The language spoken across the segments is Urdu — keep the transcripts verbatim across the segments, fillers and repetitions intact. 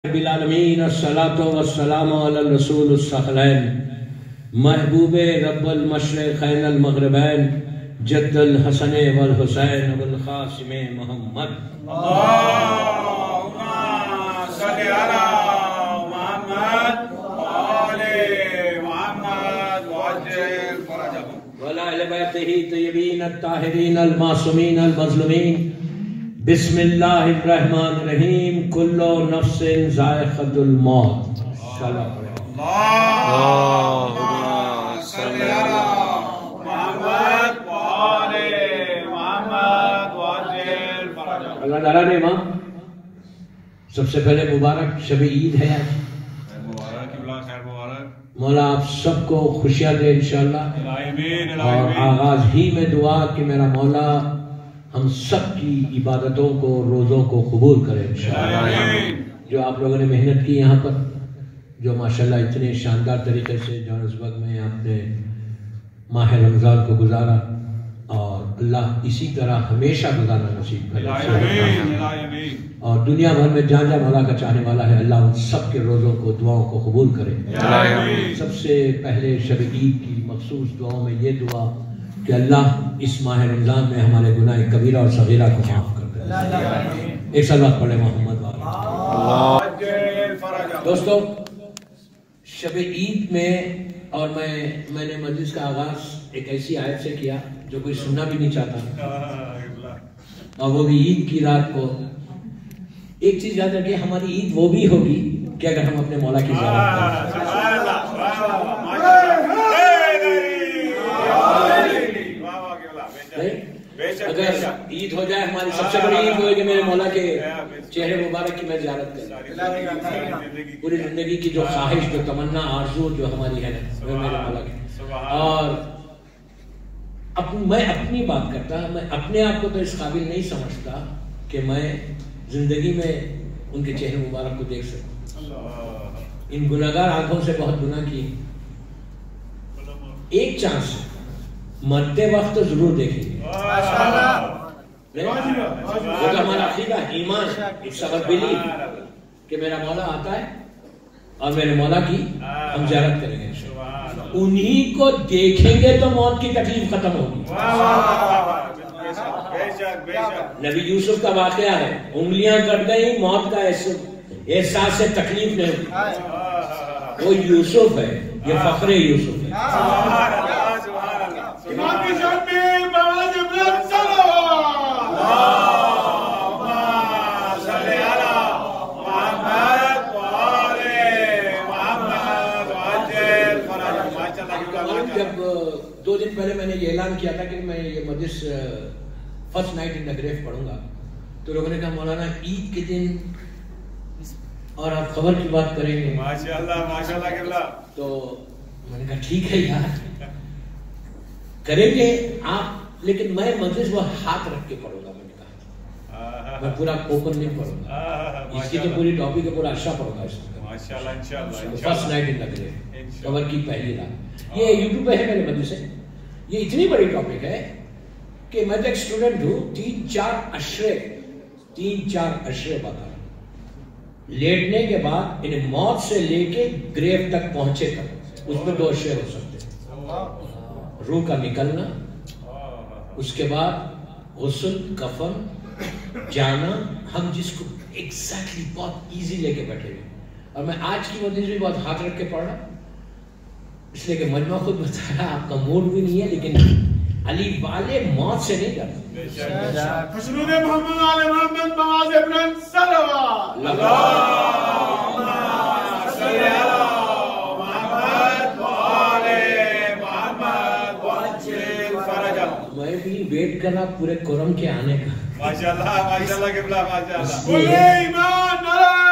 رب العالمین الصلاۃ والسلام علی الرسول الثقلین محبوب رب المشرقین المغربین جد الحسن والحسین والقاسم محمد اللہم صلی علی محمد وآل محمد وعجل فرجهم وعلی اہل بیتہ طیبین الطاہرین المعصومین المظلومین بسم اللہ الرحمن الرحیم کل نفس ذائقۃ الموت اللہم صلی علی محمد وآل محمد وعجل فرجهم۔ اللہ تعالیٰ نے ماں سب سے پہلے مبارک شب عید ہے آج، مبارک اللہ خیر مبارک، مولا آپ سب کو خوشیاں دے انشاءاللہ، الہی اور آغاز ہی میں دعا کہ میرا مولا ہم سب کی عبادتوں کو روزوں کو قبول کرے انشاءاللہ۔ جو آپ لوگوں نے محنت کی یہاں پر، جو ماشاءاللہ اتنے شاندار طریقے سے جوہانسبرگ میں آپ نے ماہ رمضان کو گزارا، اور اللہ اسی طرح ہمیشہ گزارنا نصیب کرے، اور دنیا بھر میں جہاں جہاں مولا کا چاہنے والا ہے اللہ ان سب کے روزوں کو دعاؤں کو قبول کرے۔ سب سے پہلے شب عید کی مخصوص دعاؤں میں یہ دعا کہ اللہ اس ماہ رمضان میں ہمارے گناہ کبیرہ اور صغیرہ کو معاف کر دے۔ ایک صلوات پڑھیں محمد والے۔ دوستو شب عید میں، اور میں میں نے مجلس کا آغاز ایک ایسی آیت سے کیا جو کوئی سننا بھی نہیں چاہتا، اور وہ بھی عید کی رات کو۔ ایک چیز یاد رکھیے، ہماری عید وہ بھی ہوگی کہ اگر ہم اپنے مولا کی زیارت کریں۔ اگر عید ہو جائے ہماری سب سے بڑی عید ہوئے کہ میرے مولا کے چہرے مبارک کی میں زیارت کروں، پوری زندگی کی جو خواہش، جو تمنا، آرزو جو ہماری ہے وہ میرے مولا کی۔ اور میں اپنی بات کرتا، میں اپنے آپ کو تو اس قابل نہیں سمجھتا کہ میں زندگی میں ان کے چہرے مبارک کو دیکھ سکوں۔ ان گناہگار آنکھوں سے بہت گناہ کیے، ایک چانس مرتے وقت تو ضرور دیکھیں گے، وہ تو ہمارا عقیدہ ایمان، اٹس آور بیلیف کہ میرا مولا آتا ہے اور میرے مولا کی ہم زیارت کریں گے، انہی کو دیکھیں گے تو موت کی تکلیف ختم ہوگی۔ نبی یوسف کا واقعہ ہے، انگلیاں کٹ گئی، موت کا احساس سے تکلیف نہیں ہوئی، وہ یوسف ہے، یہ فخر یوسف ہے۔ جب دو دن پہلے میں نے یہ اعلان کیا تھا کہ میں یہ مجلس فرسٹ نائٹ ان دا گریو پڑھوں گا، تو لوگوں نے کہا مولانا عید کے دن اور آپ خبر کی بات کریں گے، ماشاءاللہ ماشاءاللہ، تو میں نے کہا ٹھیک ہے یار کریں گے آپ، لیکن میں مجلس وہ ہاتھ رکھ کے پڑھوں گا۔ میں نے کہا میں پورا اوپن نہیں پڑھوں گا، اس کی تو پوری ٹاپک ہے، پورا عرصہ پڑھوں گا اس میں، فرسٹ نائٹ ان دا گریو کور کی پہلی رات۔ یہ یوٹیوب پہ ہے میرے مجلس سے، یہ اتنی بڑی ٹاپک ہے کہ میں تو ایک اسٹوڈنٹ ہوں، تین چار اشرے تین چار اشرے بتا لیٹنے کے بعد، یعنی موت سے لے کے گریو تک پہنچے تک، اس میں دو اشرے ہو سکتے ہیں، روح کا نکلنا، اس کے بعد غسل، کفن، جانا، ہم جس کو ایگزیکٹلی بہت ایزی لے کے بیٹھے ہوئے، اور میں آج کی مجلس بھی بہت ہاتھ رکھ کے پڑھ رہا، اس لیے کہ مجمع خود بتا رہا آپ کا موڈ بھی نہیں ہے، لیکن علی والے موت سے نہیں ڈرتے۔ خوشنود محمد آل محمد بواز ابن صلوات، اللہم صلی علی محمد وآل محمد وعجل فرجهم۔ میں بھی ویٹ کر رہا پورے قرآن کے آنے کا۔ ماشاءاللہ ماشاءاللہ قبلہ ماشاءاللہ، بولے ایمان نعرہ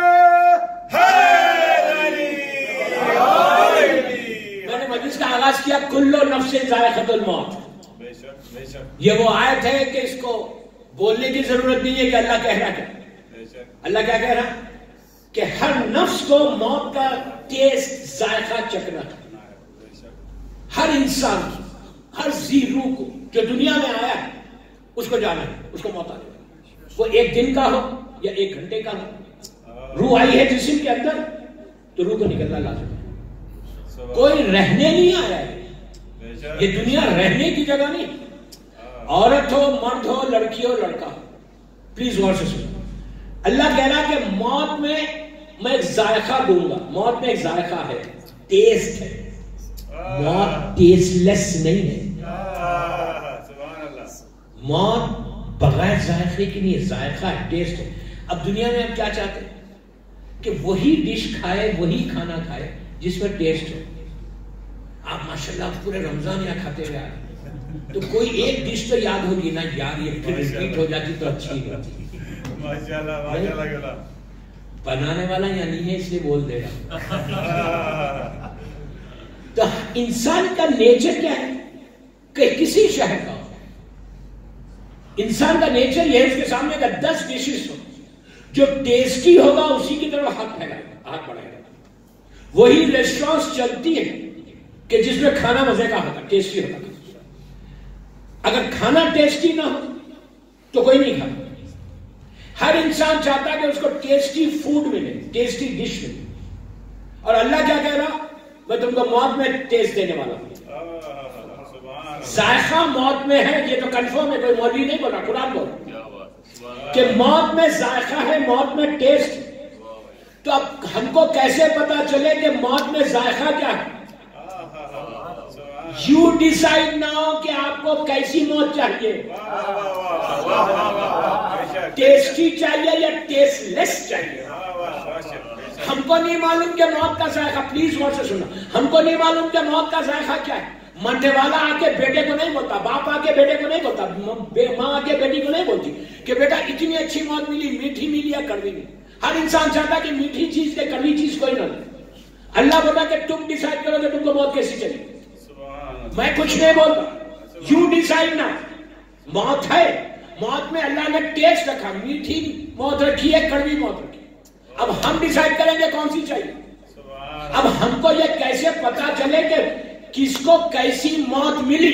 مجلس کا آغاز کیا کل نفس ذائقۃ الموت، یہ وہ آیت ہے کہ اس کو بولنے کی ضرورت نہیں ہے کہ اللہ کہہ رہا ہے، اللہ کیا کہہ رہا کہ ہر نفس کو موت کا ٹیسٹ ذائقہ چکھنا، ہر انسان کی، ہر ذی روح کو جو دنیا میں آیا ہے اس کو جانا ہے، اس کو موت آنے، وہ ایک دن کا ہو یا ایک گھنٹے کا ہو، روح آئی ہے جسم کے اندر تو روح کو نکلنا لازم ہے. کوئی رہنے نہیں آیا ہے. یہ دنیا رہنے کی جگہ نہیں. عورت ہو مرد ہو لڑکی ہو لڑکا ہو, پلیز غور سے سنو. اللہ کہہ رہا کہ موت میں میں ایک ذائقہ دوں گا. موت میں ایک ذائقہ ہے, ٹیسٹ ہے. موت ٹیسٹ لیس نہیں ہے. موت بغیر ذائقے کی نہیں ہے, ذائقہ ہے, ٹیسٹ ہے. اب دنیا میں ہم کیا چاہتے ہیں کہ وہی ڈش کھائے, وہی کھانا کھائے جس میں ٹیسٹ ہو. آپ ماشاءاللہ پورے رمضان یہاں کھاتے ہوئے آئے تو کوئی ایک ڈش تو یاد ہوگی نا یار, یہ پھر ریپیٹ ہو جاتی تو اچھی ہوتی. ماشاءاللہ ماشاءاللہ. بنانے والا یا نہیں ہے اس لیے بول دے رہا. تو انسان کا نیچر کیا ہے کہ کسی شہر کا ہو, انسان کا نیچر یہ ہے اس کے سامنے اگر دس ڈشز ہو جو ٹیسٹی ہوگا اسی کی طرف ہاتھ پھیلائے گا, ہاتھ بڑھائے گا. وہی ریسٹورینٹس چلتی ہیں کہ جس میں کھانا مزے کا ہوتا, ٹیسٹی ہوتا. اگر کھانا ٹیسٹی نہ ہو تو کوئی نہیں کھاتا. ہر انسان چاہتا ہے کہ اس کو ٹیسٹی فوڈ ملے, ٹیسٹی ڈش ملے. اور اللہ کیا کہہ رہا, میں تم کو موت میں ٹیسٹ دینے والا ہوں. ذائقہ موت میں ہے, یہ تو کنفرم ہے, کوئی مولوی نہیں بول رہا, قرآن بول رہا کہ موت میں ذائقہ ہے, موت میں ٹیسٹ. تو اب ہم کو کیسے پتا چلے کہ موت میں ذائقہ کیا ہے؟ یو ڈیسائیڈ ناؤ کہ آپ کو کیسی موت چاہیے. ٹیسٹی چاہیے یا ٹیسٹ لیس چاہیے؟ ہم کو نہیں معلوم کہ موت کا ذائقہ, پلیز غور سے سننا, ہم کو نہیں معلوم کہ موت کا ذائقہ کیا ہے. مرنے والا آ کے بیٹے کو نہیں بولتا, باپ آ کے بیٹے کو نہیں بولتا, ماں آ کے بیٹی کو نہیں بولتی کہ بیٹا اتنی اچھی موت ملی, میٹھی ملی یا کڑوی ملی. ہر انسان چاہتا کہ میٹھی چیز دے, کڑوی چیز کوئی نہ دے. اللہ بولا کہ تم ڈیسائیڈ کرو کہ تم کو موت کیسی چلے. میں کچھ نہیں بولتا, یو ڈیسائیڈ نا. موت ہے, موت میں اللہ نے ٹیسٹ رکھا, میٹھی موت رکھی ہے, کڑوی موت رکھی. اب ہم ڈیسائیڈ کریں گے کون سی چاہیے. اب ہم کو یہ کیسے پتا چلے کہ کس کو کیسی موت ملی؟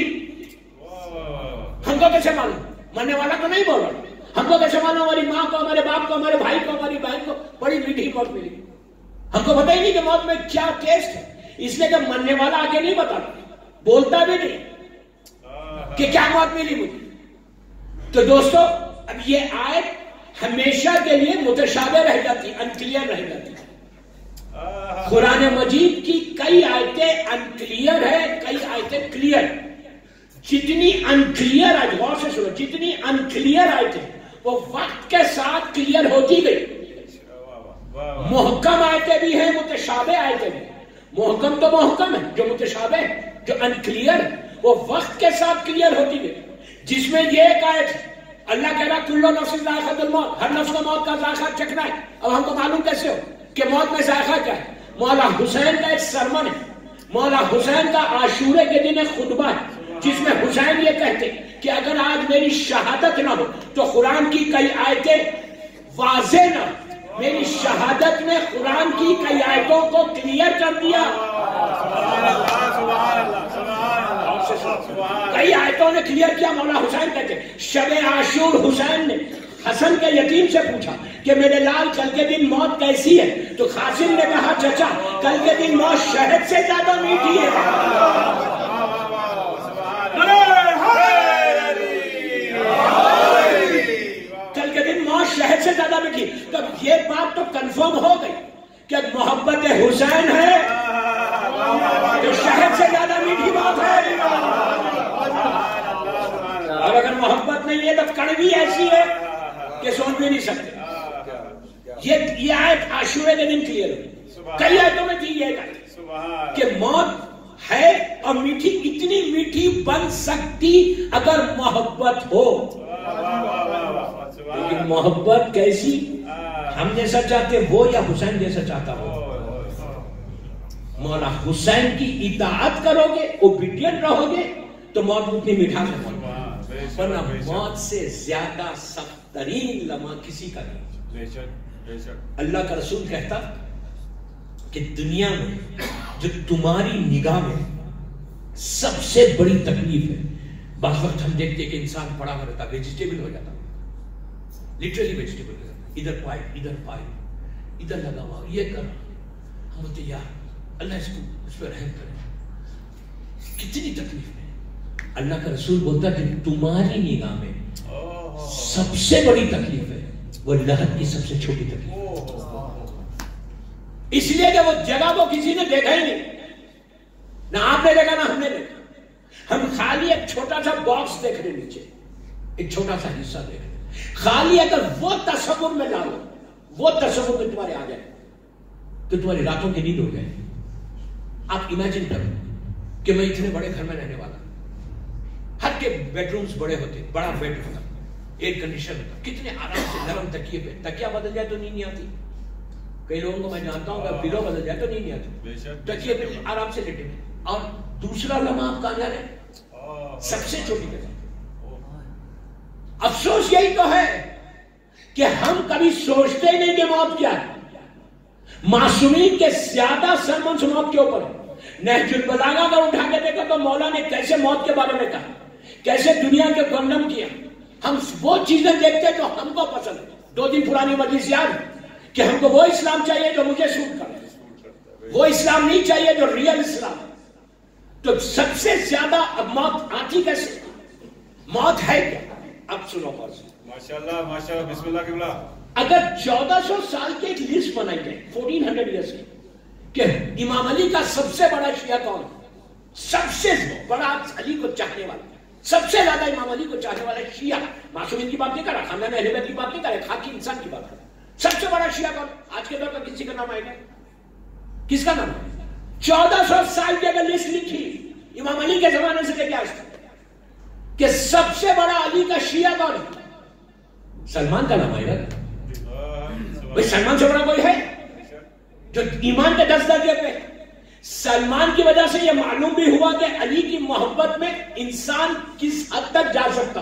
ہم کو کیسے معلوم؟ مرنے والا تو نہیں بول رہا. ہم کو کیسے معلوم ہماری ماں کو, ہمارے باپ کو, ہمارے بھائی کو, ہماری بہن کو بڑی میٹھی موت ملی؟ ہم کو پتہ ہی نہیں کہ موت میں کیا ٹیسٹ ہے. اس لیے کہ مرنے والا آگے نہیں بتاتا, بولتا بھی نہیں کہ کیا موت ملی مجھے. تو دوستو اب یہ آیت ہمیشہ کے لیے متشابہ رہ جاتی, انکلیئر رہ جاتی. قرآن مجید کی کئی آیتیں انکلیئر ہے, کئی آیتیں کلیئر. جتنی انکلیئر آیت, غور سے سنو, جتنی انکلیئر آیتیں وہ وقت کے ساتھ کلیئر ہوتی گئی. محکم آیتیں بھی ہیں, متشابہ آیتیں بھی. محکم تو محکم ہے, جو متشابہ ہے, جو انکلیئر ہے, وہ وقت کے ساتھ کلیئر ہوتی گئی. جس میں یہ ایک آیت ہے, اللہ کہہ رہا کلو نفس ذائقۃ الموت, ہر نفس کو موت کا ذائقہ چکھنا ہے. اب ہم کو معلوم کیسے ہو کہ موت میں ذائقہ کیا ہے؟ مولا حسین کا ایک سرمن ہے, مولا حسین کا عاشورے کے دن ایک خطبہ ہے جس میں حسین یہ کہتے کہ اگر آج میری شہادت نہ ہو تو قرآن کی کئی آیتیں واضح نہ ہو. میری شہادت نے قرآن کی کئی آیتوں کو کلیئر کر دیا. کئی آیتوں نے کلیئر کیا. مولا حسین کہتے شب عاشور حسین نے حسن کے یتیم سے پوچھا کہ میرے لال کل کے دن موت کیسی ہے؟ تو قاسم نے کہا چچا کل کے دن موت شہد سے زیادہ میٹھی ہے. کل کے دن موت شہد سے زیادہ میٹھی. تب یہ بات تو کنفرم ہو گئی کہ محبت حسین ہے تو شہد سے زیادہ میٹھی بات ہے. اور اگر محبت نہیں ہے تو کڑوی ایسی ہے کہ سوچ بھی نہیں سکتے. یہ آیت عاشورے کے دن کلیئر ہوئی. کئی آیتوں میں تھی یہ آیت کہ موت ہے اور میٹھی, اتنی میٹھی بن سکتی اگر محبت ہو. لیکن محبت کیسی, ہم جیسا چاہتے وہ یا حسین جیسا چاہتا ہو. مولا حسین کی اطاعت کرو گے, اوبیڈینٹ رہو گے تو موت اتنی میٹھا ہے. ورنہ موت سے زیادہ سخت ترین لمحہ کسی کا نہیں. اللہ کا رسول کہتا کہ دنیا میں جو تمہاری نگاہ میں سب سے بڑی تکلیف ہے, بعض وقت ہم دیکھتے کہ انسان پڑا ہوا رہتا, ویجیٹیبل ہو جاتا, لٹرلی ویجیٹیبل ہو جاتا, ادھر پائپ ادھر پائپ, ادھر لگا ہوا یہ کر رہا. ہم بولتے یار اللہ اس کو اس پہ رحم کرے. کتنی تکلیف ہے. اللہ کا رسول بولتا کہ تمہاری نگاہ میں سب سے بڑی تکلیف ہے وہ لہت کی سب سے چھوٹی تکلیف. اس لیے کہ وہ جگہ کو کسی نے دیکھا ہی نہیں, نہ آپ نے دیکھا نہ ہم نے دیکھا. ہم خالی ایک چھوٹا سا باکس دیکھ رہے نیچے, ایک چھوٹا سا حصہ دیکھ رہے. خالی اگر وہ تصور میں ڈالو, وہ تصور میں تمہارے آ جائے تو تمہاری راتوں کی نیند ہو جائے. آپ امیجن کرو کہ میں اتنے بڑے گھر میں رہنے والا, ہر کے بیڈ رومز بڑے ہوتے, بڑا بیڈ ہوتا, ایئر کنڈیشن ہوتا, کتنے آرام سے نرم تکیے پہ. تکیہ بدل جائے تو نیند نہیں آتی. کئی لوگوں کو میں جانتا ہوں کہ پلو بدل جائے تو نیند نہیں آتی. تکیے پہ آرام سے لیٹے. اور دوسرا لمحہ آپ کہاں جا رہے ہیں؟ سب سے چھوٹی جگہ. افسوس یہی تو ہے کہ ہم کبھی سوچتے نہیں کہ موت کیا ہے. معصومین کے زیادہ سرمنس موت کے اوپر. نہج البلاغہ اگر اٹھا کے دیکھا تو مولا نے کیسے موت کے بارے میں کہا, کیسے دنیا کے کنڈم کیا. ہم وہ چیزیں دیکھتے جو ہم کو پسند ہے. دو دن پرانی مجلس یاد کہ ہم کو وہ اسلام چاہیے جو مجھے سوٹ کرے, وہ اسلام نہیں چاہیے جو ریئل اسلام. تو سب سے زیادہ اب موت آتی کیسے, موت ہے کیا؟ اب سنو ماشاءاللہ ماشاءاللہ بسم اللہ قبلہ. اگر چودہ سو سال کی ایک لسٹ بنائی جائے, فورٹین ہنڈریڈ ایئرس کی, کہ امام علی کا سب سے بڑا شیعہ کون ہے, سب سے بڑا علی کو چاہنے والا, سب سے زیادہ امام علی کو چاہنے والا شیعہ. معصومین کی بات نہیں کر رہا, خاندان اہل بیت کی بات نہیں کر رہا, خاکی انسان کی بات کر رہا. سب سے بڑا شیعہ کون؟ آج کے دور میں کسی کا نام آئے گا؟ کس کا نام ہے؟ چودہ سو سال کی اگر لسٹ لکھی امام علی کے زمانے سے لے کے آج تک کہ سب سے بڑا علی کا شیعہ کون ہے, سلمان کا نام آئے گا. بھئی سلمان سے بڑا کوئی ہے جو ایمان کے دس درجے پہ؟ سلمان کی وجہ سے یہ معلوم بھی ہوا کہ علی کی محبت میں انسان کس حد تک جا سکتا.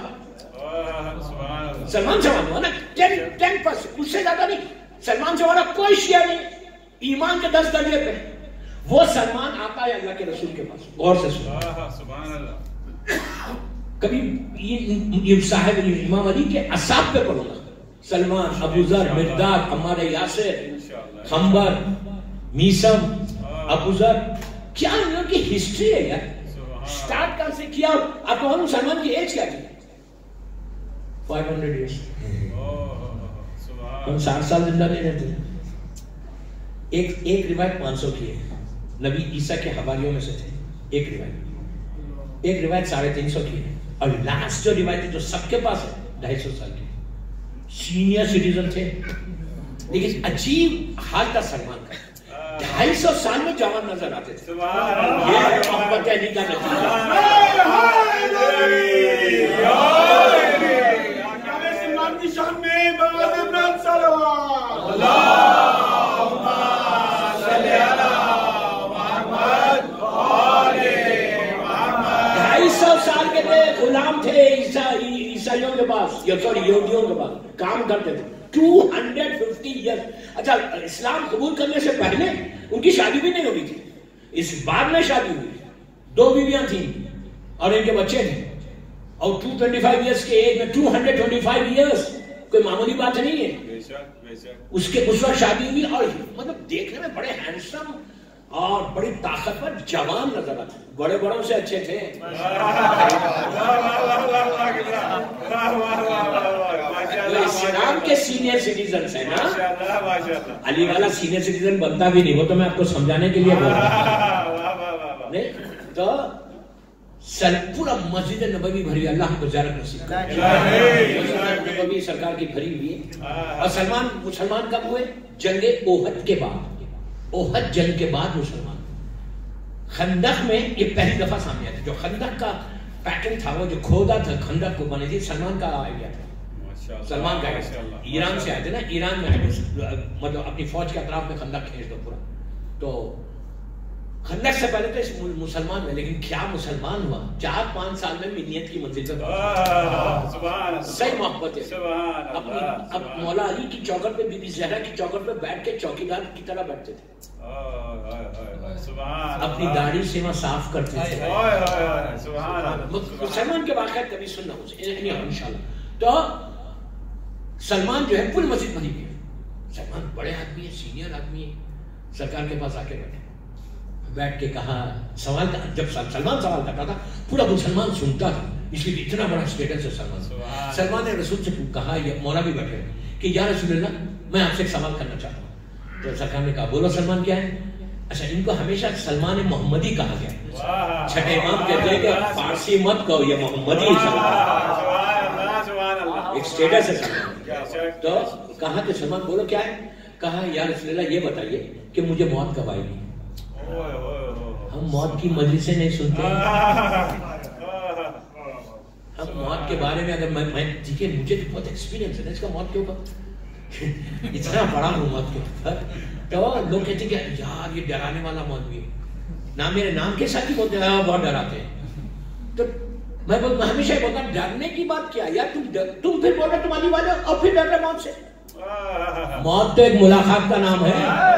سلمان سے معلوم ہے نا, ٹین پرسینٹ, اس سے زیادہ نہیں. سلمان سے بڑا کوئی شیعہ نہیں ایمان کے دس درجے پہ. وہ سلمان آتا ہے اللہ کے رسول کے پاس. غور سے سنو, کبھی یہ صاحب امام علی کے اصحاب پہ پڑھو گا. سلمان, ابو ذر, مقداد, عمار یاسر, خنبر, میسم, ابو ذر, کیا ان کی ہسٹری ہے یار. سٹارٹ کہاں سے کیا. آپ کو معلوم سلمان کی ایج کیا تھی؟ Five hundred years. ہم ساٹھ سال زندہ نہیں رہتے. ایک ایک روایت پانچ سو کی ہے, نبی عیسیٰ کے حواریوں میں سے تھے. ایک روایت ایک روایت ساڑھے تین سو کی ہے, اور لاسٹ جو روایت ہے جو سب کے پاس ہے ڈھائی سو سال کی. سینئر سٹیزن تھے, لیکن عجیب حال تھا سلمان کا. ڈھائی سو سال میں جوان نظر آتے تھے. یہ محبت علی کا نتیجہ. سلمان کی شان میں بغداد ابراہیم صلوات ڈھائی سو سال کے تھے, غلام تھے عیسائیوں کے پاس, یا سوری یہودیوں کے پاس کام کرتے تھے. Two hundred fifty year. اچھا, اسلام قبول کرنے سے پہلے ان کی شادی بھی نہیں ہوئی تھی. اس بعد میں شادی ہوئی. دو بیویاں تھیں اور ان کے بچے تھے. اور ٹو ٹوینٹی فائیو ایئرس کے ایج میں, two hundred twenty five years کوئی معمولی بات نہیں ہے. اس کے اس وقت شادی ہوئی, اور مطلب دیکھنے میں بڑے ہینڈسم اور بڑی طاقتور جوان نظر آتے. بڑے بڑوں سے اچھے تھے. اسلام کے سینئر سٹیزنز ہیں نا. علی والا سینئر سٹیزن بنتا بھی نہیں, وہ تو میں آپ کو سمجھانے کے لیے بول رہا ہوں. تو پورا مسجد نبوی بھری, اللہ کو زیارت نصیب کرے. مسجد نبوی سرکار کی بھری ہوئی ہے. اور سلمان مسلمان کب ہوئے؟ جنگ اوحد کے بعد. اوحد جنگ کے بعد مسلمان. خندق میں یہ پہلی دفعہ سامنے آتی. جو خندق کا پیٹرن تھا, وہ جو کھودا تھا خندق کو بنے تھی, سلمان کا آئیڈیا تھا. سلمان کا ایران سے آئے تھے نا, ایران میں آئے, مطلب اپنی فوج کے اطراف میں خندق کھینچ دو پورا. تو خندق سے پہلے تو مسلمان ہوئے, لیکن کیا مسلمان ہوا. چار پانچ سال میں منیت کی منزل پر صحیح محبت ہے. اب مولا علی کی چوکٹ پہ, بی بی زہرا کی چوکٹ پہ بیٹھ کے چوکیدار کی طرح بیٹھتے تھے. اپنی داڑھی سے وہاں صاف کرتے تھے. مسلمان کے واقعات کبھی سننا انشاءاللہ. تو سلمان جو ہے پوری مسجد بھری گئی. سلمان بڑے آدمی ہے, سینئر آدمی ہے, سرکار کے پاس آ کے بیٹھے, بیٹھ کے کہا سوال کا, جب سلمان سوال کرتا تھا پورا مسلمان سنتا تھا, اس لیے اتنا بڑا اسٹیٹس ہے سلمان. سلمان نے رسول سے کہا, یہ مولا بھی بیٹھے کہ یا رسول اللہ میں آپ سے ایک سوال کرنا چاہتا ہوں. تو سرکار نے کہا بولو سلمان کیا ہے. اچھا ان کو ہمیشہ سلمان محمدی کہا گیا, چھٹے امام کہتے ہیں کہ فارسی مت کہو, یہ محمدی ایک اسٹیٹس ہے سلمان. تو کہا کہ سلمان بولو کیا ہے. کہا یا رسول اللہ یہ بتائیے کہ مجھے موت کب آئے گی. ہم موت کی مجلسیں نہیں سنتے, ہم موت کے بارے میں اگر میں ٹھیک ہے مجھے تو بہت ایکسپیرینس ہے نا اس کا موت کے اوپر, اتنا بڑا ہوں موت کے اوپر. تو لوگ کہتے ہیں کہ یار یہ ڈرانے والا مولوی ہے نا, میرے نام کے ساتھ ہی بولتے ہیں بہت ڈراتے ہیں. تو میں ہمیشہ بولتا ہوں ڈرنے کی بات کیا یار, تم تم پھر بول رہے تمہاری والے اور پھر ڈر رہے موت سے. موت تو ایک ملاقات کا نام ہے,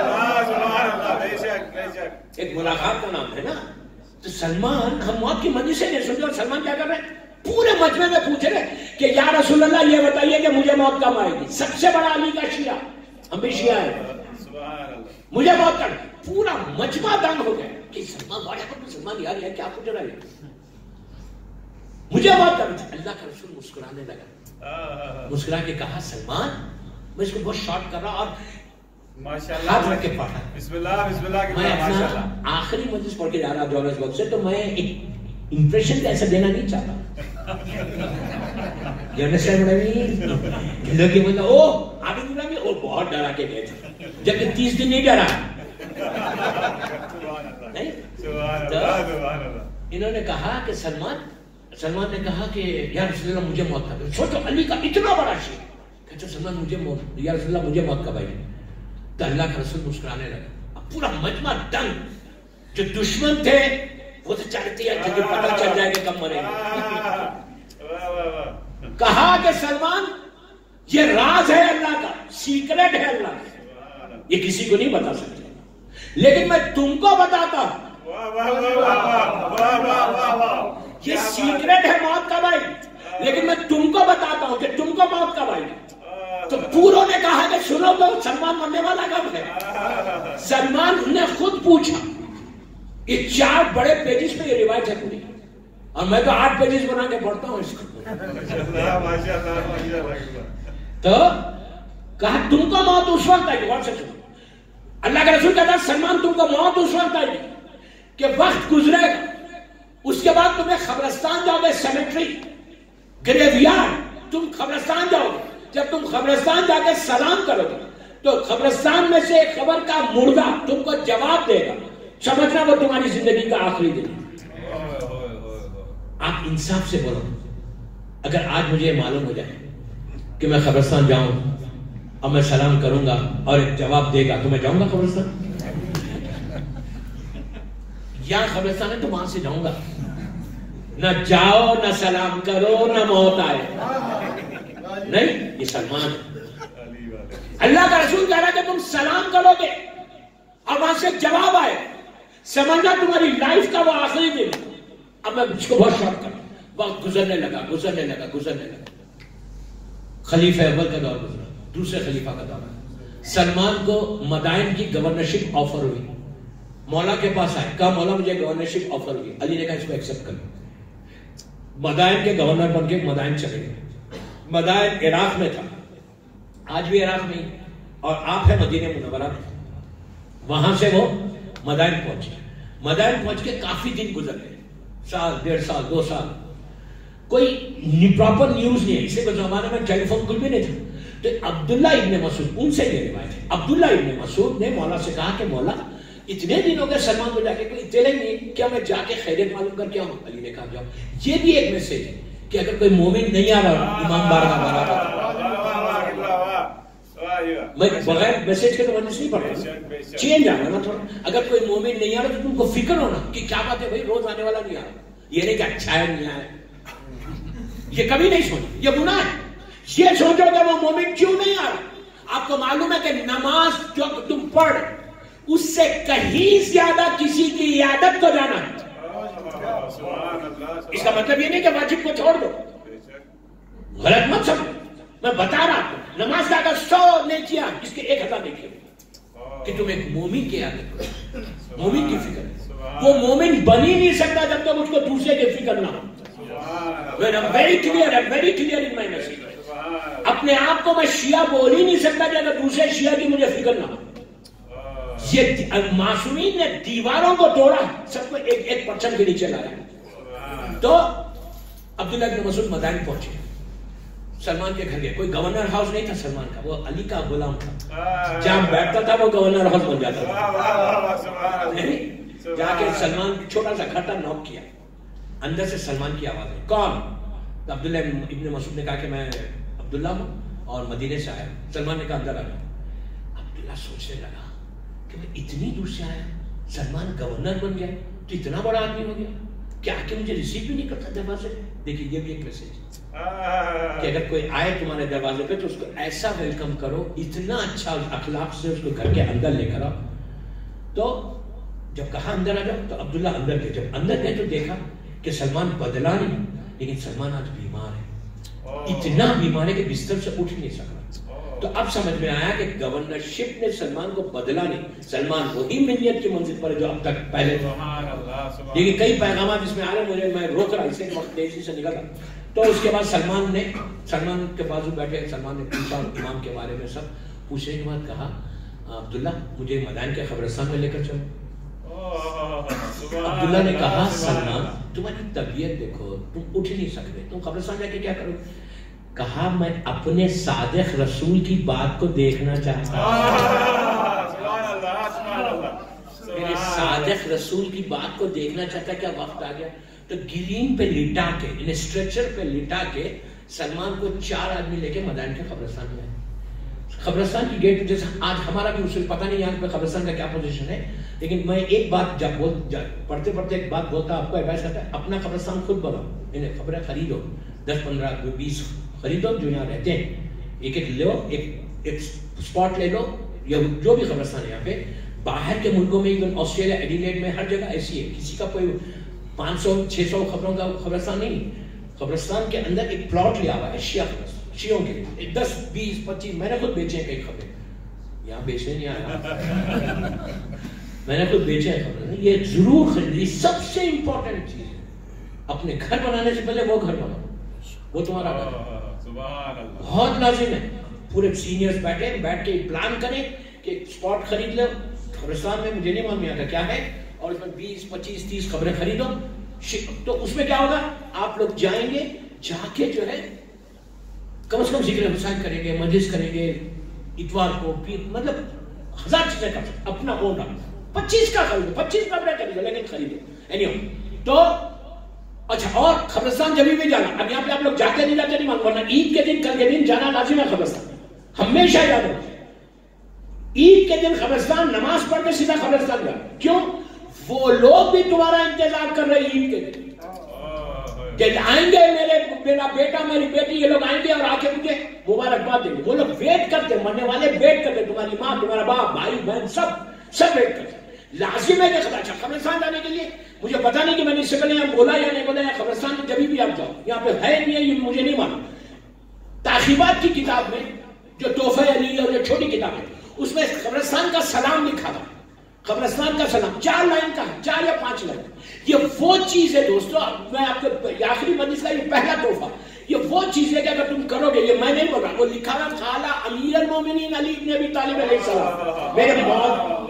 ایک ملاقات کا نام ہے نا. تو سلمان ہم موت کی مجلس سے نہیں سنتے, اور سلمان کیا کر رہے ہیں پورے مجمع میں پوچھ رہے کہ یا رسول اللہ یہ بتائیے کہ مجھے موت کب آئے گی. سب سے بڑا علی کا شیعہ, ہم بھی شیعہ ہیں, مجھے موت کب. پورا مجمع دنگ ہو گیا کہ سلمان بڑے مسلمان یار یہ کیا پوچھ رہا ہے, مجھے موت کب. اللہ کا رسول مسکرانے لگا, مسکرا کے کہا سلمان میں اس کو بہت شارٹ کر رہا اور ہاتھ رکھ کے پڑھا. بسم اللہ بسم اللہ. میں اپنا آخری مجلس پڑھ کے جا رہا جوہانسبرگ سے, تو میں ایک امپریشن ایسا دینا نہیں چاہتا. You understand what I mean? لوگ یہ بولتا او آگے بولا بھی اور بہت ڈرا کے گئے تھے, جبکہ تیس دن نہیں ڈرا. انہوں نے کہا کہ سلمان سلمان نے کہا کہ یا رسول اللہ مجھے موت کب. سوچو علی کا اتنا بڑا شیعہ کہتے سلمان مجھے موت, یا رسول اللہ مجھے موت کب آئی. تو اللہ کا رسول مسکرانے لگا. اب پورا مجمع دنگ, جو دشمن تھے وہ تو چاہتی ہے جب پتہ چل جائے کہ کب مرے گا. کہا کہ سلمان یہ راز ہے اللہ کا, سیکرٹ ہے اللہ کا, یہ کسی کو نہیں بتا سکتے, لیکن میں تم کو بتاتا ہوں. یہ سیکرٹ ہے موت کب آئی, لیکن میں تم کو بتاتا ہوں کہ تم کو موت کب آئی. تو پوروں نے کہا کہ سنو تو سلمان مرنے والا کب ہے. سلمان نے خود پوچھا, یہ چار بڑے پیجز پہ یہ روایت ہے پوری, اور میں تو آٹھ پیجز بنا کے پڑھتا ہوں اس کو. تو کہا تم کو موت اس وقت آئی. غور سے سنو, اللہ کا رسول کہتا ہے سلمان تم کو موت اس وقت آئی کہ وقت گزرے گا, اس کے بعد تمہیں قبرستان جاؤ گے, سیمیٹری گریو یارڈ, تم قبرستان جاؤ گے. جب تم قبرستان جا کے سلام کرو گے تو قبرستان میں سے قبر کا مردہ تم کو جواب دے گا, سمجھنا وہ تمہاری زندگی کا آخری دن. آپ انصاف سے بولو, اگر آج مجھے معلوم ہو جائے کہ میں قبرستان جاؤں اور میں سلام کروں گا اور ایک جواب دے گا تو میں جاؤں گا قبرستان, یا قبرستان ہے تو وہاں سے جاؤں گا. نہ جاؤ نہ سلام کرو نہ موت آئے. نہیں, یہ سلمان اللہ کا رسول کہہ رہا ہے کہ تم سلام کرو گے اور وہاں سے جواب آئے, سمجھنا تمہاری لائف کا وہ آخری دن. اب میں اس کو بہت شارٹ کروں, وقت گزرنے لگا گزرنے لگا گزرنے لگا خلیفہ اول کا دور گزرا, دوسرے خلیفہ کا دور. سلمان کو مدائن کی گورنرشپ آفر ہوئی, مولا کے پاس آئے, کہا مولا مجھے گورنرشپ آفر ہوئی. علی نے کہا اس کو ایکسپٹ کر. مدائن کے گورنر بن کے مدائن چلے گئے. مدائن عراق میں تھا, آج بھی عراق میں, اور آپ ہے مدینہ منورہ میں. وہاں سے وہ مدائن پہنچے. مدائن پہنچ کے کافی دن گزر گئے, سال ڈیڑھ سال دو سال, کوئی پراپر نیوز نہیں ہے. اسے کے زمانے میں ٹیلی فون کچھ بھی نہیں تھا. تو عبداللہ ابن مسعود, ان سے یہ روایت ہے, عبداللہ ابن مسعود نے مولا سے کہا کہ مولا اتنے دن ہو گئے سلمان کو جا کے کوئی اطلاع نہیں, کیا میں جا کے خیریت معلوم کر کے آؤں. علی نے کہا جاؤ. یہ بھی ایک میسج ہے کہ اگر کوئی مومن نہیں آ رہا امام بارگاہ بارگاہ, میں بغیر میسج کے تو مجلس نہیں پڑھتا, چینج آنا نا تھوڑا. اگر کوئی مومن نہیں آ رہا تو تم کو فکر ہونا کہ کیا بات ہے بھائی, روز آنے والا نہیں آ رہا. یہ نہیں کہ اچھا ہے نہیں آیا, یہ کبھی نہیں سوچو, یہ گناہ ہے. یہ سوچو کہ وہ مومن کیوں نہیں آ رہا. آپ کو معلوم ہے کہ نماز جو تم پڑھ اس سے کہیں زیادہ کسی کی عیادت کو جانا ہے. اس کا مطلب یہ نہیں کہ واجب کو چھوڑ دو, غلط مت سمجھو, میں بتا رہا ہوں نماز کا اگر سو نیکیاں اس کے ایک ہزار نیکیاں کہ تم ایک مومن کی عادت کرو, مومن کی فکر. وہ مومن بن ہی نہیں سکتا جب تک اس کو دوسرے کی فکر نہ ہو. ویری کلیئر ہے, very clear in my message. اپنے آپ کو میں شیعہ بول ہی نہیں سکتا کہ اگر دوسرے شیعہ کی مجھے فکر نہ ہو. یہ معصومین نے دیواروں کو توڑا, سب کو ایک ایک پرچم کے نیچے لایا. تو عبداللہ بن مسعود مدائن پہنچے, سلمان کے گھر گئے. کوئی گورنر ہاؤس نہیں تھا سلمان کا, وہ علی کا غلام تھا. جہاں بیٹھتا تھا وہ گورنر ہاؤس بن جاتا تھا. جا کے سلمان چھوٹا سا گھر تھا, نوک کیا. اندر سے سلمان کی آواز ہے, کون؟ عبداللہ ابن مسعود نے کہا کہ میں عبداللہ ہوں اور مدینے سے آیا. سلمان نے کہا اندر آ جاؤ. عبداللہ سوچنے لگا کہ میں اتنی دور سے آیا, سلمان گورنر بن گیا تو اتنا بڑا آدمی ہو گیا, کیا کہ مجھے ریسیو بھی نہیں کرتا دروازے پہ. دیکھیے یہ بھی ایک میسج کہ اگر کوئی آئے تمہارے دروازے پہ تو اس کو ایسا ویلکم کرو, اتنا اچھا اخلاق سے اس کو گھر کے اندر لے کر آؤ. تو جب کہا اندر آ جاؤ تو عبداللہ اندر گئے. جب اندر گئے تو دیکھا کہ سلمان بدلا نہیں, لیکن سلمان آج بیمار ہے. اتنا بیمار ہے کہ بستر سے اٹھ نہیں سکا. تو اب سمجھ میں آیا کہ گورنرشپ نے سلمان کو بدلا نہیں, سلمان وہی ملیت کی منزل پر ہے جو اب تک پہلے تھا. لیکن کئی پیغامات اس میں آ رہے, مجھے میں روک رہا اسے وقت تیزی سے نکلا. تو اس کے بعد سلمان نے سلمان کے بازو بیٹھے, سلمان نے پوچھا امام کے بارے میں سب پوچھنے کے بعد کہا عبداللہ مجھے مدائن کے قبرستان میں لے کر چلو. عبداللہ نے کہا سلمان تمہاری طبیعت دیکھو, تم اٹھ نہیں سکتے, تم قبرستان جا کے کیا کرو؟ کہا میں اپنے صادق رسول کی بات کو دیکھنا چاہتا ہوں. میرے صادق رسول کی بات کو دیکھنا چاہتا ہے. کیا وقت آ گیا. تو گلین پہ لٹا کے, اسٹریچر پہ لٹا کے سلمان کو چار آدمی لے کے مدائن کے قبرستان میں آئے. قبرستان کی گیٹ جیسے آج ہمارا بھی اصول, پتہ نہیں یہاں پہ قبرستان کا کیا پوزیشن ہے, لیکن میں ایک بات جب بول پڑھتے پڑھتے ایک بات بولتا آپ کو ایڈوائز کرتا ہے, اپنا قبرستان خود بناؤ, انہیں خبریں خریدو, دس پندرہ بیس خریدو جو یہاں رہتے ہیں, ایک ایک لو, ایک ایک اسپاٹ لے لو, یا جو بھی قبرستان ہے یہاں پہ. باہر کے ملکوں میں ایون آسٹریلیا ایڈیلیڈ میں ہر جگہ ایسی ہے, کسی کا کوئی پانچ سو چھ سو خبروں کا قبرستان نہیں. قبرستان کے اندر ایک پلاٹ لیا ہوا ہے شیعہ قبرستان, شیعوں کے لیے, دس بیس پچیس, میں نے خود بیچے ہیں کئی خبریں, یہاں بیچے نہیں آیا, میں نے خود بیچے ہیں خبریں. یہ ضرور خریدی, سب سے امپورٹنٹ چیز ہے. اپنے گھر بنانے سے پہلے وہ گھر بناؤ, وہ تمہارا گھر ہے, بہت لازم ہے. پورے سینئرز بیٹھے, بیٹھ کے پلان کریں کہ اسپاٹ خرید لو قبرستان میں, مجھے نہیں معلوم آتا کیا ہے, اور اس میں بیس پچیس تیس خبریں خریدو. تو اس میں کیا ہوگا, آپ لوگ جائیں گے, جا کے جو ہے کم از کم ذکر حسین کریں گے, مجلس کریں گے, اتوار کو پیر, مطلب ہزار چیزیں کر سکتے. اپنا اون رکھنا, پچیس کا خریدو, پچیس خبریں خریدو, لیکن خریدو. اینیو تو اچھا, اور قبرستان جب بھی جانا, اب یہاں پہ آپ لوگ جاتے نہیں جاتے نہیں معلوم, ورنہ عید کے دن کل کے دن جانا لازم ہے قبرستان, ہمیشہ یاد رکھیں. عید کے دن قبرستان نماز پڑھ کے سیدھا قبرستان جانا. کیوں؟ وہ لوگ بھی تمہارا انتظار کر رہے عید کے دن, کہ آئیں گے میرے میرا بیٹا میری بیٹی, یہ لوگ آئیں گے اور آ کے مجھے مبارکباد دیں گے. وہ لوگ ویٹ کرتے, مرنے والے ویٹ کرتے, تمہاری ماں, تمہارا باپ, بھائی بہن, سب سب ویٹ کرتے. لازم ہے کہ اچھا قبرستان جانے کے لیے مجھے پتا نہیں کہ میں نے اس سے پہلے یہاں بولا یا نہیں بولا, یا قبرستان میں جبھی بھی آپ جاؤ, یہاں پہ ہے نہیں ہے یہ مجھے نہیں معلوم. تاخیبات کی کتاب میں جو تحفہ علی اور جو چھوٹی کتاب ہے, اس میں قبرستان کا سلام لکھا تھا. قبرستان کا سلام چار لائن کا ہے, چار یا پانچ لائن. یہ وہ چیز ہے دوستو, میں آپ کو آخری مجلس کا یہ پہلا تحفہ, یہ وہ چیز ہے کہ اگر تم کرو گے, یہ میں نہیں بول رہا, وہ لکھا رہا قال امیر المومنین علی ابن ابی طالب علیہ السلام. میرے بہت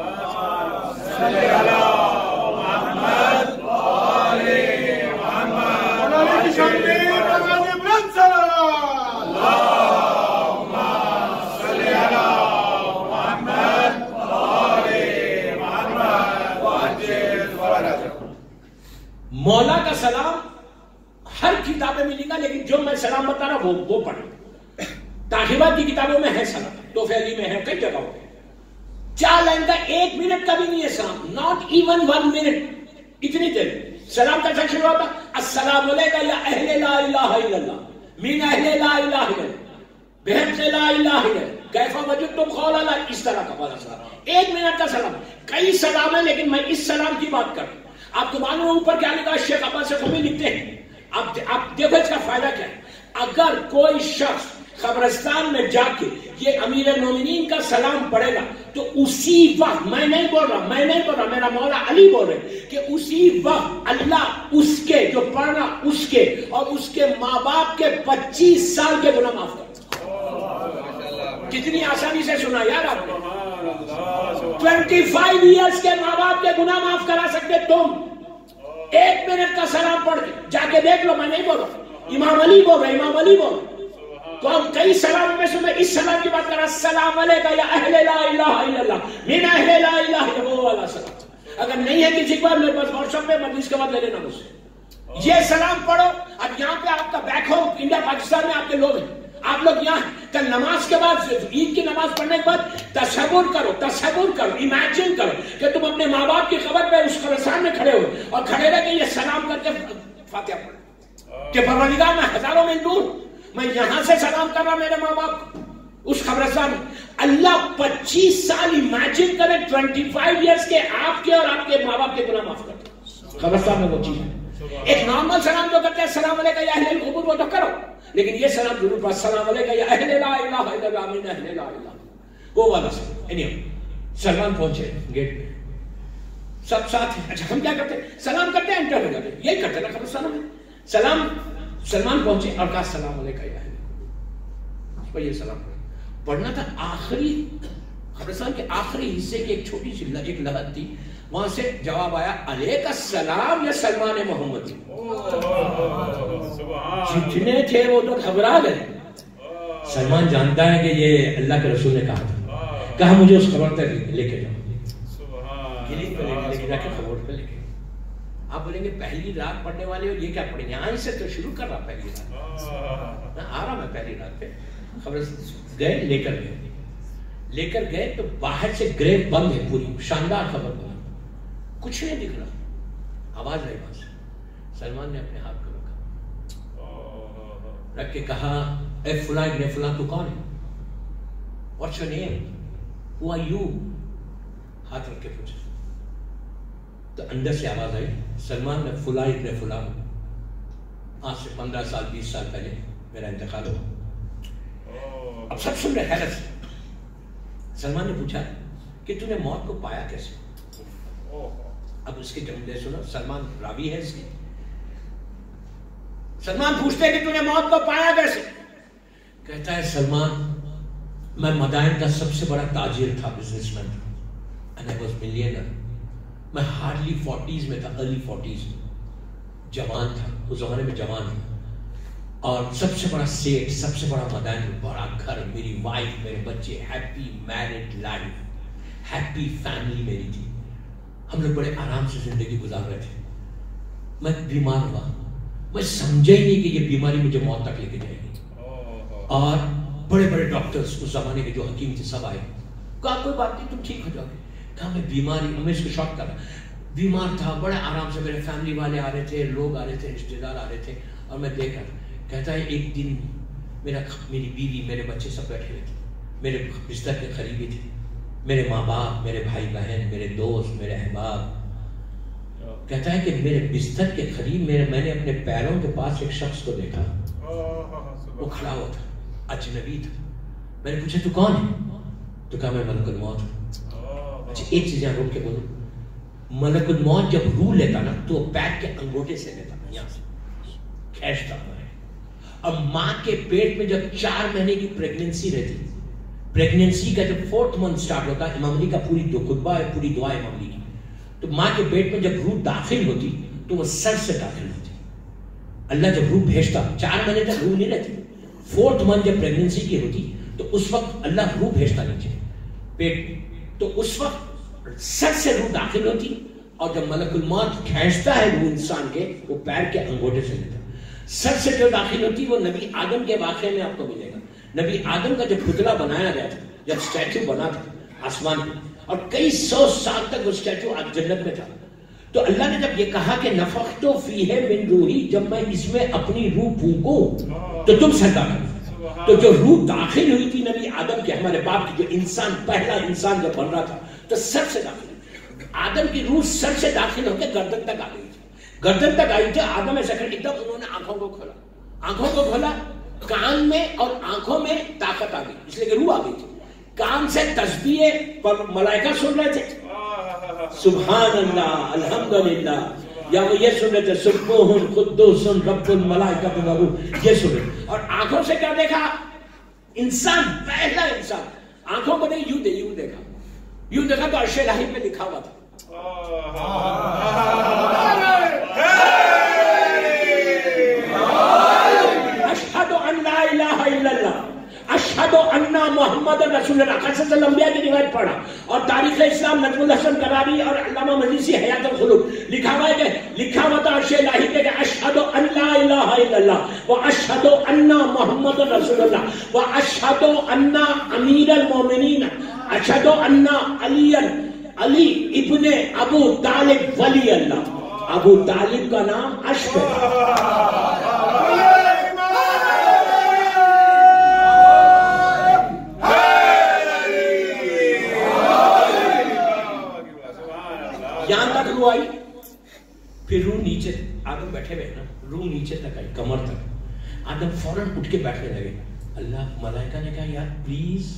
مولا کا سلام ہر کتابیں ملے گا, لیکن جو میں سلام بتا رہا وہ وہ پڑھیں. تاخیبات کی کتابوں میں ہے سلام, تحفہ علی میں ہے, کئی جگہوں پہ. چار لائن کا, ایک منٹ کا بھی نہیں ہے سلام, ناٹ ایون ون منٹ, اتنی دیر. سلام کا شروع ہوتا السلام علیکم یا اہل لا الہ الا اللہ, من اہل لا الہ الا اللہ, بہن سے لا الہ الا اللہ, کیف وجدتم قول اللہ, اس طرح کا والا سلام. ایک منٹ کا سلام. کئی سلام ہے, لیکن میں اس سلام کی بات کروں. آپ کو معلوم اوپر کیا لکھا, شیخ عباس قمی لکھتے ہیں, آپ آپ دیکھو اس کا فائدہ کیا ہے. اگر کوئی شخص قبرستان میں جا کے یہ امیر المومنین کا سلام پڑھے گا تو اسی وقت، میں نہیں بول رہا میں نہیں بول رہا میرا مولا علی بول رہے کہ اسی وقت اللہ اس کے جو پڑھ رہا اس کے اور اس کے ماں باپ کے پچیس سال کے گناہ معاف کر. کتنی آسانی سے سنا یار آپ نے. ٹوینٹی فائیو ایئرس کے ماں باپ کے گناہ معاف کرا سکتے تم ایک منٹ کا سلام پڑھ کے. جا کے دیکھ لو، میں نہیں بول رہا، امام علی بول رہے امام علی بول رہے. تو ہم کئی سلام میں سے میں اس سلام کی بات کر رہا، السلام علیکم یا اہل لا الہ الا اللہ من اہل لا الہ الا اللہ، وہ والا سلام. اگر نہیں ہے کسی کو میرے پاس واٹس ایپ پہ مجلس کے بعد لے لینا مجھ سے. یہ سلام پڑھو. اب یہاں پہ آپ کا بیک ہوم انڈیا پاکستان میں آپ کے لوگ ہیں، آپ لوگ یہاں کل نماز کے بعد عید کی نماز پڑھنے کے بعد تصور کرو تصور کرو امیجن کرو کہ تم اپنے ماں باپ کی قبر پہ اس قبرستان میں کھڑے ہوئے اور کھڑے رہ کے یہ سلام کر کے فاتحہ پڑھو کہ پروردگار میں ہزاروں میل دور میں یہاں سے سلام کر رہا میرے ماں باپ اس قبرستان میں. اللہ پچیس سال امیجن کرے ٹوینٹی فائیو ایئرس کے آپ کے اور آپ کے ماں باپ کے گناہ معاف کرتے قبرستان میں. وہ چیز ہے ایک نارمل سلام جو کرتے ہیں السلام علیکم یا اہل القبور وہ تو کرو، لیکن یہ سلام ضرور پڑھ السلام علیکم یا اہل لا الہ الا اللہ من اہل لا الہ، وہ والا سلام. اینی سلمان پہنچے گیٹ پہ سب ساتھ ہیں. اچھا ہم کیا کرتے ہیں؟ سلام کرتے ہیں انٹر ہو جاتے ہیں. یہی کرتے ہیں نا قبرستان میں. سلام سلمان پہنچے اور کہا السلام علیکم یا اہل القبور. پر یہ سلام پڑھنا تھا. آخری قبرستان کے آخری حصے کی ایک چھوٹی سی ایک لغت تھی، وہاں سے جواب آیا علیک السلام یا سلمان محمدی. جتنے تھے وہ تو گھبرا گئے. سلمان جانتا ہے کہ یہ اللہ کے رسول نے کہا تھا، کہا مجھے اس خبر تک لے کے جاؤ. گلی پہ لے کے جا کے خبر پہ لے کے. آپ بولیں گے پہلی رات پڑھنے والے ہو یہ کیا پڑھیں گے؟ یہاں سے تو شروع کر رہا پہلی رات. آ رہا میں پہلی رات پہ خبر گئے لے کر گئے لے کر گئے تو باہر سے گریو بند ہے پوری شاندار خبر بند، کچھ نہیں دکھ رہا. آواز آئی وہاں سے. سلمان نے اپنے ہاتھ کو رکھا، رکھ کے کہا اے فلاں ابن فلاں تو کون ہے؟ What's your name? Who are you? ہاتھ رکھ کے پوچھا. تو اندر سے آواز آئی سلمان میں فلاں ابن فلاں، آج سے پندرہ سال بیس سال پہلے میرا انتقال ہوا. اب سب سن رہے حیرت سے. سلمان نے پوچھا کہ تو نے موت کو پایا کیسے؟ اب اس کے جملے سنو. سلمان راوی ہے اس کے. سلمان پوچھتے ہیں کہ تو نے موت کو پایا کیسے؟ کہتا ہے سلمان میں مدائن کا سب سے بڑا تاجر تھا، بزنس مین تھا. and I was millionaire. میں ہارڈلی فورٹیز میں تھا، ارلی فورٹیز میں جوان تھا. اس زمانے میں جوان تھا اور سب سے بڑا سیٹ، سب سے بڑا مدائن، بڑا گھر، میری وائف، میرے بچے، happy married life, happy family میری تھی. ہم لوگ بڑے آرام سے زندگی گزار رہے تھے. میں بیمار ہوا، میں سمجھا ہی نہیں کہ یہ بیماری مجھے موت تک لے کے جائے گی. اور بڑے بڑے ڈاکٹرز اس زمانے کے جو حکیم تھے سب آئے، کہا کوئی بات نہیں تم ٹھیک ہو جاؤ گے. کہا میں بیماری، میں اس کو شاک کر رہا بیمار تھا، بڑے آرام سے میرے فیملی والے آ رہے تھے، لوگ آ رہے تھے، رشتے دار آ رہے تھے اور میں دیکھ رہا. کہتا ہے ایک دن میرا میری بیوی، میرے بچے سب بیٹھے ہوئے تھے، میرے بستر کے قریبی تھے، میرے ماں باپ، میرے بھائی بہن، میرے دوست، میرے احباب. کہتا ہے کہ میرے بستر کے قریب میرے میں نے اپنے پیروں کے پاس ایک شخص کو دیکھا، وہ کھڑا ہوا تھا، اجنبی تھا. میں نے پوچھا تو کون ہے؟ تو کہا میں ملک الموت ہوں. اچھا ایک چیز یہاں روک کے بولوں، ملک الموت جب روح لیتا نا تو وہ پیر کے انگوٹھے سے لیتا نا، یہاں سے کھینچتا ہے. اب ماں کے پیٹ میں جب چار مہینے کی پریگننسی رہتی، پریگننسی کا جب فورتھ منتھ سٹارٹ ہوتا ہے، امام علی کا پوری دو خطبہ ہے، پوری دعا امام علی کی. تو ماں کے پیٹ میں جب روح داخل ہوتی تو وہ سر سے داخل ہوتی. اللہ جب روح بھیجتا، چار مہینے تک روح نہیں رہتی، فورتھ منتھ جب پریگننسی کی ہوتی تو اس وقت اللہ روح بھیجتا نیچے پیٹ. تو اس وقت سر سے روح داخل ہوتی اور جب ملک الموت کھینچتا ہے روح انسان کے، وہ پیر کے انگوٹھے سے لیتا. سر سے جو داخل ہوتی وہ نبی آدم کے واقعے میں آپ کو ملے گا. نبی آدم کا جب پتلا بنایا گیا تھا، جب اسٹیچو بنا تھا آسمان میں، اور کئی سو سال تک وہ اسٹیچو جنت میں تھا، تو اللہ نے جب یہ کہا کہ نفخت فیہ من روحی، جب میں اس میں اپنی روح پھونکوں تو تم سر داخل. تو جو روح داخل ہوئی تھی نبی آدم کے، ہمارے باپ کی، جو انسان پہلا انسان جب بن رہا تھا تو سر سے داخل. آدم کی روح سر سے داخل ہو کے گردن تک آ گئی تھی. گردن تک آئی تھی. آدم ایسا کر ایک دم انہوں نے آنکھوں کو کھولا، آنکھوں کو کھولا کان میں اور آنکھوں میں طاقت آ گئی، اس لیے کہ روح آ گئی تھی. کان سے تسبیح پر ملائکہ سن رہے تھے، سبحان اللہ الحمدللہ، یا وہ یہ سن رہے تھے سبوح قدوس رب الملائکۃ والروح، یہ سن رہے. اور آنکھوں سے کیا دیکھا؟ انسان، پہلا انسان. آنکھوں کو نہیں، یوں دے یوں دیکھا، یوں دیکھا تو عرش الہی پہ لکھا ہوا تھا. اشہد ان لا الہ الا اللہ، اشہد ان محمد رسول اللہ. قصص الانبیاء کی روایت پڑھا اور تاریخ اسلام نجم الحسن قراری اور علامہ مجلسی حیات الخلود لکھا ہوا ہے کہ لکھا ہوا تھا عرش الہی پہ کہ اشہد ان لا الہ الا اللہ و اشہد ان محمد رسول اللہ و اشہد ان امیر المومنین اشہد ان علی علی ابن ابو طالب ولی اللہ. ابو طالب کا نام اشک ہے. یہاں تک روح آئی، پھر روح نیچے، آدم بیٹھے ہوئے نا، روح نیچے تک آئی، کمر تک. آدم فوراً اٹھ کے بیٹھنے لگے. اللہ ملائکہ نے کہا یار پلیز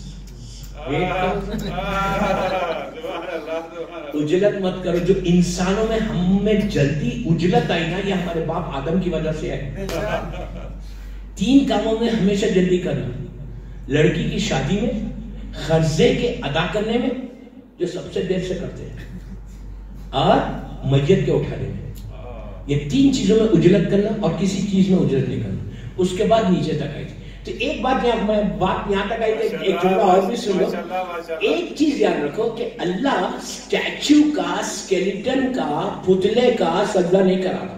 اجلت مت کرو. جو انسانوں میں ہم میں جلدی اجلت آئی نا، یہ ہمارے باپ آدم کی وجہ سے ہے. تین کاموں میں ہمیشہ جلدی کرنا: لڑکی کی شادی میں، قرضے کے ادا کرنے میں جو سب سے دیر سے کرتے ہیں، اور میت کے اٹھانے میں. یہ تین چیزوں میں اجلت کرنا اور کسی چیز میں اجلت نہیں کرنا. اس کے بعد نیچے تک آئی. تو ایک بات یہاں میں بات یہاں تک آئی کہ ایک جملہ اور بھی سن لو. ایک چیز یاد رکھو کہ اللہ اسٹیچو کا، اسکیلیٹن کا، پتلے کا سجدہ نہیں کراتا.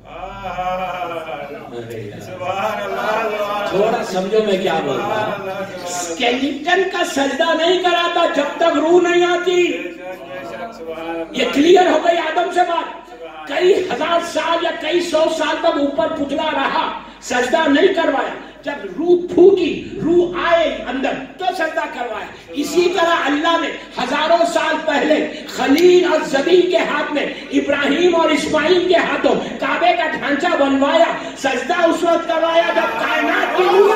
تھوڑا سمجھو میں کیا بول رہا ہوں. اسکیلیٹن کا سجدہ نہیں کراتا جب تک روح نہیں آتی. یہ کلیئر ہو گئی آدم سے بات. کئی ہزار سال یا کئی سو سال تک اوپر پتلا رہا، سجدہ نہیں کروایا. جب روح پھوکی، روح آئے اندر تو سجدہ کروایا. اسی طرح اللہ نے ہزاروں سال پہلے خلیل اور ذبیح کے ہاتھ میں، ابراہیم اور اسماعیل کے ہاتھوں کعبے کا ڈھانچہ بنوایا. سجدہ اس وقت کروایا جب کائنات کی روح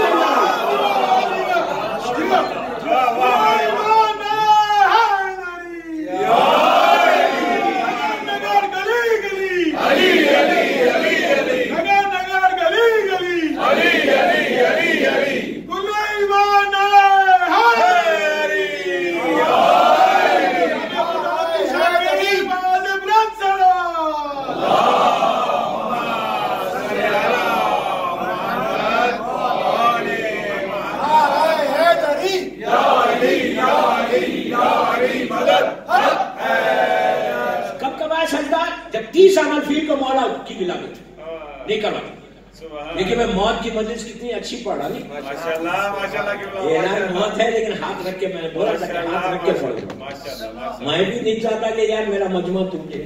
تیس عمل فیل کو مولا کی ملا گئی تھی، نہیں کرواتا. لیکن میں موت کی مجلس کتنی اچھی پڑھ رہا نہیں. یہ اعلان موت ہے لیکن ہاتھ رکھ کے میں نے بولا تھا کہ ہاتھ رکھ کے پڑھوں. میں بھی نہیں چاہتا کہ یار میرا مجموعہ ٹوٹے،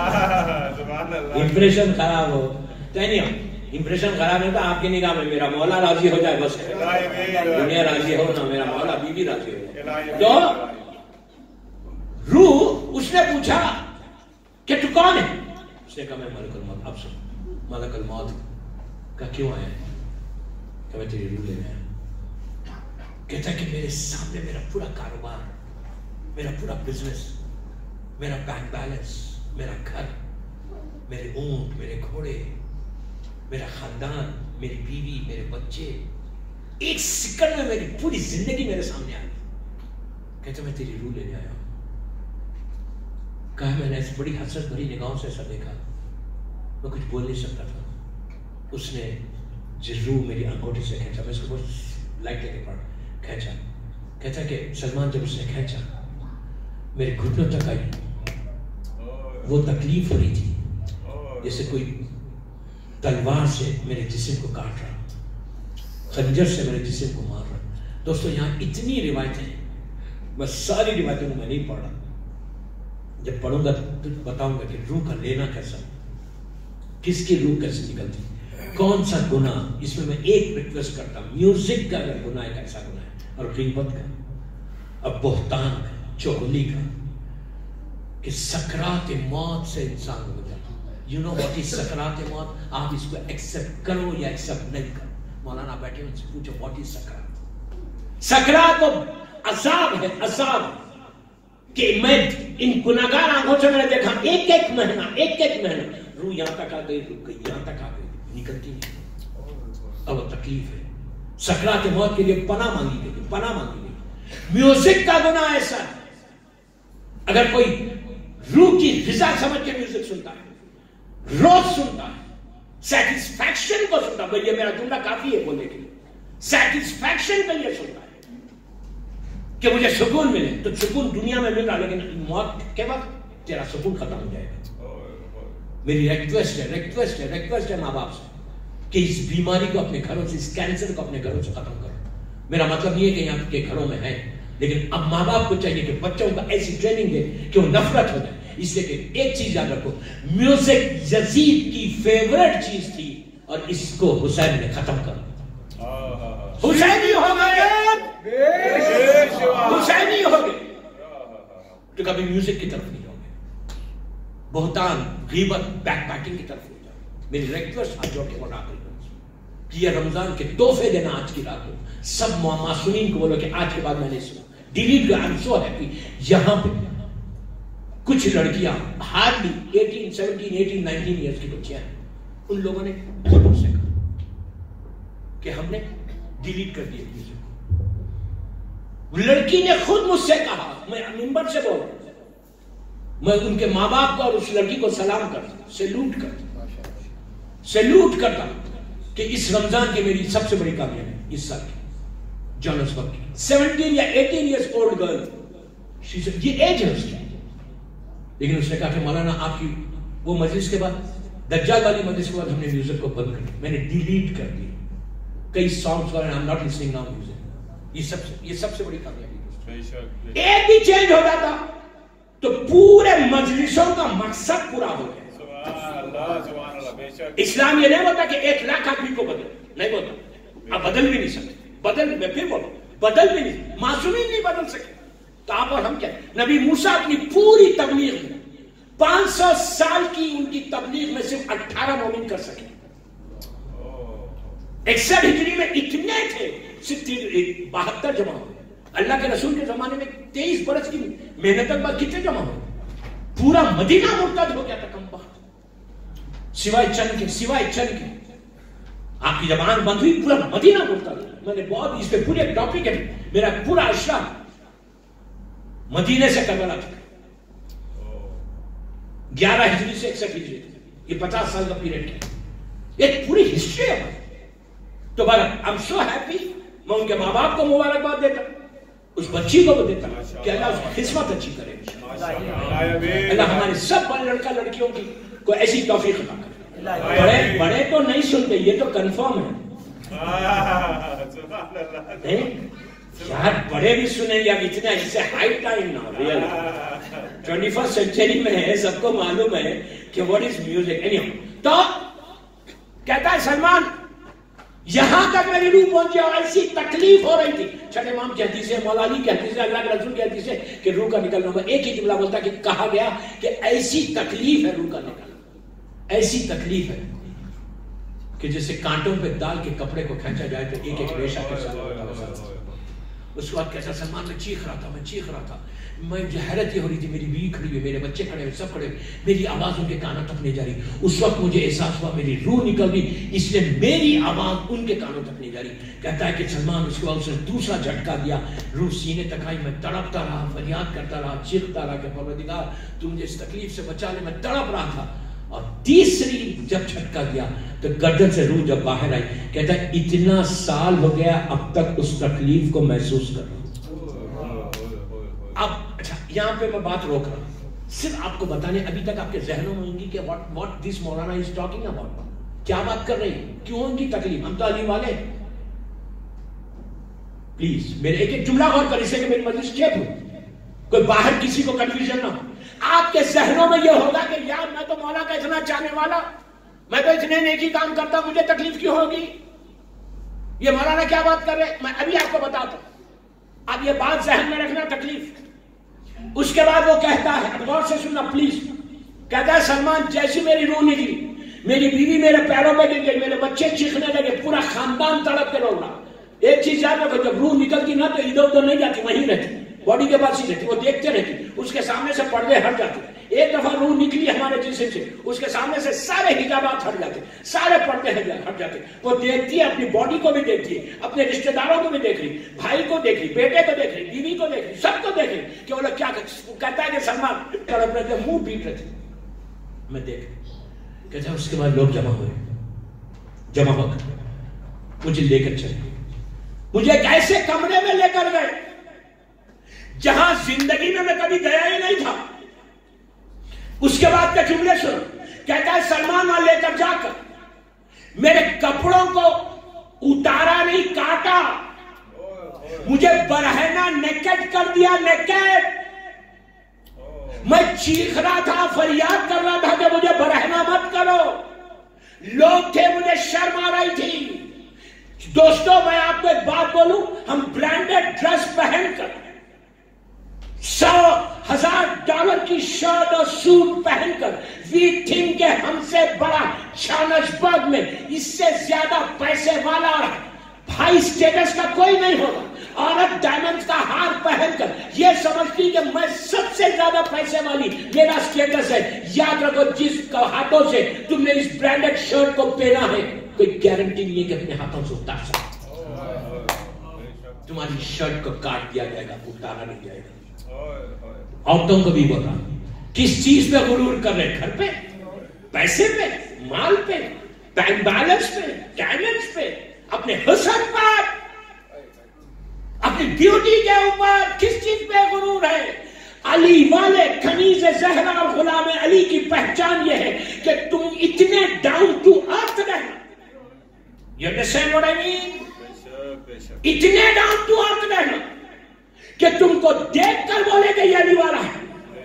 امپریشن خراب ہو. تو نہیں امپریشن خراب ہے تو آپ کی نگاہ میں میرا مولا راضی ہو جائے بس. دنیا راضی ہو نہ میرا مولا بی بی راضی ہو جائے. تو روح اس نے پوچھا کہ تو کون ہے؟ اس نے کہا میں ملک الموت. اب سن، ملک الموت کا کیوں آیا ہے؟ کہ میں تیری روح لینے آیا. کہتا ہے کہ میرے سامنے میرا پورا کاروبار، میرا پورا بزنس، میرا بینک بیلنس، میرا گھر، میرے اونٹ، میرے گھوڑے، میرا خاندان، میری بیوی، میرے بچے، ایک سیکنڈ میں میری پوری زندگی میرے سامنے آ گئی. کہتا میں تیری روح لینے آیا ہوں. کہا میں نے ایسی بڑی حسرت بھری نگاہوں سے ایسا دیکھا، میں کچھ بول نہیں سکتا تھا. اس نے جس روح میری انگوٹھی سے کھینچا، میں اس کو بہت لائٹ لے کے پڑھا، کھینچا. کہتا کہ سلمان جب اس نے کھینچا میرے گھٹنوں تک آئی. وہ تکلیف ہو رہی تھی جیسے کوئی تلوار سے میرے جسم کو کاٹ رہا، خنجر سے میرے جسم کو مار رہا. دوستو یہاں اتنی روایتیں، میں ساری روایتوں کو میں نہیں پڑھ رہا. جب پڑھوں گا تو بتاؤں گا کہ روح کا لینا کیسا، کس کی روح کیسے نکلتی، کون سا گناہ. اس میں میں ایک ریکویسٹ کرتا ہوں، میوزک کا اگر گناہ ایک ایسا گناہ ہے، اور غیبت کا، اب بہتان کا، چغلی کا، کہ سکرات موت سے انسان ہو جاتا. یو نو واٹ از سکرات موت. آپ اس کو ایکسپٹ کرو یا ایکسپٹ نہیں کرو، مولانا بیٹھے ان سے پوچھو واٹ از سکرات؟ سکرات تو عذاب ہے، عذاب کہ میں ان گناہگار آنکھوں سے میں نے دیکھا ایک ایک مہینہ ایک ایک مہینہ روح یہاں تک آ گئی، رک گئی، یہاں تک آ گئی، نکلتی نہیں، اب وہ تکلیف ہے۔ سکرات موت کے لیے پناہ مانگی گئی، پناہ مانگی گئی۔ میوزک کا گناہ ایسا ہے، اگر کوئی روح کی غذا سمجھ کے میوزک سنتا ہے، روز سنتا ہے، سیٹسفیکشن کو سنتا ہے، یہ میرا جملہ کافی ہے بولنے کے لیے، سیٹسفیکشن کے لیے سنتا ہے کہ مجھے سکون ملے، تو سکون دنیا میں مل رہا، لیکن موت کے وقت تیرا سکون ختم ہو جائے گا۔ میری ریکویسٹ ہے ریکویسٹ ہے ریکویسٹ ہے ماں باپ سے کہ اس بیماری کو اپنے گھروں سے، اس کینسر کو اپنے گھروں سے ختم کرو۔ میرا مطلب یہ ہے کہ یہاں کے گھروں میں ہے، لیکن اب ماں باپ کو چاہیے کہ بچوں کو ایسی ٹریننگ دے کہ وہ نفرت ہو جائے۔ اس لیے کہ ایک چیز یاد رکھو، میوزک یزید کی فیورٹ چیز تھی اور اس کو حسین نے ختم کر دیا۔ حسینی ہو گئے، حسینی ہو گئے تو کبھی میوزک کی طرف نہیں جاؤ گے، بہتان، غیبت، بیک بیکنگ کی طرف نہیں جاؤ۔ میری ریکویسٹ ہاتھ جوڑ کے بتا رہی ہوں کہ یہ رمضان کے تحفے دینا آج کی رات کو سب معصومین کو بولو کہ آج کے بعد میں نے سنا، ڈیلیٹ کر، آئی ایم سو ہیپی۔ یہاں پہ کچھ لڑکیاں hardly eighteen seventeen eighteen nineteen years کی بچیاں ہیں، ان لوگوں نے خود مجھ سے کہا کہ ہم نے ڈیلیٹ کر دیا میوزک کو۔ لڑکی نے خود مجھ سے کہا، میں منبر سے بول رہا ہوں، میں ان کے ماں باپ کو اور اس لڑکی کو سلام کرتا، سیلوٹ کرتا، سیلوٹ کرتا کہ اس رمضان کی میری سب سے بڑی کامیابی ہے اس سال کی، جانسبرگ کی سیونٹین یا ایٹین ایئرس اولڈ گرل، یہ ایج ہے اس کی، لیکن اس نے کہا کہ مولانا آپ کی وہ مجلس کے بعد، دجال والی مجلس کے بعد ہم نے میوزک کو بند کر دیا، میں نے ڈیلیٹ کر دیا کئی سانگز اور I'm not listening now music۔ یہ سب سے یہ سب سے بڑی کامیابی، ایک بھی چینج ہو جاتا تو پورے مجلسوں کا مقصد پورا ہو گیا۔ اسلام یہ نہیں بولتا کہ ایک لاکھ آدمی کو بدل، نہیں بولتا، آپ بدل بھی نہیں سکتے، بدل میں پھر بولو بدل بھی نہیں، معصومین نہیں بدل سکتے، تو آپ اور ہم کیا؟ نبی موسیٰ اپنی پوری تبلیغ میں پانچ سو سال کی ان کی تبلیغ میں صرف اٹھارہ مومن کر سکے، اکسٹھ ہجری میں اتنے تھے، صرف بہتر جمع ہوئے۔ اللہ کے رسول کے زمانے میں تیئیس برس کی محنت کے بعد کتنے جمع ہوئے؟ پورا مدینہ مرتد ہو گیا تھا کم وقت، سوائے چند کے، سوائے چند کے۔ آپ کی زبان بند ہوئی، پورا مدینہ مرتد ہو۔ میں نے بہت اس پہ پورے ٹاپک ہے، میرا پورا اشرا مدینے سے کربلا تک، گیارہ ہجری سے اکسٹھ ہجری، یہ پچاس سال کا پیریڈ ہے، ایک پوری ہسٹری ہے۔ تو بارہ I'm so happy، میں ان کے ماں باپ کو مبارکباد دیتا، اس بچی کو بھی دیتا کہ اللہ اس کی قسمت اچھی کرے، اللہ ہمارے سب بڑے لڑکا لڑکیوں کی کو ایسی توفیق عطا کرے۔ بڑے بڑے تو نہیں سنتے، یہ تو کنفرم ہے، یار بڑے بھی سنیں گے، اب اتنا اس سے ہائی ٹائم نہ ریئل ٹوینٹی فرسٹ سینچری میں ہے، سب کو معلوم ہے کہ واٹ از میوزک۔ تو کہتا ہے سلمان یہاں تک میری روح پہنچی اور ایسی تکلیف ہو رہی تھی، چھٹے امام کی حدیث ہے، مولا علی کی حدیث ہے، اللہ کے رسول کی حدیث ہے کہ روح کا نکلنا، میں ایک ہی جملہ بولتا کہ کہا گیا کہ ایسی تکلیف ہے روح کا نکلنا، ایسی تکلیف ہے کہ جیسے کانٹوں پہ ڈال کے کپڑے کو کھینچا جائے تو ایک ایک ریشہ کے ساتھ۔ اس کے بعد کیسا سلمان میں چیخ رہا تھا، میں چیخ رہا تھا، میں حیرت یہ ہو رہی تھی، میری بیوی کھڑی ہوئی، میرے بچے کھڑے ہوئے، سب کھڑے ہوئے، میری آواز ان کے کانوں تک نہیں جا رہی۔ اس وقت مجھے احساس ہوا میری روح نکل گئی، اس لیے میری آواز ان کے کانوں تک نہیں جا رہی۔ کہتا ہے کہ سلمان اس کے بعد اس نے دوسرا جھٹکا دیا، روح سینے تک آئی، میں تڑپتا رہا، فریاد کرتا رہا، چیختا رہا کہ پروردگار تو مجھے اس تکلیف سے بچا لے، میں تڑپ رہا تھا۔ اور تیسری جب جھٹکا دیا تو گردن سے روح جب باہر آئی، کہتا ہے اتنا سال ہو گیا اب تک اس تکلیف کو محسوس کر رہا ہوں۔ اب اچھا یہاں پہ میں بات روک رہا ہوں، صرف آپ کو بتانے، ابھی تک آپ کے ذہنوں میں ہوں گی کہ what what this Maulana is talking about، کیا بات کر رہی ہے، کیوں ان کی تکلیف، ہم تو علی والے۔ پلیز میرے ایک ایک جملہ غور کر، اس سے کہ میری مجلس چیپ ہو، کوئی باہر کسی کو کنفیوژن نہ ہو۔ آپ کے ذہنوں میں یہ ہوگا کہ یار میں تو مولا کا اتنا چاہنے والا، میں تو اتنے نیکی کام کرتا، مجھے تکلیف کیوں ہوگی، یہ مولانا کیا بات کر رہے۔ میں ابھی آپ کو بتاتا ہوں، اب یہ بات ذہن میں رکھنا، تکلیف۔ اس کے بعد وہ کہتا ہے، اب غور سے سننا پلیز، کہتا ہے سلمان جیسی میری روح نکلی، میری بیوی میرے پیروں میں گر گئی, میرے بچے چیخنے لگے, پورا خاندان تڑپ کے رو رہا. ایک چیز یاد رکھو, جب روح نکلتی نا تو ادھر ادھر نہیں جاتی, وہیں رہتی, باڈی کے پاس ہی رہتی, وہ دیکھتے رہتی, اس کے سامنے سے پردے ہٹ جاتے. ایک دفعہ روح نکلی ہمارے جسم سے, اس کے سامنے سے سارے حجابات ہٹ جاتے, سارے پردے ہٹ جاتے. وہ دیکھتی ہے, اپنی باڈی کو بھی دیکھتی ہے, اپنے رشتہ داروں کو بھی دیکھ رہی, بھائی کو دیکھ رہی, بیٹے کو دیکھ رہی, بیوی کو دیکھ رہی, سب کو دیکھ رہی کہ وہ لوگ کیا کہتا ہے کہ سلمان تڑپ رہے تھے, منہ پیٹ رہے تھے. میں دیکھ کہتا ہے اس کے بعد لوگ جمع ہوئے, جمع ہو کر مجھے لے کر چلے, مجھے ایک ایسے کمرے میں لے کر گئے جہاں زندگی میں میں کبھی گیا ہی نہیں تھا. اس کے بعد کے جملے سن, کہتا ہے سلمان وہاں لے کر جا کر میرے کپڑوں کو اتارا نہیں, کاٹا, مجھے برہنہ نیکڈ کر دیا, نیکڈ. میں چیخ رہا تھا, فریاد کر رہا تھا کہ مجھے برہنہ مت کرو. لوگ تھے, مجھے شرم آ رہی تھی. دوستوں میں آپ کو ایک بات بولوں, ہم برانڈڈ ڈریس پہن کر, سو ہزار ڈالر کی شرٹ اور سوٹ پہن کر, وی تھنک کہ ہم سے بڑا شانشبرگ میں اس سے زیادہ پیسے والا بھائی اسٹیٹس کا کوئی نہیں ہوگا. عورت ڈائمنڈ کا ہار پہن کر یہ سمجھتی کہ میں سب سے زیادہ پیسے والی, میرا اسٹیٹس ہے. یاد رکھو, جس ہاتھوں سے تم نے اس برانڈڈ شرٹ کو پہنا ہے, کوئی گارنٹی نہیں ہے کہ اپنے ہاتھوں سے اتار سکتے. تمہاری شرٹ کو کاٹ دیا جائے گا, اتارا نہیں جائے گا. عورتوں کو بھی بولا, کس چیز پہ غرور کر رہے, گھر پہ, پیسے پہ, مال پہ, بینک بیلنس پہ, ٹیلنٹس پہ, اپنے حسن پر, اپنی بیوٹی کے اوپر, کس چیز پہ غرور ہے؟ علی والے کنیز زہرا اور غلام علی کی پہچان یہ ہے کہ تم اتنے ڈاؤن ٹو ارتھ رہنا. You understand what I mean? اتنے ڈاؤن ٹو ارتھ رہنا کہ تم کو دیکھ کر بولے کہ یہ علی والا ہے.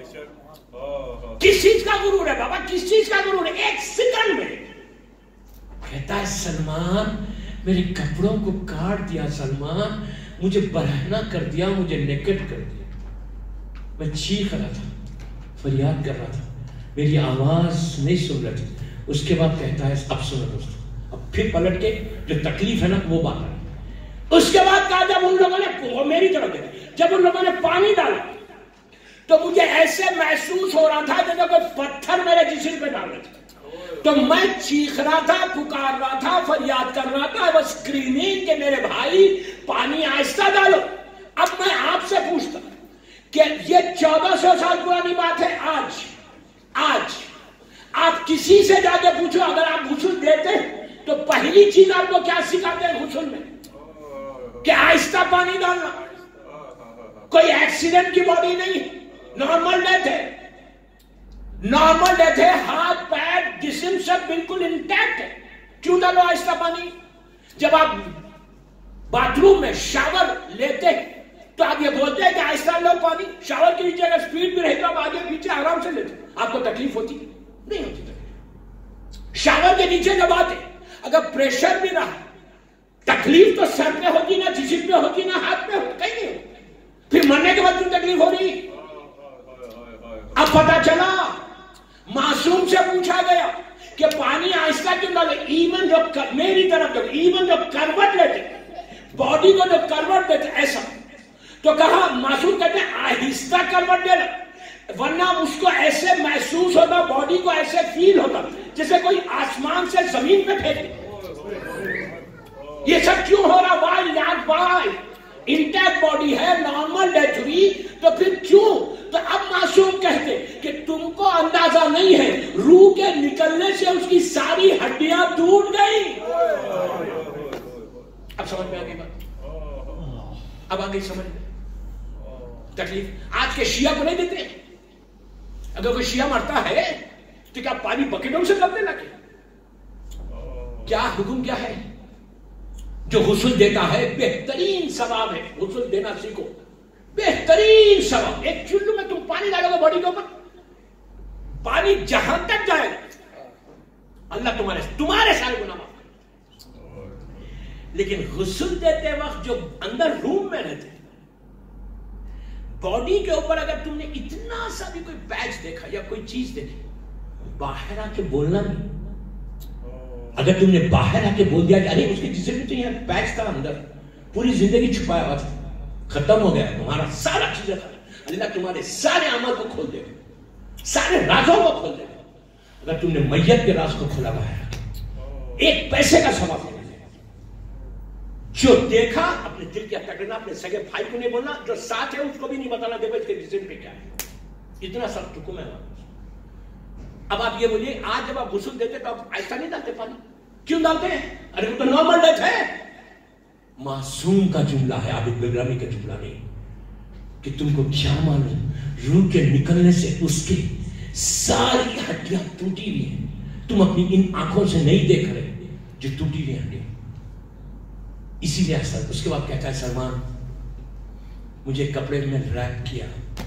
کس چیز کا غرور ہے بابا, کس چیز کا غرور ہے؟ ایک سیکنڈ میں کہتا ہے سلمان میرے کپڑوں کو کاٹ دیا, سلمان مجھے برہنہ کر دیا, مجھے نیکڈ کر دیا. میں چیخ رہا تھا, فریاد کر رہا تھا, میری آواز نہیں سن رہی تھی. اس کے بعد کہتا ہے اب سنو دوستو, اب پھر پلٹ کے جو تکلیف ہے نا وہ بات ہے. اس کے بعد کہا جب ان لوگوں نے میری طرف دیکھا, جب ان لوگوں نے پانی ڈالا تو مجھے ایسے محسوس ہو رہا تھا جیسے کوئی پتھر میرے جسم پہ ڈال رہے تھے. تو میں چیخ رہا تھا, پکار رہا تھا, فریاد کر رہا تھا, بس اسکریننگ کہ میرے بھائی پانی آہستہ ڈالو. اب میں آپ سے پوچھتا کہ یہ چودہ سو سال پرانی بات ہے. آج آج آپ کسی سے جا کے پوچھو, اگر آپ غسل دیتے تو پہلی چیز آپ کو کیا سکھاتے ہیں غسل میں؟ کہ آہستہ پانی ڈالنا. کوئی ایکسیڈنٹ کی باڈی نہیں, نارمل ڈیتھ ہے, نارمل ڈیتھ ہے, ہاتھ پیر جسم سب بالکل انٹیکٹ ہے. کیوں ڈالو آہستہ پانی؟ جب آپ باتھ روم میں شاور لیتے تو آپ یہ بولتے ہیں کہ آہستہ لو پانی. شاور کے نیچے اگر سپیڈ بھی رہے تو آپ آگے پیچھے آرام سے لیتے, آپ کو تکلیف ہوتی نہیں ہوتی تکلیف. شاور کے نیچے جب آتے اگر پریشر بھی رہا, تکلیف تو سر پہ ہوتی نہ جسم پہ ہوتی نہ ہاتھ پہ ہوتی, کہیں نہیں. پھر مرنے کے بعد کیوں تکلیف ہو رہی؟ اب پتا چلا, معصوم سے پوچھا گیا کہ پانی آہستہ کیوں ڈالے. ایون جو میری طرف جب ایون جو کروٹ لیتے, باڈی کو جو کروٹ دیتے ایسا, تو کہا معصوم کہتے ہیں آہستہ کروٹ دینا, ورنہ اس کو ایسے محسوس ہوتا, باڈی کو ایسے فیل ہوتا جیسے کوئی آسمان سے زمین پہ پھینکے. یہ سب کیوں ہو رہا؟ وائی یاد وائی انٹیکٹ باڈی ہے, نارمل ڈیتھ ہوئی, تو پھر کیوں؟ تو اب معصوم کہتے کہ تم کو اندازہ نہیں ہے, روح کے نکلنے سے اس کی ساری ہڈیاں ٹوٹ گئی. اب سمجھ میں آ گئی بات, اب آ گئی سمجھ میں. تکلیف آج کے شیعہ کو نہیں دیتے. اگر کوئی شیعہ مرتا ہے تو کیا پانی بکیٹوں سے کرنے لگے؟ کیا حکم کیا ہے؟ جو غسل دیتا ہے بہترین ثواب ہے, غسل دینا سیکھو, بہترین ثواب. ایک چلو میں تم پانی ڈالو گے باڈی کے اوپر, پانی جہاں تک جائے اللہ تمہارے تمہارے سارے گناہ معاف کرے. لیکن غسل دیتے وقت جو اندر روم میں رہتے, باڈی کے اوپر اگر تم نے اتنا سا بھی کوئی پیچ دیکھا یا کوئی چیز دیکھی, باہر آ کے بولنا نہیں, اگر تم نے باہر آ کے بول دیا کہ ارے اس کے جسم میں تو یہاں پیچ تھا اندر، پوری زندگی چھپایا ہوا تھا، ختم ہو گیا تمہارا سارا چیزیں، اللہ تمہارے سارے عمل کو کھول دے گا، سارے رازوں کو کھول دے گا اگر تم نے میت کے راز کو کھلا باہر، ایک پیسے کا ثواب نہیں دے گا۔ جو دیکھا اپنے دل کے ہتھیار کرنا، اپنے سگے بھائی کو نہیں بولنا، جو ساتھ ہے اس کو بھی نہیں بتانا دیکھو اس کے جسم پہ کیا ہے، اتنا سخت حکم ہے۔ اب آپ یہ بولیے آج جب آپ غسل دیتے تو آپ ایسا نہیں ڈالتے پانی، کیوں ڈالتے ہیں؟ ارے وہ تو نارمل ڈیتھ ہے۔ معصوم کا جملہ ہے، عابد بلرامی کا جملہ نہیں، کہ تم کو کیا معلوم روح کے نکلنے سے اس کی ساری ہڈیاں ٹوٹی ہوئی ہیں، تم اپنی ان آنکھوں سے نہیں دیکھ رہے جو ٹوٹی ہوئی ہڈیاں۔ اسی لیے اثر اس کے بعد کہتا ہے سلمان مجھے کپڑے میں ریپ کیا،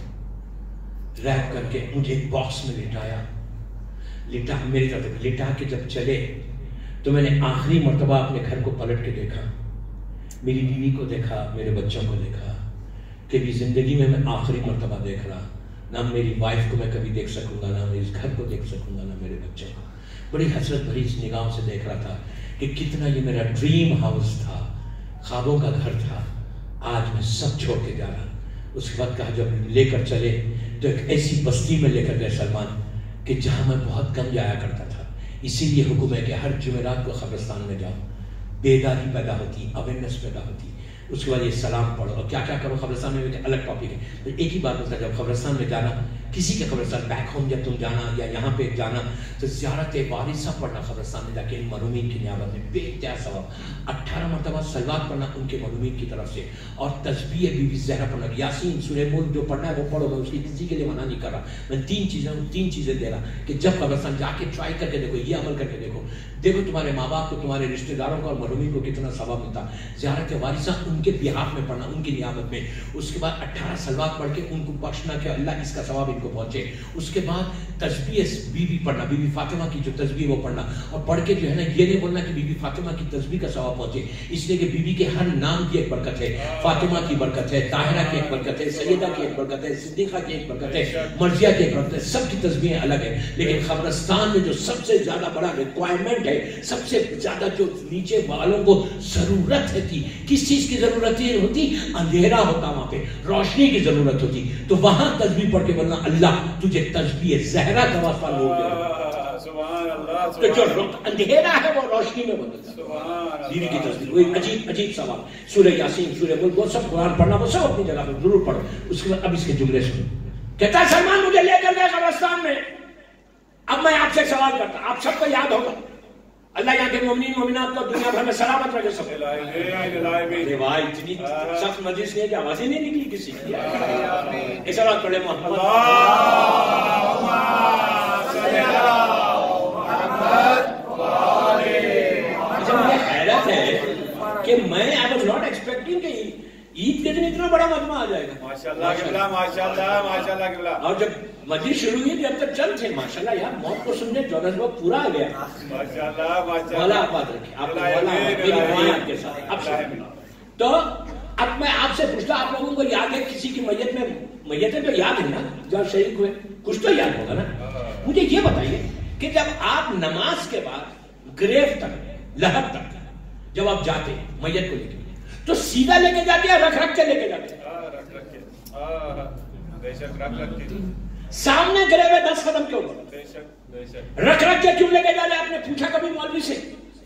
ریپ کر کے مجھے ایک باکس میں لٹایا، لٹا میری طرف لٹا کے جب چلے تو میں نے آخری مرتبہ اپنے گھر کو پلٹ کے دیکھا، میری بیوی کو دیکھا، میرے بچوں کو دیکھا، کبھی زندگی میں میں آخری مرتبہ دیکھ رہا، نہ میری وائف کو میں کبھی دیکھ سکوں گا، نہ میرے گھر کو دیکھ سکوں گا، نہ میرے بچوں کو۔ بڑی حسرت بھری اس نگاہوں سے دیکھ رہا تھا کہ کتنا یہ میرا ڈریم ہاؤس تھا، خوابوں کا گھر تھا، آج میں سب چھوڑ کے جا رہا۔ اس کے بعد کہا جب لے کر چلے تو ایک ایسی بستی میں لے کر گئے سلمان کہ جہاں میں بہت کم جایا کرتا تھا، اسی لیے حکم ہے کہ ہر جمعرات کو قبرستان میں جاؤ، بیداری پیدا ہوتی، اویئرنیس پیدا ہوتی۔ اس کے بعد یہ سلام پڑھو اور کیا کیا کرو قبرستان میں، ایک الگ ٹاپک ہے۔ ایک ہی بات ہوتا ہے جب قبرستان میں جانا، کسی کے قبرستان بیک ہوم جب تم جانا یا یہاں پہ جانا تو زیارت وارثہ پڑھنا قبرستان میں جا کے ان مرحومین کی نیابت میں، بے انتہا ثواب۔ اٹھارہ مرتبہ صلوات پڑھنا ان کے مرحومین کی طرف سے، اور تسبیح بی بی زہرا پڑھنا، یاسین سورہ ملک جو پڑھنا ہے وہ پڑھو، میں اس کی کسی کے لیے منع نہیں کر رہا، میں تین چیزیں تین چیزیں دے رہا کہ جب قبرستان جا کے ٹرائی کر کے دیکھو، یہ عمل کر کے دیکھو، دیکھو تمہارے ماں باپ کو، تمہارے رشتہ داروں کو اور مرحومین کو کتنا ثواب ملتا۔ زیارت وارثہ ان کے بہاف میں پڑھنا، ان کی نیابت میں، اس کے بعد اٹھارہ صلوات پڑھ کے ان کو بخشنا کہ اللہ اس کا ثواب ان کو پہنچے۔ اس کے بعد تسبیح بی بی پڑھنا، بی بی فاطمہ کی جو تسبیح وہ پڑھنا، اور پڑھ کے جو ہے نا یہ نہیں بولنا کہ بی بی فاطمہ کی تسبیح کا ثواب پہنچے، اس لیے کہ بی بی کے ہر نام کی ایک برکت ہے، فاطمہ کی برکت ہے، طاہرہ کی ایک برکت ہے، سیدہ کی ایک برکت ہے، صدیقہ کی ایک برکت ہے، مرضیہ کی ایک برکت ہے، سب کی تسبیحیں الگ ہیں۔ لیکن قبرستان میں جو سب سے زیادہ بڑا ریکوائرمنٹ ہے، سب سے زیادہ جو نیچے والوں کو ضرورت ہے تھی، کس چیز کی ضرورت ہوتی؟ اندھیرا ہوتا وہاں پہ، روشنی کی ضرورت ہوتی، تو وہاں تسبیح پڑھ کے بولنا اللہ تجھے تسبیح زہرا کا واسطہ لوگ تو جو اندھیرا ہے وہ روشنی میں بدلتا۔ بیوی کی تسبیح وہی عجیب عجیب سوال، سورہ یاسین، سورہ ملک، وہ سب قرآن پڑھنا، وہ سب اپنی جگہ پر ضرور پڑھو۔ اس کے بعد اب اس کے جملے سنو، کہتا ہے سلمان مجھے لے کر گئے قبرستان میں، اب میں آپ سے سوال کرتا، آپ سب کو یاد ہوگا، اللہ یہاں کے مومنین مومنات کو دنیا بھر میں سلامت رکھے سب۔ روایت اتنی سخت مجلس نہیں کہ آواز ہی نہیں نکلی کسی کی۔ ایسا بات پڑھے محمد مجھے حیرت ہے کہ میں I was not expecting کہ عید کے دن اتنا بڑا مجمع آ جائے گا۔ ماشاءاللہ ماشاءاللہ ماشاءاللہ۔ اور جب مجلس شروع ہوئی جب تک چل تھے ماشاءاللہ یار، موت کو سننے جو نظر پورا آ گیا۔ ماشاءاللہ ماشاءاللہ۔ والا آپ بات رکھیں، آپ میری دعائیں آپ کے ساتھ۔ اب سنیں تو اب میں آپ سے پوچھتا، آپ لوگوں کو یاد ہے کسی کی میت میں، میتیں تو یاد ہے نا جو شریک ہوئے، کچھ تو یاد ہوگا نا؟ مجھے یہ بتائیے کہ جب آپ نماز کے بعد گریو تک، لحد تک جب آپ جاتے میت کو لے کے، تو سیدھا لے کے جاتے ہیں رکھ رکھ کے لے کے جاتے ہیں؟ سامنے گرے ہوئے دس قدم کے اوپر رکھ رکھ کے کیوں لے کے جا رہے؟ آپ نے پوچھا کبھی مولوی سے؟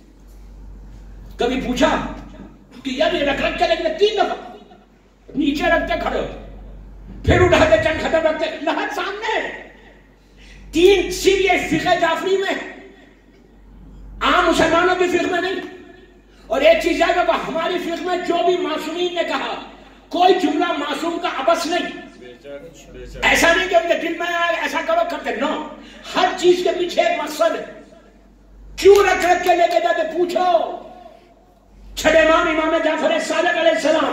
کبھی پوچھا کہ یار یہ رکھ رکھ کے لے کے تین دفعہ نیچے رکھتے کھڑے ہوتے، پھر اٹھاتے چند قدم رکھتے، لحد سامنے، تین سیدھے فقہ جعفری میں، عام مسلمانوں کی فقہ میں نہیں۔ اور ایک چیز ہے کہ ہماری فقہ میں جو بھی معصومین نے کہا، کوئی جملہ معصوم کا عبث نہیں، ایسا نہیں کہ ان کے دل میں آئے ایسا کرو کرتے، نو، ہر چیز کے پیچھے ایک مقصد ہے۔ کیوں رکھ رکھ کے لے کے جاتے؟ پوچھو چھڑے امام امام جعفر صادق علیہ السلام،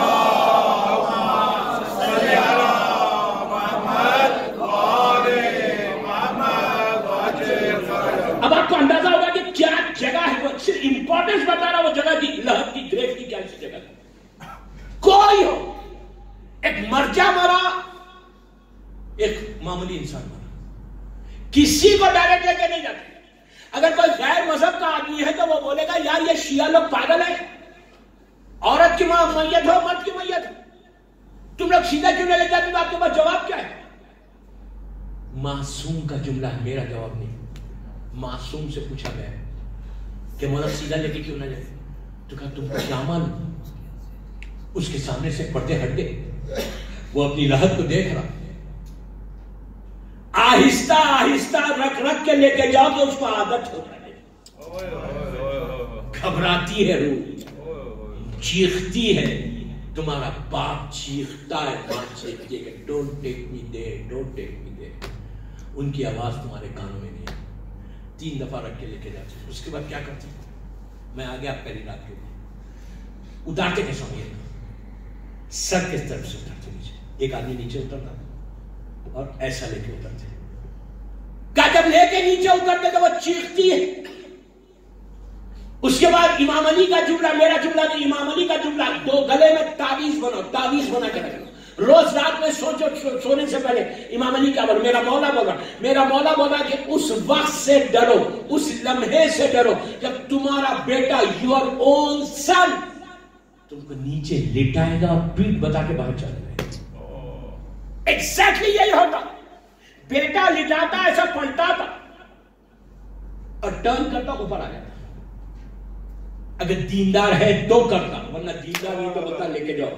اب آپ کو اندازہ ہوگا کہ کیا جگہ ہے، وہ صرف امپورٹنس بتا رہا وہ جگہ کی، لحد کی، گریف کی، کیا سی جگہ کوئی ہو، ایک مرجع مرا، ایک معمولی انسان مرا، کسی کو ڈائریکٹ لے کے نہیں جاتے۔ اگر کوئی غیر مذہب کا آدمی ہے تو وہ بولے گا یار یہ شیعہ لوگ پاگل ہیں، عورت کی ماں میت ہو مرد کی میت ہو، تم لوگ سیدھا کیوں نہیں لے جاتے؟ تو آپ کے پاس جواب کیا ہے؟ معصوم کا جملہ ہے، میرا جواب نہیں۔ معصوم سے پوچھا گیا کہ مولا سیدھا لے کے کیوں نہ جائے؟ تو کہا تم کو کیا معلوم؟ اس کے سامنے سے پردے ہٹ گئے، وہ اپنی لہت کو دیکھ رہا، آہستہ آہستہ رکھ رکھ کے لے کے جاؤ تو اس کو عادت ہو جائے، گھبراتی ہے روح، چیختی ہے، تمہارا باپ چیختا ہے، ماں چیختی ہے کہ don't take me there, don't take می دیر، ان کی آواز تمہارے کانوں میں نہیں ہے، تین دفعہ رکھ کے لے کے جاتے۔ اس کے بعد کیا کرتے؟ میں آ گیا پہلی رات کے لیے، اتارتے کے سامنے سر کس طرف سے اترتے نیچے، ایک آدمی نیچے اترتا اور ایسا لے کے اترتے، کہا جب لے کے نیچے اترتے تو وہ چیختی ہے۔ اس کے بعد امام علی کا جملہ، میرا جملہ نہیں، امام علی کا جملہ، دو گلے میں تعویذ بنو، تعویذ بنا کے رکھنا، روز رات میں سوچو سونے سے پہلے امام علی کیا بولا؟ میرا مولا بولا، میرا مولا بولا کہ اس وقت سے ڈرو، اس لمحے سے ڈرو جب تمہارا بیٹا یور اون سن تم کو نیچے لٹائے گا اور پیٹ بتا کے باہر چلے گا۔ ایگزیکٹلی یہی ہوتا، بیٹا لٹاتا ایسا پلٹا تھا اور ٹرن کرتا اوپر آ جاتا، اگر دیندار ہے تو کرتا، ورنہ دیندار نہیں تو بتا لے کے جاؤ۔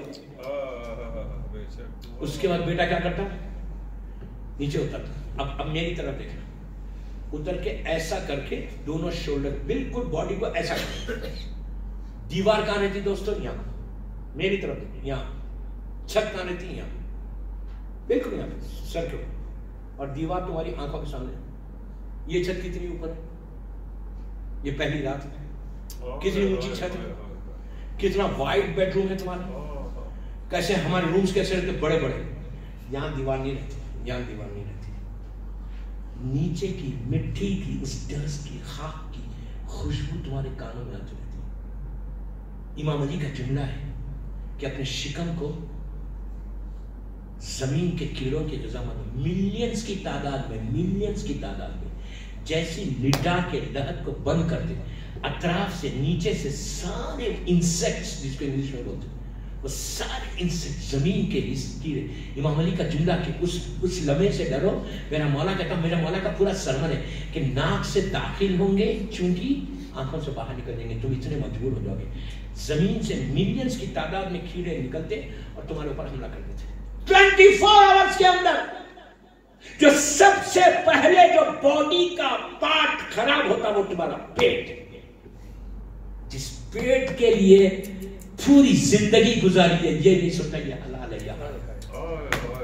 اس کے بعد بیٹا کیا کرتا؟ نیچے اترتا، اب اب میری طرف دیکھنا، اتر کے ایسا کر کے دونوں شولڈر بالکل باڈی کو ایسا کر، دیوار کہاں رہتی دوستوں؟ یہاں، میری طرف دیکھنا، یہاں چھت کہاں رہتی؟ یہاں، بالکل یہاں پہ سر کے اوپر، اور دیوار تمہاری آنکھوں کے سامنے۔ یہ چھت کتنی اوپر ہے؟ یہ پہلی رات ہے، کتنی اونچی چھت ہے، کتنا وائڈ بیڈ روم ہے تمہارا، کیسے ہمارے رومز کیسے رہتے بڑے بڑے، یہاں دیوار نہیں رہتی، یہاں دیوار نہیں رہتی، نیچے کی مٹی کی اس ڈسٹ کی خاک کی خوشبو تمہارے کانوں میں آتی رہتی۔ امام علی کا جملہ ہے کہ اپنے شکم کو زمین کے کیڑوں کی غذا مت، ملینز کی تعداد میں، ملینز کی تعداد میں جیسی لٹا کے لہت کو بند کر دے، اطراف سے نیچے سے سارے انسیکٹس، جس کو انگلش میں بولتے ہیں، وہ سارے انسیکٹ زمین کے کیڑے۔ امام علی کا جملہ کہ اس اس لمحے سے ڈرو، میرا مولا کہتا ہوں، میرا مولا کا پورا سرمن ہے کہ ناک سے داخل ہوں گے چونکہ آنکھوں سے باہر نکل جائیں گے، تم اتنے مجبور ہو جاؤ گے، زمین سے ملینز کی تعداد میں کیڑے نکلتے اور تمہارے اوپر حملہ کر دیتے۔ ٹوینٹی فور آورز کے اندر جو سب سے پہلے جو باڈی کا پارٹ خراب ہوتا وہ تمہارا پیٹ، جس پیٹ کے لیے پوری زندگی گزاری ہے، یہ نہیں سوچتا یہ حلال ہے یا حرام۔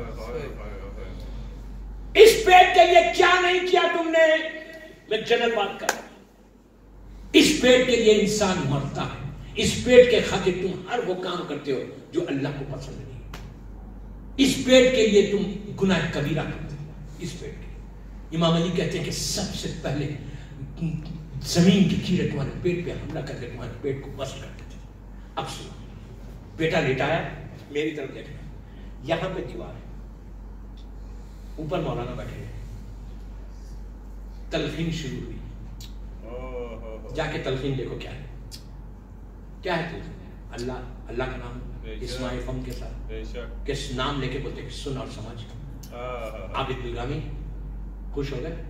اس پیٹ کے لیے کیا نہیں کیا تم نے؟ میں جنرل بات کر رہا ہوں، اس پیٹ کے لیے انسان مرتا ہے، اس پیٹ کے خاطر تم ہر وہ کام کرتے ہو جو اللہ کو پسند نہیں، اس پیٹ کے لیے تم گناہ کبیرہ کرتے ہو، اس پیٹ کے۔ امام علی کہتے ہیں کہ سب سے پہلے زمین کے کیڑے تمہارے پیٹ پہ حملہ کر کے تمہارے پیٹ کو بسٹ کرتے تھے۔ اب سنو، بیٹا لٹایا، میری طرف دیکھنا، یہاں پہ دیوار ہے، اوپر مولانا بیٹھے ہیں، تلقین شروع ہوئی، جا کے تلقین دیکھو کیا ہے، کیا ہے تلقین؟ اللہ، اللہ کا نام اسماء فم کے ساتھ، کس نام لے کے بولتے ہیں سن اور سمجھ۔ عابد بلغامی خوش ہو گئے،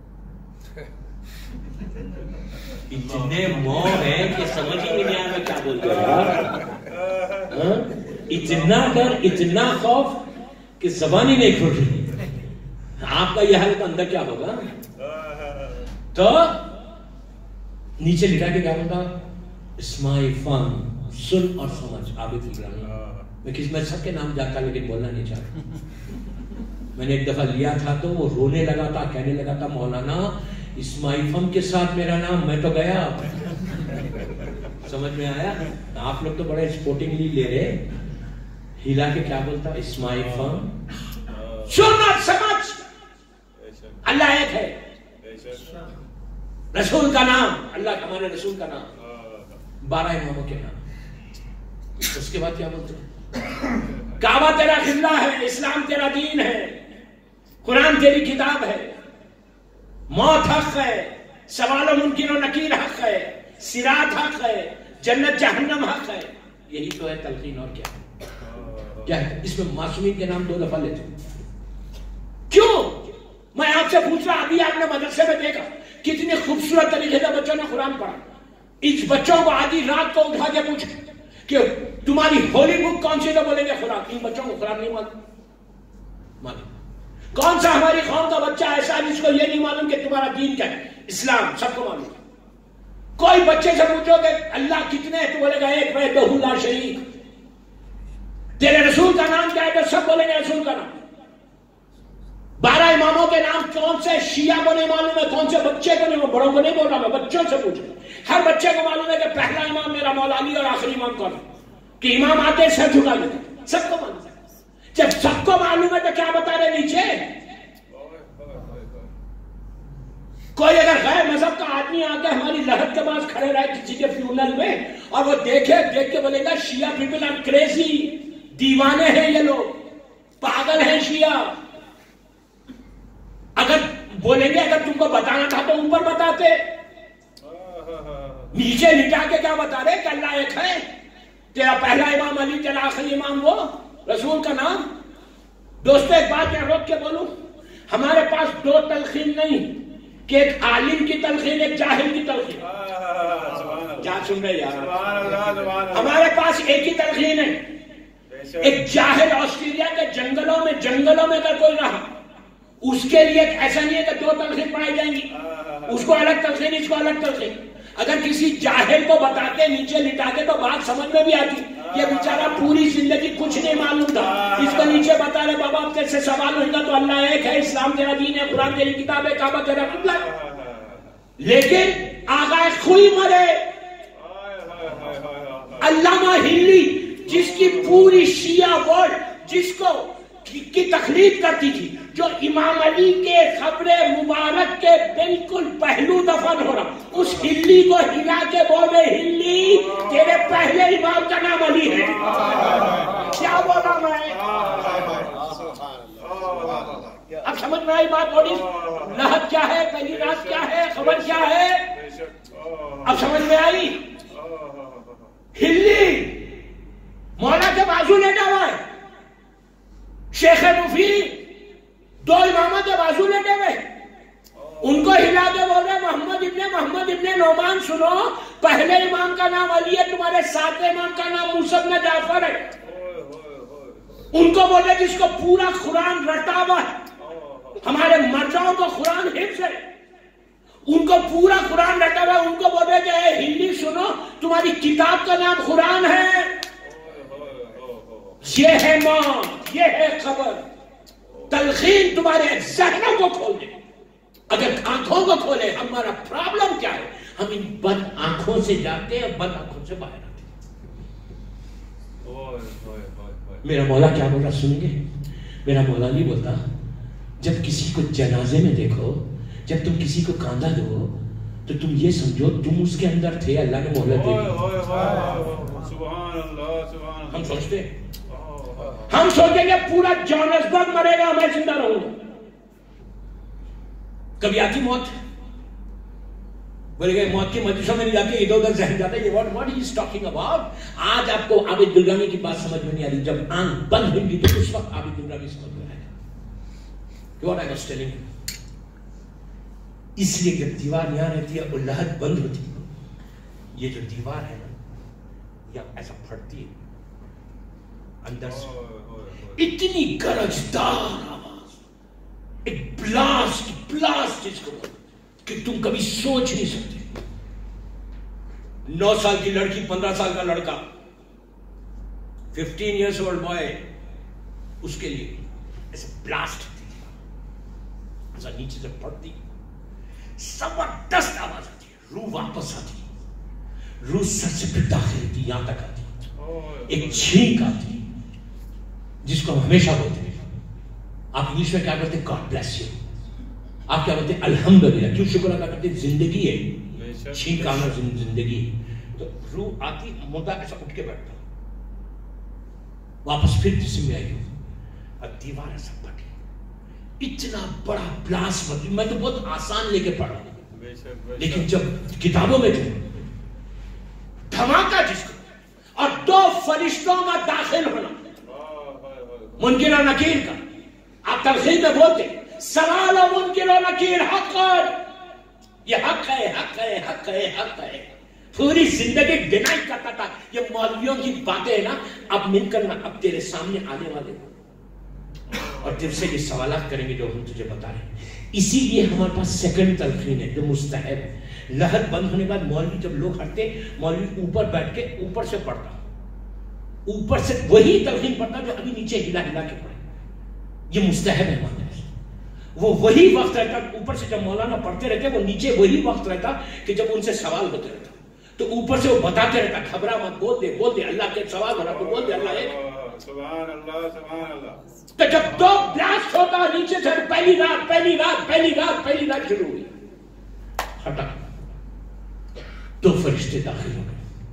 اتنے مو ہیں کہ سمجھ ہی نہیں آیا میں کیا بولتا ہوں، اتنا ڈر، اتنا خوف کہ زبان ہی نہیں کھل رہی۔ آپ کا یہ حال تو اندر کیا ہوگا؟ تو نیچے لٹا کے کیا بولتا؟ اسماء فم، سن اور سمجھ، عابد بلغامی۔ میں کس میں سب کے نام جاتا لیکن بولنا نہیں چاہتا۔ میں نے ایک دفعہ لیا تھا تو وہ رونے لگا تھا، کہنے لگا تھا مولانا اسماء فم کے ساتھ میرا نام، میں تو گیا۔ سمجھ میں آیا؟ آپ لوگ تو بڑے سپورٹنگلی لے رہے، ہلا کے کیا بولتا؟ اسماء فم، سن اور سمجھ، اللہ ایک ہے، رسول کا نام، اللہ ہمارے رسول کا نام، بارہ اماموں کے نام۔ اس کے بعد کیا بولتے ہیں؟ کعبہ تیرا قبلہ ہے، اسلام تیرا دین ہے، قرآن تیری کتاب ہے، موت حق ہے، سوال و منکر و نکیر حق ہے، صراط حق ہے، جنت جہنم حق ہے. یہی تو ہے تلقین. اور کیا کیا ہے اس میں معصومین کے نام دو دفعہ لیتے کیوں؟ میں آپ سے پوچھ رہا، ابھی آپ نے مدرسے میں دیکھا کتنی خوبصورت طریقے سے بچوں نے قرآن پڑھا. اس بچوں کو آدھی رات کو اٹھا کے پوچھ کہ تمہاری ہولی بک کون سی؟ تو بولیں گے قرآن. ان بچوں کو قرآن نہیں معلوم. معلوم کون سا ہماری قوم کا بچہ ایسا ہے جس کو یہ نہیں معلوم کہ تمہارا دین کیا ہے؟ اسلام. سب کو معلوم. کوئی بچے سے پوچھو کہ اللہ کتنے ہیں تو بولے گا ایک وحدہ لا شریک. تیرے رسول کا نام کیا ہے تو سب بولیں گے رسول کا نام. بارہ اماموں کے نام کون سے؟ شیعہ کو نہیں معلوم ہے. کون سے بچے کو نہیں؟ بڑوں کو نہیں بول رہا میں، بچوں سے پوچھ رہا. ہر بچے کو معلوم ہے کہ پہلا امام میرا مولا علی اور آخری امام کون ہے. کہ امام آتے سر جھکا لیتے. سب کو معلوم ہے. جب سب کو معلوم ہے تو کیا بتا رہے نیچے؟ کوئی اگر غیر مذہب کا آدمی آ کے ہماری لہت کے پاس کھڑے رہے کسی کے فیونل میں اور وہ دیکھے دیکھ کے بولے گا شیعہ پیپل آر کریزی، دیوانے ہیں یہ لوگ، پاگل ہیں شیعہ. اگر بولیں گے اگر تم کو بتانا تھا تو اوپر بتاتے. نیچے لٹا کے کیا بتا رہے کہ اللہ ایک ہے. تیرا پہلا امام علی، تیرا آخری امام وہ رسول کا نام. دوستو ایک بات میں روک کے بولوں، ہمارے پاس دو تلقین نہیں کہ ایک عالم کی تلقین ایک جاہل کی تلقین. کیا سن رہے یار؟ ہمارے پاس ایک ہی تلقین ہے. ایک جاہل آسٹریلیا کے جنگلوں میں جنگلوں میں اگر کوئی رہا اس کے لیے ایسا نہیں ہے کہ دو تلقین پڑھائی جائیں گی. اس کو الگ تلقین، اس کو الگ تلقین. اگر کسی جاہل کو بتاتے نیچے لٹا کے تو بات سمجھ میں بھی آتی. یہ بیچارہ پوری زندگی کچھ نہیں معلوم تھا، اس کو نیچے بتا رہے بابا آپ سے سوال ہوئے گا تو اللہ ایک ہے، اسلام تیرا دین ہے، قرآن تیری کتاب ہے، کعبہ تیرا قبلہ ہے. لیکن آغا خوئی مرے علامہ ہلی جس کی پوری شیعہ ورلڈ جس کو کی تخلیق کرتی تھی، جو امام علی کے قبر مبارک کے بالکل پہلو دفن ہو رہا، اس ہلی کو ہلا کے بولے ہلی تیرے پہلے امام کا نام علی ہے. کیا بولا میں؟ اب سمجھ میں آئی بات؟ بولی لہت کیا ہے، پہلی رات کیا ہے، خبر کیا ہے؟ اب سمجھ میں آئی؟ ہلی مولا کے بازو لیٹا ہوا ہے. شیخ مفید دو اماموں کے بازو لیٹے ہوئے، ان کو ہلا کے بول رہے محمد ابن محمد ابن نعمان سنو، پہلے امام کا نام علی ہے، تمہارے ساتویں امام کا نام موسیٰ بن جعفر ہے. ان کو بول رہے جس کو پورا قرآن رٹا ہوا ہے، ہمارے مرجعوں کو قرآن حفظ ہے، ان کو پورا قرآن رٹا ہوا ہے. ان کو بول رہے کہ اے ہلی سنو، تمہاری کتاب کا نام قرآن ہے. یہ ہے ماں، یہ ہے خبر. تلقین تمہارے ذہنوں کو کھول دے. اگر آنکھوں کو کھولے، ہمارا پرابلم کیا ہے؟ ہم ان بد آنکھوں سے جاتے ہیں، بد آنکھوں سے باہر آتے ہیں. میرا مولا کیا بول رہا سنیں گے؟ میرا مولا نہیں بولتا جب کسی کو جنازے میں دیکھو، جب تم کسی کو کاندھا دو تو تم یہ سمجھو تم اس کے اندر تھے، اللہ نے مہلت دے دی. ہم سوچتے ہم سوچیں گے پورا جانسبرگ مرے گا میں زندہ رہوں گا. کبھی آتی موت، بولے گا موت کی مجلسوں میں نہیں جاتی، ادھر ادھر ذہن جاتا ہے یہ what what he is talking about. آج آپ کو عابد گلرامی کی بات سمجھ میں نہیں آ رہی، جب آنکھ بند ہوگی تو اس وقت عابد گلرامی سمجھ میں آئے گا. what I was telling you. اس لیے جب دیوار یہاں رہتی ہے اور لہت بند ہوتی ہے، یہ جو دیوار ہے نا یہ ایسا پھٹتی ہے اندر سے، اتنی گرجدار آواز، ایک بلاسٹ بلاسٹ اس کو کہ تم کبھی سوچ نہیں سکتے. نو سال کی لڑکی، پندرہ سال کا لڑکا، ففٹین ایئرس اولڈ بوائے، اس کے لیے ایسے بلاسٹ ہوتی ہے، ایسا نیچے سے پڑتی، زبردست آواز آتی ہے، روح واپس آتی، روح سر سے پھر داخل ہوتی، یہاں تک آتی، ایک چھینک آتی جس کو ہم ہمیشہ بولتے ہیں. آپ انگلش میں کیا کرتے ہیں؟ God bless you. آپ کیا بولتے ہیں؟ الحمدللہ. کیوں شکر ادا کرتے ہیں؟ زندگی ہے، چھینک آنا زندگی ہے. تو روح آتی، مردہ ایسا اٹھ کے بیٹھتا، واپس پھر جسم میں آئی، اور دیوار ایسا پھٹی، اتنا بڑا بلاس. میں تو بہت آسان لے کے پڑھا ہوں، لیکن جب کتابوں میں جو دھماکہ جس کو اور دو فرشتوں کا داخل ہونا منکر و نکیر کا، آپ تلخیص میں بولتے سوال و منکر و نکیر حق ہے، یہ حق ہے حق ہے حق ہے حق ہے، پوری زندگی ڈینائی کرتا تھا. یہ مولویوں کی باتیں ہیں نا، اب مل کر نا اب تیرے سامنے آنے والے اور تجھ سے یہ سوالات کریں گے جو ہم تجھے بتا رہے ہیں. اسی لیے ہمارے پاس سیکنڈ تلقین ہے جو مستحب ہے. لہر بند ہونے کے بعد مولوی جب لوگ ہٹتے، مولوی اوپر بیٹھ کے اوپر سے پڑھتا، اوپر سے وہی تلقین پڑھتا جو ابھی نیچے ہلا ہلا کے پڑھے. یہ مستحب ہے ہمارے وہ وہی وقت رہتا اوپر سے جب مولانا پڑھتے رہتے، وہ نیچے وہی وقت رہتا کہ جب ان سے سوال ہوتے رہتا تو اوپر سے وہ بتاتے رہتا گھبرا مت، بول دے بول دے اللہ کے سوال ہو رہا تو بول دے اللہ ایک. سبحان اللہ سبحان اللہ. تو جب دو بلاسٹ ہوتا نیچے سے پہلی رات پہلی رات پہلی رات پہلی رات شروع ہوئی، ہٹا دو فرشتے داخل ہو گئے.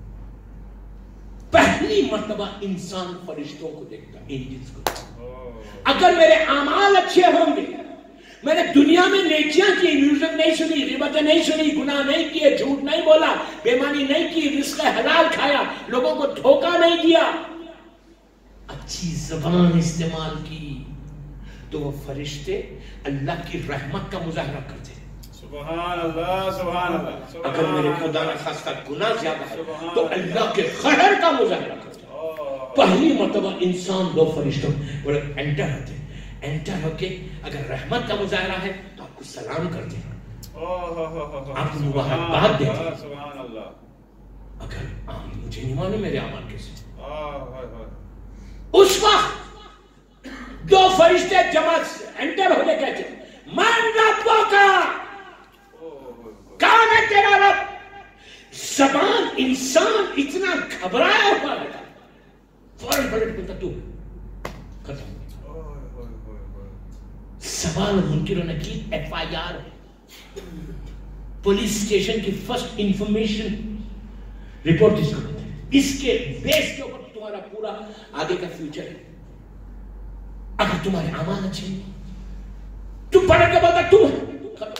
پہلی مرتبہ انسان فرشتوں کو دیکھتا، اینجلز کو. اگر میرے اعمال اچھے ہوں گے، میں نے دنیا میں نیکیاں کی، میوزک نہیں سنی، غیبتیں نہیں سنی، گناہ نہیں کیے، جھوٹ نہیں بولا، بےمانی نہیں کی، رزق حلال کھایا، لوگوں کو دھوکہ نہیں دیا، اچھی زبان استعمال کی، تو وہ فرشتے اللہ کی رحمت کا مظاہرہ کرتے. سبحان اللہ سبحان اللہ. اگر میرے خدا نہ خواستہ گناہ زیادہ ہے تو اللہ کے قہر کا مظاہرہ کرتے. پہلی مرتبہ انسان دو فرشتوں اور انٹر ہوتے، انٹر ہو کے اگر رحمت کا مظاہرہ ہے تو آپ کو سلام کرتے ہیں، آپ کو مبارکباد دیتے ہیں. سبحان اللہ. اگر مجھے نہیں معلوم میرے اعمال کیسے، اس وقت دو فرشتے جمع انٹر ہونے کہتے من ربک کا، کون ہے تیرا رب؟ زبان انسان اتنا گھبرایا ہوا رہتا، فوراً پلٹ بولتا تو ختم. سوال منکر و نکیر F I R police station کی فرسٹ انفارمیشن رپورٹ اس کو دیتے ہیں. اس کے بیس کے اوپر تمہارا پورا آگے کا فیوچر ہے. اگر تمہارے اعمال اچھے ہیں تم پڑھ کے بولتا تم ختم.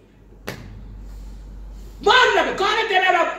مان رب کون ہے تیرا رب؟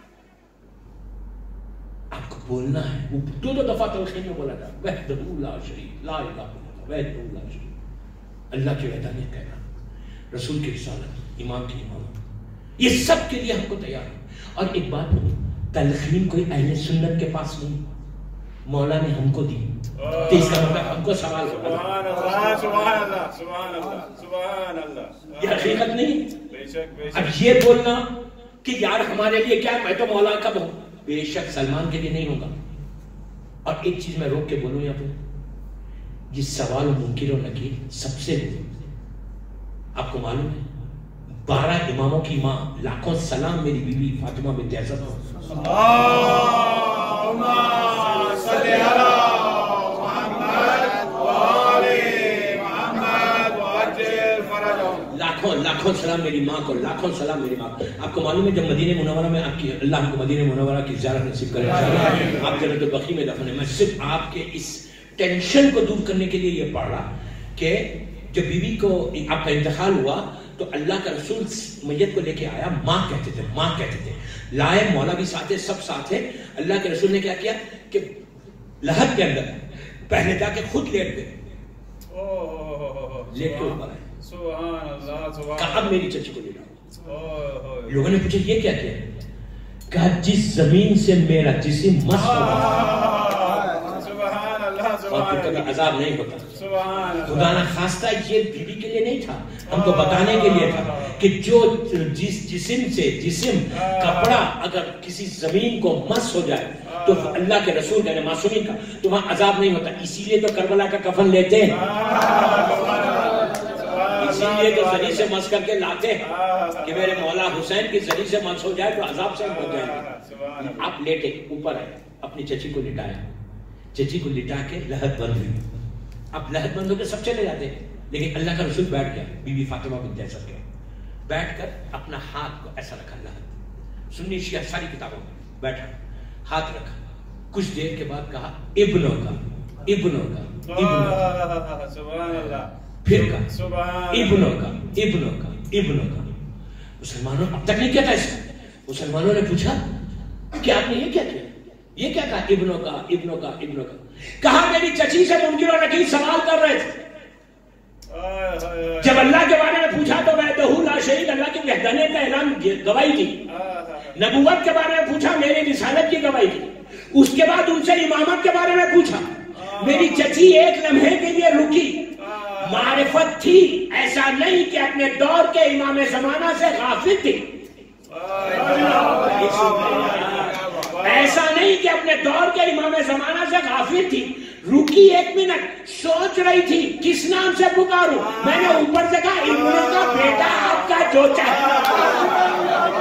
آپ کو بولنا ہے. دو دو دفعہ تلخین میں بولا تھا وحدہ لا شریک لا الہ الا اللہ وحدہ لا شریک. اللہ کی وحدانیت کہنا، رسول کی رسالت، امام کی امامت، یہ سب کے لیے ہم کو تیار ہے. اور ایک بات تلخین کوئی اہل سنت کے پاس نہیں، مولا نے ہم کو دی، تو اس کا مطلب ہم کو سوال ہوگا. سبحان اللہ سبحان اللہ سبحان اللہ سبحان اللہ. یہ حقیقت نہیں. بے شک بے شک. اب یہ بولنا کہ یار ہمارے لیے کیا، میں تو مولا کب ہوں، بے شک سلمان کے لیے نہیں ہوگا. اور ایک چیز میں روک کے بولوں یہاں پہ، یہ سوال منکر و نکیر سب سے آپ کو معلوم ہے بارہ اماموں کی ماں، لاکھوں سلام میری بیوی فاطمہ بنت اسد ہو. اللہم صلی علی محمد وآل محمد وعجل فرجهم. لاکھوں لاکھوں سلام میری ماں کو، لاکھوں سلام میری ماں کو. آپ کو معلوم ہے جب مدینہ منورہ میں آپ کی، اللہ ہم کو مدینہ منورہ کی زیارت نصیب کرے، آپ جنت البقیع میں دفن ہے. میں صرف آپ کے اس ٹینشن کو دور کرنے کے لیے یہ پڑھ رہا کہ جب بیوی کو آپ کا انتقال ہوا تو اللہ کا رسول میت کو لے کے آیا، ماں کہتے تھے، ماں کہتے تھے، لائے، مولا بھی ساتھ ہے، سب ساتھ ہے. اللہ کے رسول نے کیا کیا کہ لحد کے اندر پہلے جا کے خود لیٹ گئے، لیٹ کے اوپر آئے. سبحان اللہ سبحان. کہا اب میری چچی کو لے جاؤ. لوگوں نے پوچھا یہ کیا کیا؟ کہا جس زمین سے میرا جسم مس ہوا اور پھر کبھی عذاب نہیں ہوتا. خدا نہ خواستہ یہ بیوی کے لیے نہیں تھا، ہم کو بتانے کے لیے تھا کہ جو جس جسم سے جسم کپڑا اگر کسی زمین کو مس ہو جائے تو اللہ کے رسول یعنی معصومین کا تو وہاں عذاب نہیں ہوتا. اسی لیے تو کربلا کا کفن لیتے ہیں، اسی لیے تو زری سے مس کر کے لاتے ہیں کہ میرے مولا حسین کی زری سے مس ہو جائے تو عذاب سے ہو جائے. آپ لیٹے اوپر آئے، اپنی چچی کو لٹایا، چچی کو لٹا کے لحد بند ہوئی. اب لحد بند ہو کے سب چلے جاتے ہیں، لیکن اللہ کا رسول بیٹھ گیا، بی بی فاطمہ بنت اسد کے بیٹھ کر اپنا ہاتھ کو ایسا رکھا، لحد سنی شیعہ ساری کتابوں میں بیٹھا، ہاتھ رکھا. کچھ دیر کے بعد کہا ابنوں کا ابنوں کا ابنوں کا، پھر کہا ابنوں کا ابنوں کا ابنوں کا. مسلمانوں اب تک نہیں کیا تھا اس میں. مسلمانوں نے پوچھا کہ آپ نے یہ کیا کیا, یہ کیا کہا؟ ابنوں کا ابنوں کا ابنوں کا. کہا میری چچی سے منکر و نکیر سوال کر رہے تھے. جب اللہ کے بارے میں پوچھا تو وحدہ لا شریک اللہ کی وحدانیت کا اعلان گواہی دی. نبوت کے بارے میں پوچھا, میری رسالت کی گواہی دی. اس کے بعد ان سے امامت کے بارے میں پوچھا, میری چچی ایک لمحے کے لیے رکی. معرفت تھی, ایسا نہیں کہ اپنے دور کے امام زمانہ سے غافل تھی. ایسا نہیں کہ اپنے دور کے امام زمانہ سے غافل تھی. رکی ایک منٹ, سوچ رہی تھی کس نام سے پکاروں. میں نے اوپر سے کہا ابنوں کا بیٹا آپ کا جو چاہے.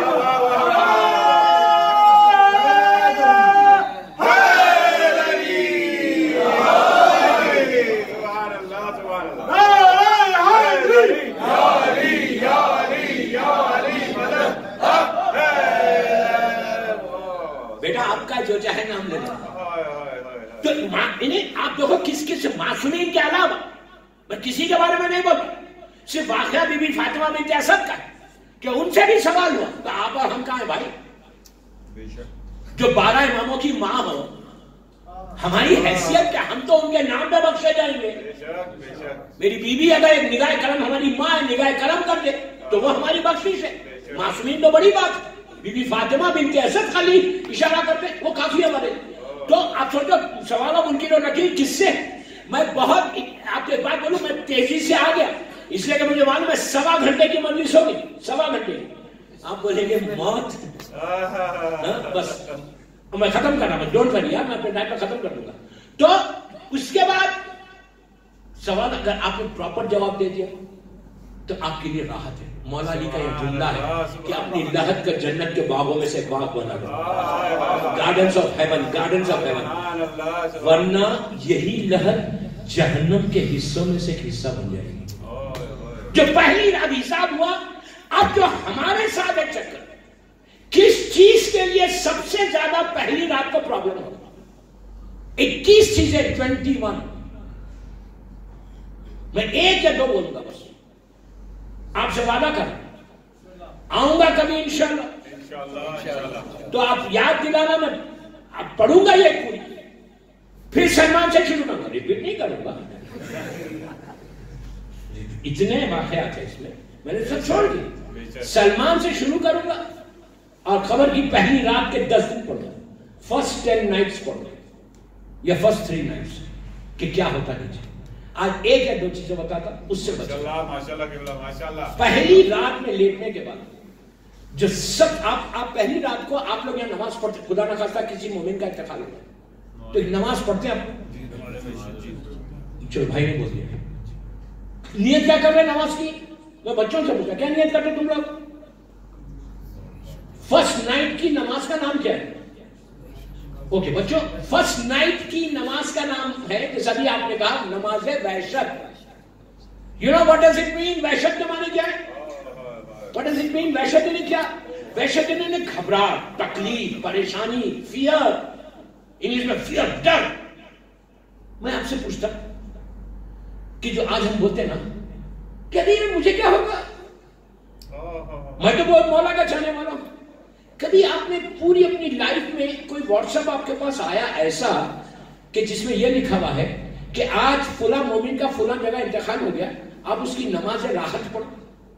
بیٹا آپ کا جو چاہے نام لے لو. تو آپ دیکھو کس کس معصومین کے علاوہ میں کسی کے بارے میں نہیں بولتا, صرف واقعہ بی بی فاطمہ بنت اسد کا کہ ان سے بھی سوال ہوا. تو آپ اور ہم کہاں ہیں بھائی, جو بارہ اماموں کی ماں ہو, ہماری حیثیت کیا؟ ہم تو ان کے نام پہ بخشے جائیں گے. میری بیوی اگر ایک نگاہ کرم, ہماری ماں نگاہ کرم کر دے تو وہ ہماری بخشش ہے. معصومین تو بڑی بات ہے. بی بی فاطمہ بنت اسد خالی اشارہ کرتے وہ کافی ہمارے. تو آپ سوچو سوال و منکر و نکیر کس سے. میں بہت آپ کو ایک بات بولوں, میں تیزی سے آ گیا اس لیے کہ مجھے معلوم ہے سوا گھنٹے کی مجلس ہوگی, سوا گھنٹے. آپ بولیں گے موت, بس میں ختم کر رہا ہوں, ڈونٹ وری یار, میں اپنے ٹائم پہ ختم کر دوں گا. تو اس کے بعد سوال اگر آپ نے پراپر جواب دے دیا تو آپ کے لیے راحت ہے. مولا علی کا یہ جملہ ہے کہ اپنی لہد کا جنت کے باغوں میں سے باغ بنا دو, gardens of heaven, gardens of heaven. ورنہ یہی لہد جہنم کے حصوں میں سے ایک حصہ بن جائے گی. جو پہلی رات حساب ہوا, اب جو ہمارے ساتھ ایک چکر, کس چیز کے لیے سب سے زیادہ پہلی رات کو پرابلم ہوگا؟ اکیس چیزیں, ٹوینٹی ون. میں ایک یا دو بولوں گا بس, آپ سے وعدہ کر آؤں گا کبھی انشاءاللہ. تو آپ یاد دلانا, میں آپ پڑھوں گا یہ پوری, پھر سلمان سے شروع کروں گا, ریپیٹ نہیں کروں گا. اتنے واقعات ہیں اس میں, میں نے سب چھوڑ دی. سلمان سے شروع کروں گا اور خبر کی پہلی رات کے دس دن پڑھوں گا, فرسٹ ٹین نائٹس پڑھوں گا یا فرسٹ تھری نائٹس, کہ کیا ہوتا نیچے. آج ایک یا دو چیزیں بتاتا اس سے بچا. پہلی رات میں لیٹنے کے بعد جو سب آپ آپ پہلی رات کو آپ لوگ یہاں نماز پڑھتے, خدا نہ خواستہ کسی مومن کا انتقال ہوتا تو ایک نماز پڑھتے ہیں آپ. چلو بھائی نے بول دیا, نیت کیا کر رہے نماز کی؟ میں بچوں سے پوچھا کیا نیت کرتے تم لوگ؟ فرسٹ نائٹ کی نماز کا نام کیا ہے؟ اوکے بچوں, فرسٹ نائٹ کی نماز کا نام ہے جیسا بھی آپ نے کہا نماز وحشت. You know what does it mean? وحشت کے معنی کیا ہے؟ واٹ ڈز اٹ مین وحشت یعنی کیا؟ وحشت یعنی گھبراہٹ, تکلیف, پریشانی, فیئر, انگلش میں فیئر, ڈر. میں آپ سے پوچھتا کہ جو آج ہم بولتے ہیں نا کہ نہیں مجھے کیا ہوگا, میں تو بہت مولا کا چاہنے والا ہوں. کبھی آپ نے پوری اپنی لائف میں کوئی واٹس ایپ آپ کے پاس آیا ایسا کہ جس میں یہ لکھا ہوا ہے کہ آج فلاں مومن کا فلاں جگہ انتقال ہو گیا, آپ اس کی نماز راحت پڑھو؟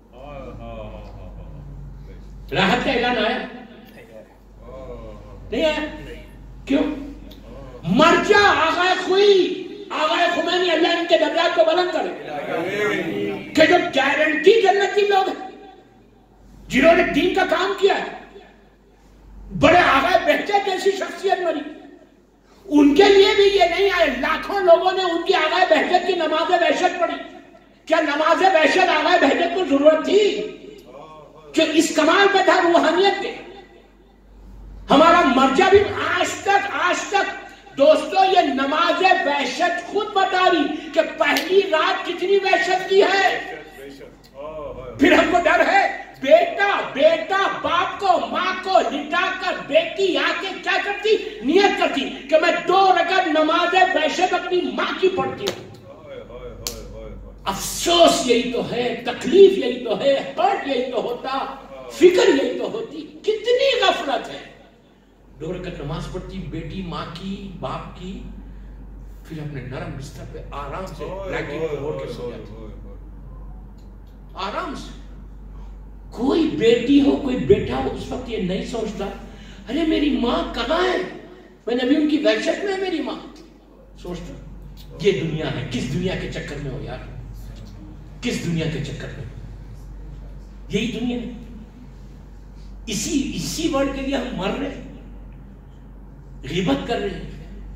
راحت کا اعلان آیا نہیں آیا؟ کیوں؟ مرجع آغا خوئی, آغا خمینی, اللہ ان کے درجات کو بلند کرے, کہ جو گارنٹی جنتی لوگ ہیں جنہوں نے دین کا کام کیا ہے, بڑے آغا بہجت جیسی شخصیت مری, ان کے لیے بھی یہ نہیں آئے. لاکھوں لوگوں نے ان کی آغا بہجت کی نماز وحشت پڑھی. کیا نماز وحشت آغا بہجت کو ضرورت تھی؟ کہ اس کمال پہ تھا روحانیت کے. ہمارا مرجع بھی آج تک آج تک دوستو یہ نماز وحشت خود بتا رہی کہ پہلی رات کتنی وحشت کی ہے. پھر ہم کو ڈر ہے بیٹا بیٹا باپ کو ماں کو لٹا کر بیٹی آ کے کیا کرتی, نیت کرتی کہ میں دو رکعت نماز وحشت اپنی ماں کی پڑھتی ہوں. افسوس یہی تو ہے, تکلیف یہی تو ہے, ہرٹ یہی تو ہوتا. فکر یہی تو ہوتی. کتنی غفلت ہے. دو رکعت نماز پڑھتی بیٹی ماں کی باپ کی, پھر اپنے نرم بستر پہ آرام سے بلینکٹ اوڑھ کے سو جاتی, آرام سے. کوئی بیٹی ہو کوئی بیٹا ہو اس وقت یہ نہیں سوچتا ارے میری ماں کہاں ہے, میں نے ابھی ان کی وحشت میں ہے میری ماں. سوچتا یہ دنیا ہے. کس دنیا کے چکر میں ہو یار, کس دنیا کے چکر میں؟ یہی دنیا ہے. اسی اسی ورڈ کے لیے ہم مر رہے ہیں, غیبت کر رہے ہیں.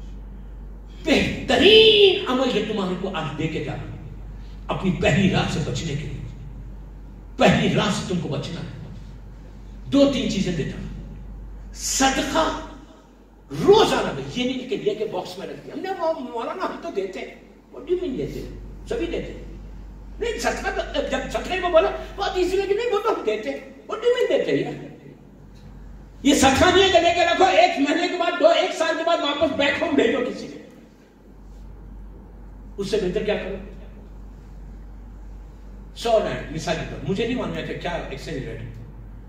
بہترین عمل یہ تمہارے کو آج دے کے جا رہا ہوں اپنی پہلی رات سے بچنے کے لیے. پہلی رات سے تم کو بچنا ہے. دو تین چیزیں دیتا ہوں. صدقہ روزانہ میں, یہ نہیں کہ لے کے باکس میں رکھتے ہم نے, وہ مولانا ہم تو دیتے ہیں. وہ بھی نہیں دیتے, سبھی دیتے نہیں. صدقہ جب صدقے کو بولا بہت ایزی لگی, نہیں وہ تو ہم دیتے ہیں. وہ بھی نہیں دیتے یار. یہ صدقہ نہیں ہے کہ لے کے رکھو ایک مہینے کے بعد دو ایک سال کے بعد واپس بیک ہوم بھیجو کسی کو. اس سے بہتر کیا کرو, سو رینڈ مثال کے طور, مجھے نہیں معلوم ہے کہ کیا ایکسچینج ریٹ ہے.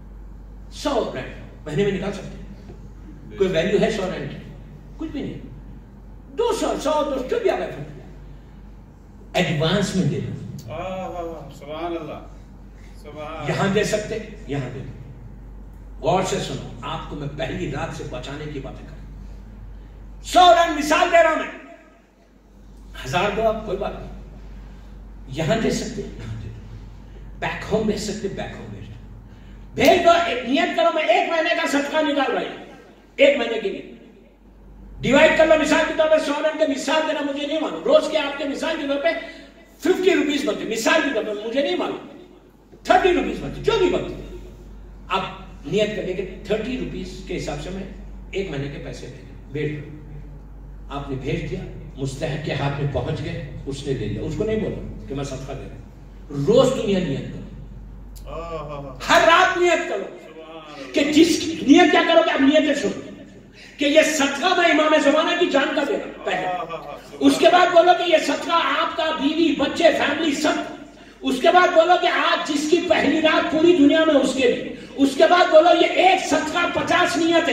سو رینڈ مہینے میں نکال سکتے ہیں. کوئی ویلیو ہے سو رینڈ کی؟ کچھ بھی نہیں. دو سو سو دو سو بھی آ گئے ایڈوانس میں دے دو. سبحان اللہ. یہاں دے سکتے, یہاں دے دو. غور سے سنو, آپ کو میں پہلی رات سے بچانے کی باتیں کروں. سو رینڈ مثال دے رہا ہوں میں, ہزار دو آپ کوئی بات نہیں, یہاں دے سکتے یہاں دے دو. بیک ہوم بھیج سکتے بیک ہوم بھیج دو. بھیج دو. نیت کرو میں ایک مہینے کا صدقہ نکال رہا ہوں, ایک مہینے کے لیے ڈیوائڈ کر لو. مثال کے طور پہ سو رینڈ کے مثال دینا مجھے نہیں معلوم. روز کے آپ کے مثال کے طور پہ ففٹی روپیز بنتے, مثال کے طور پہ مجھے نہیں معلوم, تھرٹی روپیز بنتے, جو بھی بنتے. آپ نیت کریں کہ تھرٹی روپیز کے حساب سے میں ایک مہینے کے پیسے بھیج دوں. آپ نے بھیج دیا, مستحق کے ہاتھ میں پہنچ گئے, اس نے لے لیا. اس کو نہیں بولا کہ میں صدقہ دے رہا ہوں. روز دنیا نیت کرو, ہر رات نیت کرو کہ جس کی نیت کیا کرو کہ آپ نیتیں سنو کہ یہ صدقہ میں امام زمانہ کی جان کا دے رہا ہوں پہلے. اس کے بعد بولو کہ یہ صدقہ آپ کا بیوی بچے فیملی سب. اس کے بعد بولو کہ آج جس کی پہلی رات پوری دنیا میں اس کے لیے. اس کے بعد بولو یہ ایک صدقہ پچاس نیت ہے,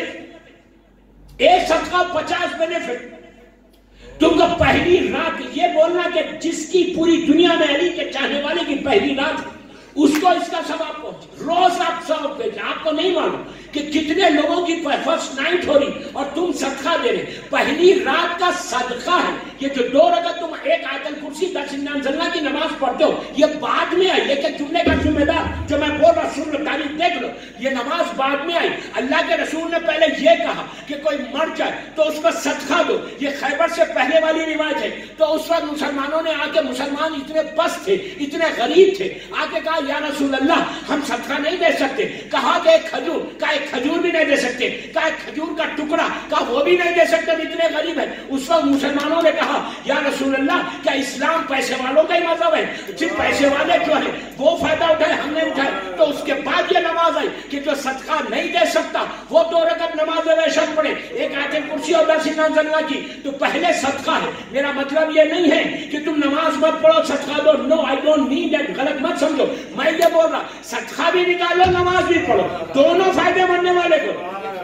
ایک صدقہ پچاس بینیفٹ. تم کو پہلی رات یہ بولنا کہ جس کی پوری دنیا میں علی کے چاہنے والے کی پہلی رات اس کو اس کا ثواب پہنچے. روز آپ ثواب بھیجیں. آپ کو نہیں معلوم کہ کتنے لوگوں کی فرسٹ نائٹ ہو رہی اور تم صدقہ دے رہے. پہلی رات کا صدقہ ہے یہ جو دو رکعت تم ایک آیت الکرسی دس انزلنا کی نماز پڑھتے ہو, یہ بعد میں آئی. یہ کہ جملے کا ذمہ دار جو میں بول رہا سن لو, تاریخ دیکھ لو, یہ نماز بعد میں آئی. اللہ کے رسول نے پہلے یہ کہا کہ کوئی مر جائے تو اس کو صدقہ دو. یہ خیبر سے پہلے والی روایت ہے. تو اس وقت مسلمانوں نے آ کے, مسلمان اتنے پست تھے اتنے غریب تھے, آ کے کہا یا رسول اللہ ہم صدقہ نہیں دے سکتے. کہا کہ ایک کھجور, کہا ایک کھجور بھی نہیں دے سکتے. کہا ایک کھجور کا ٹکڑا, کہا وہ بھی نہیں دے سکتے, اتنے غریب ہیں. اس وقت مسلمانوں نے کہا یا رسول اللہ کیا اسلام پیسے والوں کا ہی مذہب ہے؟ صرف پیسے والے جو ہیں وہ فائدہ اٹھائے, ہم نے اٹھائے. تو اس کے بعد یہ نماز آئی کہ جو صدقہ نہیں دے سکتا وہ دو رکعت نماز وحشت پڑھے, ایک آیت الکرسی اور دس انزلنا کی. تو پہلے صدقہ ہے. میرا مطلب یہ نہیں ہے کہ تم نماز مت پڑھو صدقہ دو. نو آئی ڈونٹ مین دیٹ, غلط مت سمجھو. میں یہ بول رہا صدقہ بھی نکالو نماز بھی پڑھو, دونوں فائدے مندنے والے کو.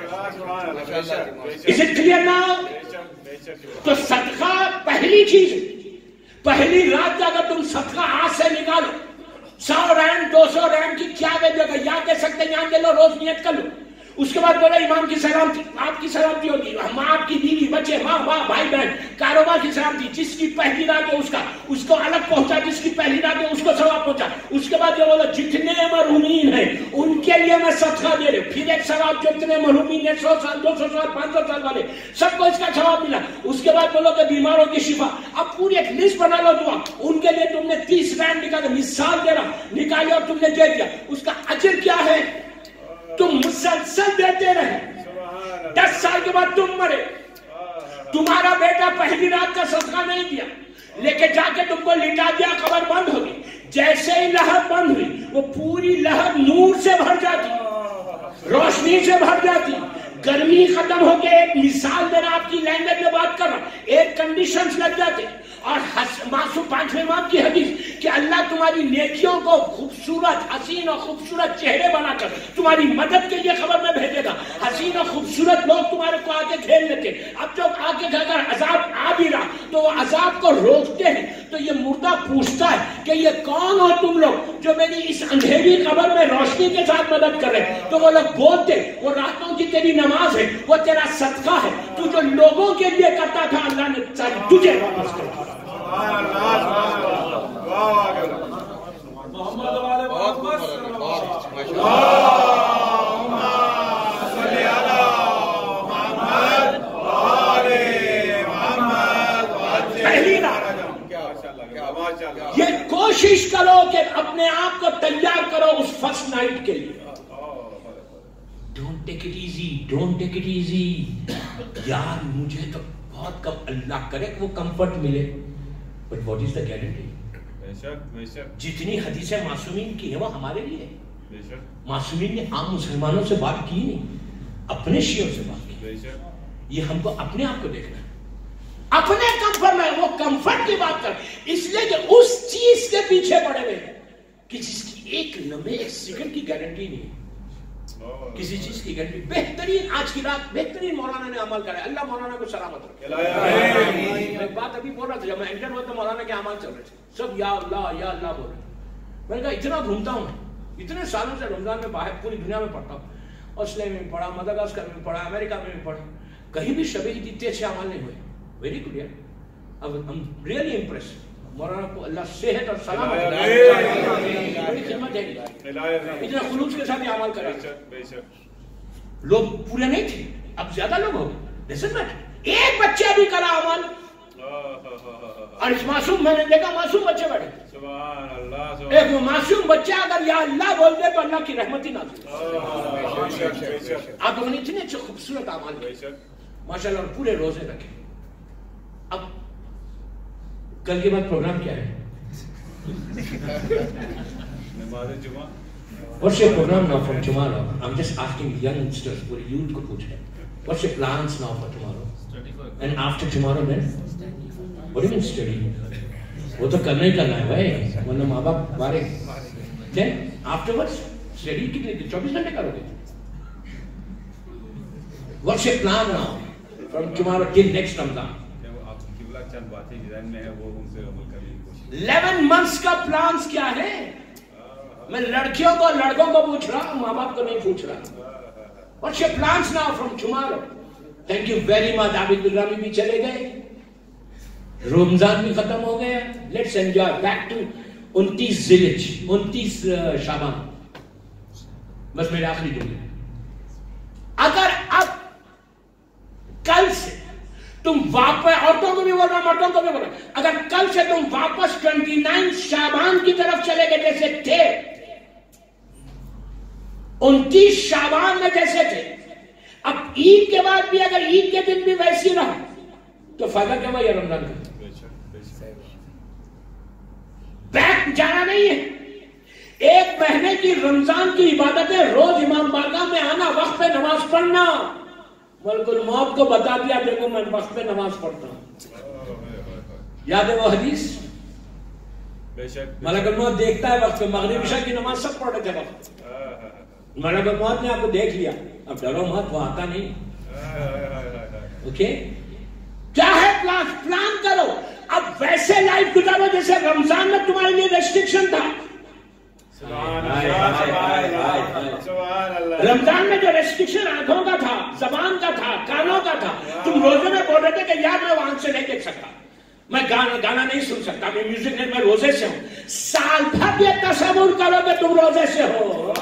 Is it clear now? تو صدقہ پہلی چیز, پہلی رات کا اگر تم صدقہ آج سے نکالو, سو رینڈ دو سو رینڈ کی کیا جگہ یاد دے سکتے یہاں دے لو, روز نیت کر لو. اس کے بعد بولا امام کی سلامتی, آپ کی سلامتی ہوگی, ماں کی بیوی بچے ماں باپ بھائی بہن, کاروبار کی سلامتی. جس کی پہلی رات ہے اس کا, اس کو الگ پہنچا, جس کی پہلی رات ہے اس کو ثواب پہنچا. اس کے بعد یہ بولا جتنے مرحومین ہیں ان کے لیے میں صدقہ دے رہے. پھر ایک ثواب, جو اتنے مرحومین ہیں سو سال دو سو سال پانچ سو سال والے سب کو اس کا ثواب ملا. اس کے بعد بولو کہ بیماروں کی شفا. اب پوری ایک لسٹ بنا لو دعا, ان کے لیے تم نے تیس رینڈ نکالا, مثال دے رہا, نکالی اور تم نے دے دیا. اس کا اجر کیا ہے؟ تم مسلسل دیتے رہے, دس سال کے بعد تم مرے, تمہارا بیٹا پہلی رات کا صدقہ نہیں دیا, لے کے جا کے تم کو لٹا دیا, قبر بند ہوگی. جیسے ہی لہر بند ہوئی وہ پوری لہر نور سے بھر جاتی, روشنی سے بھر جاتی, گرمی ختم ہو کے, ایک مثال دینا آپ کی لینگویج میں بات کر رہا, ایئر کنڈیشنز لگ جاتے. اور معصوم پانچویں امام کی حدیث کہ اللہ تمہاری نیکیوں کو خوبصورت حسین اور خوبصورت چہرے بنا کر تمہاری مدد کے لیے خبر میں بھیجے گا. حسین اور خوبصورت لوگ تمہارے کو آگے گھیر لیتے. اب جب آگے اگر عذاب آ بھی رہا تو وہ عذاب کو روکتے ہیں. تو یہ مردہ پوچھتا ہے کہ یہ کون ہو تم لوگ جو میری اس اندھیری قبر میں روشنی کے ساتھ مدد کر رہے. تو وہ لوگ بولتے وہ راتوں کی تیری نماز ہے, وہ تیرا صدقہ ہے, تو جو لوگوں کے لیے کرتا تھا اللہ نے ساری تجھے واپس کر دیا. یہ کوشش کرو کہ اپنے آپ کو تیار کرو اس فرسٹ نائٹ کے لیے. Don't take it easy, don't take it easy. یار مجھے تو بہت کم, اللہ کرے کہ وہ کمفرٹ ملے, but what is the guarantee? جتنی حدیثیں معصومین کی ہیں وہ ہمارے لیے. معصومین نے عام مسلمانوں سے بات کی نہیں, اپنے شیعوں سے بات کی. یہ ہم کو اپنے آپ کو دیکھنا ہے, اپنے کمفرٹ میں. وہ کمفرٹ کی بات کر اس لیے کہ اس چیز کے پیچھے پڑے ہوئے کہ جس کی ایک لمحے ایک سیکنڈ کی گارنٹی نہیں ہے. کسی چیز کی گارنٹی. بہترین آج کی رات بہترین مولانا نے عمل کرا ہے, اللہ مولانا کو سلامت رکھے. ایک بات ابھی بول رہا تھا جب میں انٹر ہوا تو مولانا کے اعمال چل رہے تھے, سب یا اللہ یا اللہ بول رہے. میں نے کہا اتنا گھومتا ہوں, اتنے سالوں سے رمضان میں باہر پوری دنیا میں پڑھتا ہوں, آسٹریلیا میں پڑھا, مدغاسکر میں پڑھا, امریکہ میں بھی پڑھا, کہیں بھی شبیہ اتنے اچھے اعمال نہیں ہوئے. ویری گڈ یار, اب ہم ریئلی امپریس. مولانا کو اللہ صحت اور سلامت بڑی خدمت ہے, اتنا خلوص کے ساتھ عمل کرا. لوگ پورے نہیں تھے, اب زیادہ لوگ ہو گئے. ایک بچہ بھی کرا عمل, اور اس معصوم میں نے دیکھا معصوم بچے بیٹھے. ایک معصوم بچہ اگر یا اللہ بول دے تو اللہ کی رحمت ہی نازل. آپ لوگوں نے اتنے اچھے خوبصورت عمل کیے ماشاءاللہ, اور پورے روزے رکھے. اب کل کے بعد پروگرام کیا ہے؟ What's your program now from tomorrow? I'm just asking youngsters, پورے youth کو پوچھ رہے ہیں. What's your plans now for tomorrow? And after tomorrow then? What do you mean study? وہ تو کرنا ہی کرنا ہے بھائی, ورنہ ماں باپ بارے. Then afterwards study کتنے چوبیس گھنٹے کرو گے. What's your plan now from tomorrow till next Ramadan? Eleven months کا پلانس کیا ہے؟ میں لڑکیوں کو لڑکوں کو پوچھ رہا ہوں, ماں باپ کو نہیں پوچھ رہا. What's your plans now from tomorrow? Thank you very much. عابد الرامی بھی چلے گئے, رمضان بھی ختم ہو گیا. Let's enjoy back to انتیس ذیلحج, انتیس شعبان. بس میرے آخری جملے, اگر اب کل سے تم واپس, عورتوں کو بھی بول رہا ہوں مردوں کو بھی بول رہا ہوں, اگر کل سے تم واپس ٹوینٹی نائن شعبان کی طرف چلے گئے جیسے تھے, انتیس شعبان میں جیسے تھے, اب عید کے بعد بھی اگر عید کے دن بھی ویسی رہا تو فائدہ کیا ہوا یہ رمضان کا؟ بیک جانا نہیں ہے. ایک مہینے کی رمضان کی عبادتیں, روز امام بارگاہ میں آنا, وقت پہ نماز پڑھنا. ملک الموت کو بتا دیا دیکھو میں وقت پہ نماز پڑھتا ہوں. یاد ہے وہ حدیث؟ ملک الموت دیکھتا ہے وقت پہ, مغرب عشاء کی نماز سب پڑھ رہے تھے وقت. ملک الموت نے آپ کو دیکھ لیا, اب ڈرو مت, وہ آتا نہیں. اوکے, کیا ہے پلان؟ پلان کرو. اب ویسے لائف گزارو جیسے رمضان میں تمہارے لیے ریسٹرکشن تھا. رمضان میں جو ریسٹرکشن آنکھوں کا تھا, زبان کا تھا, کانوں کا تھا, تم روزے میں بول رہے تھے کہ یار میں وہاں سے نہیں دیکھ سکتا, میں گانا گانا نہیں سن سکتا, میں میوزک نہیں, میں روزے سے ہوں. سال بھر یہ تصور کرو کہ تم روزے سے ہو.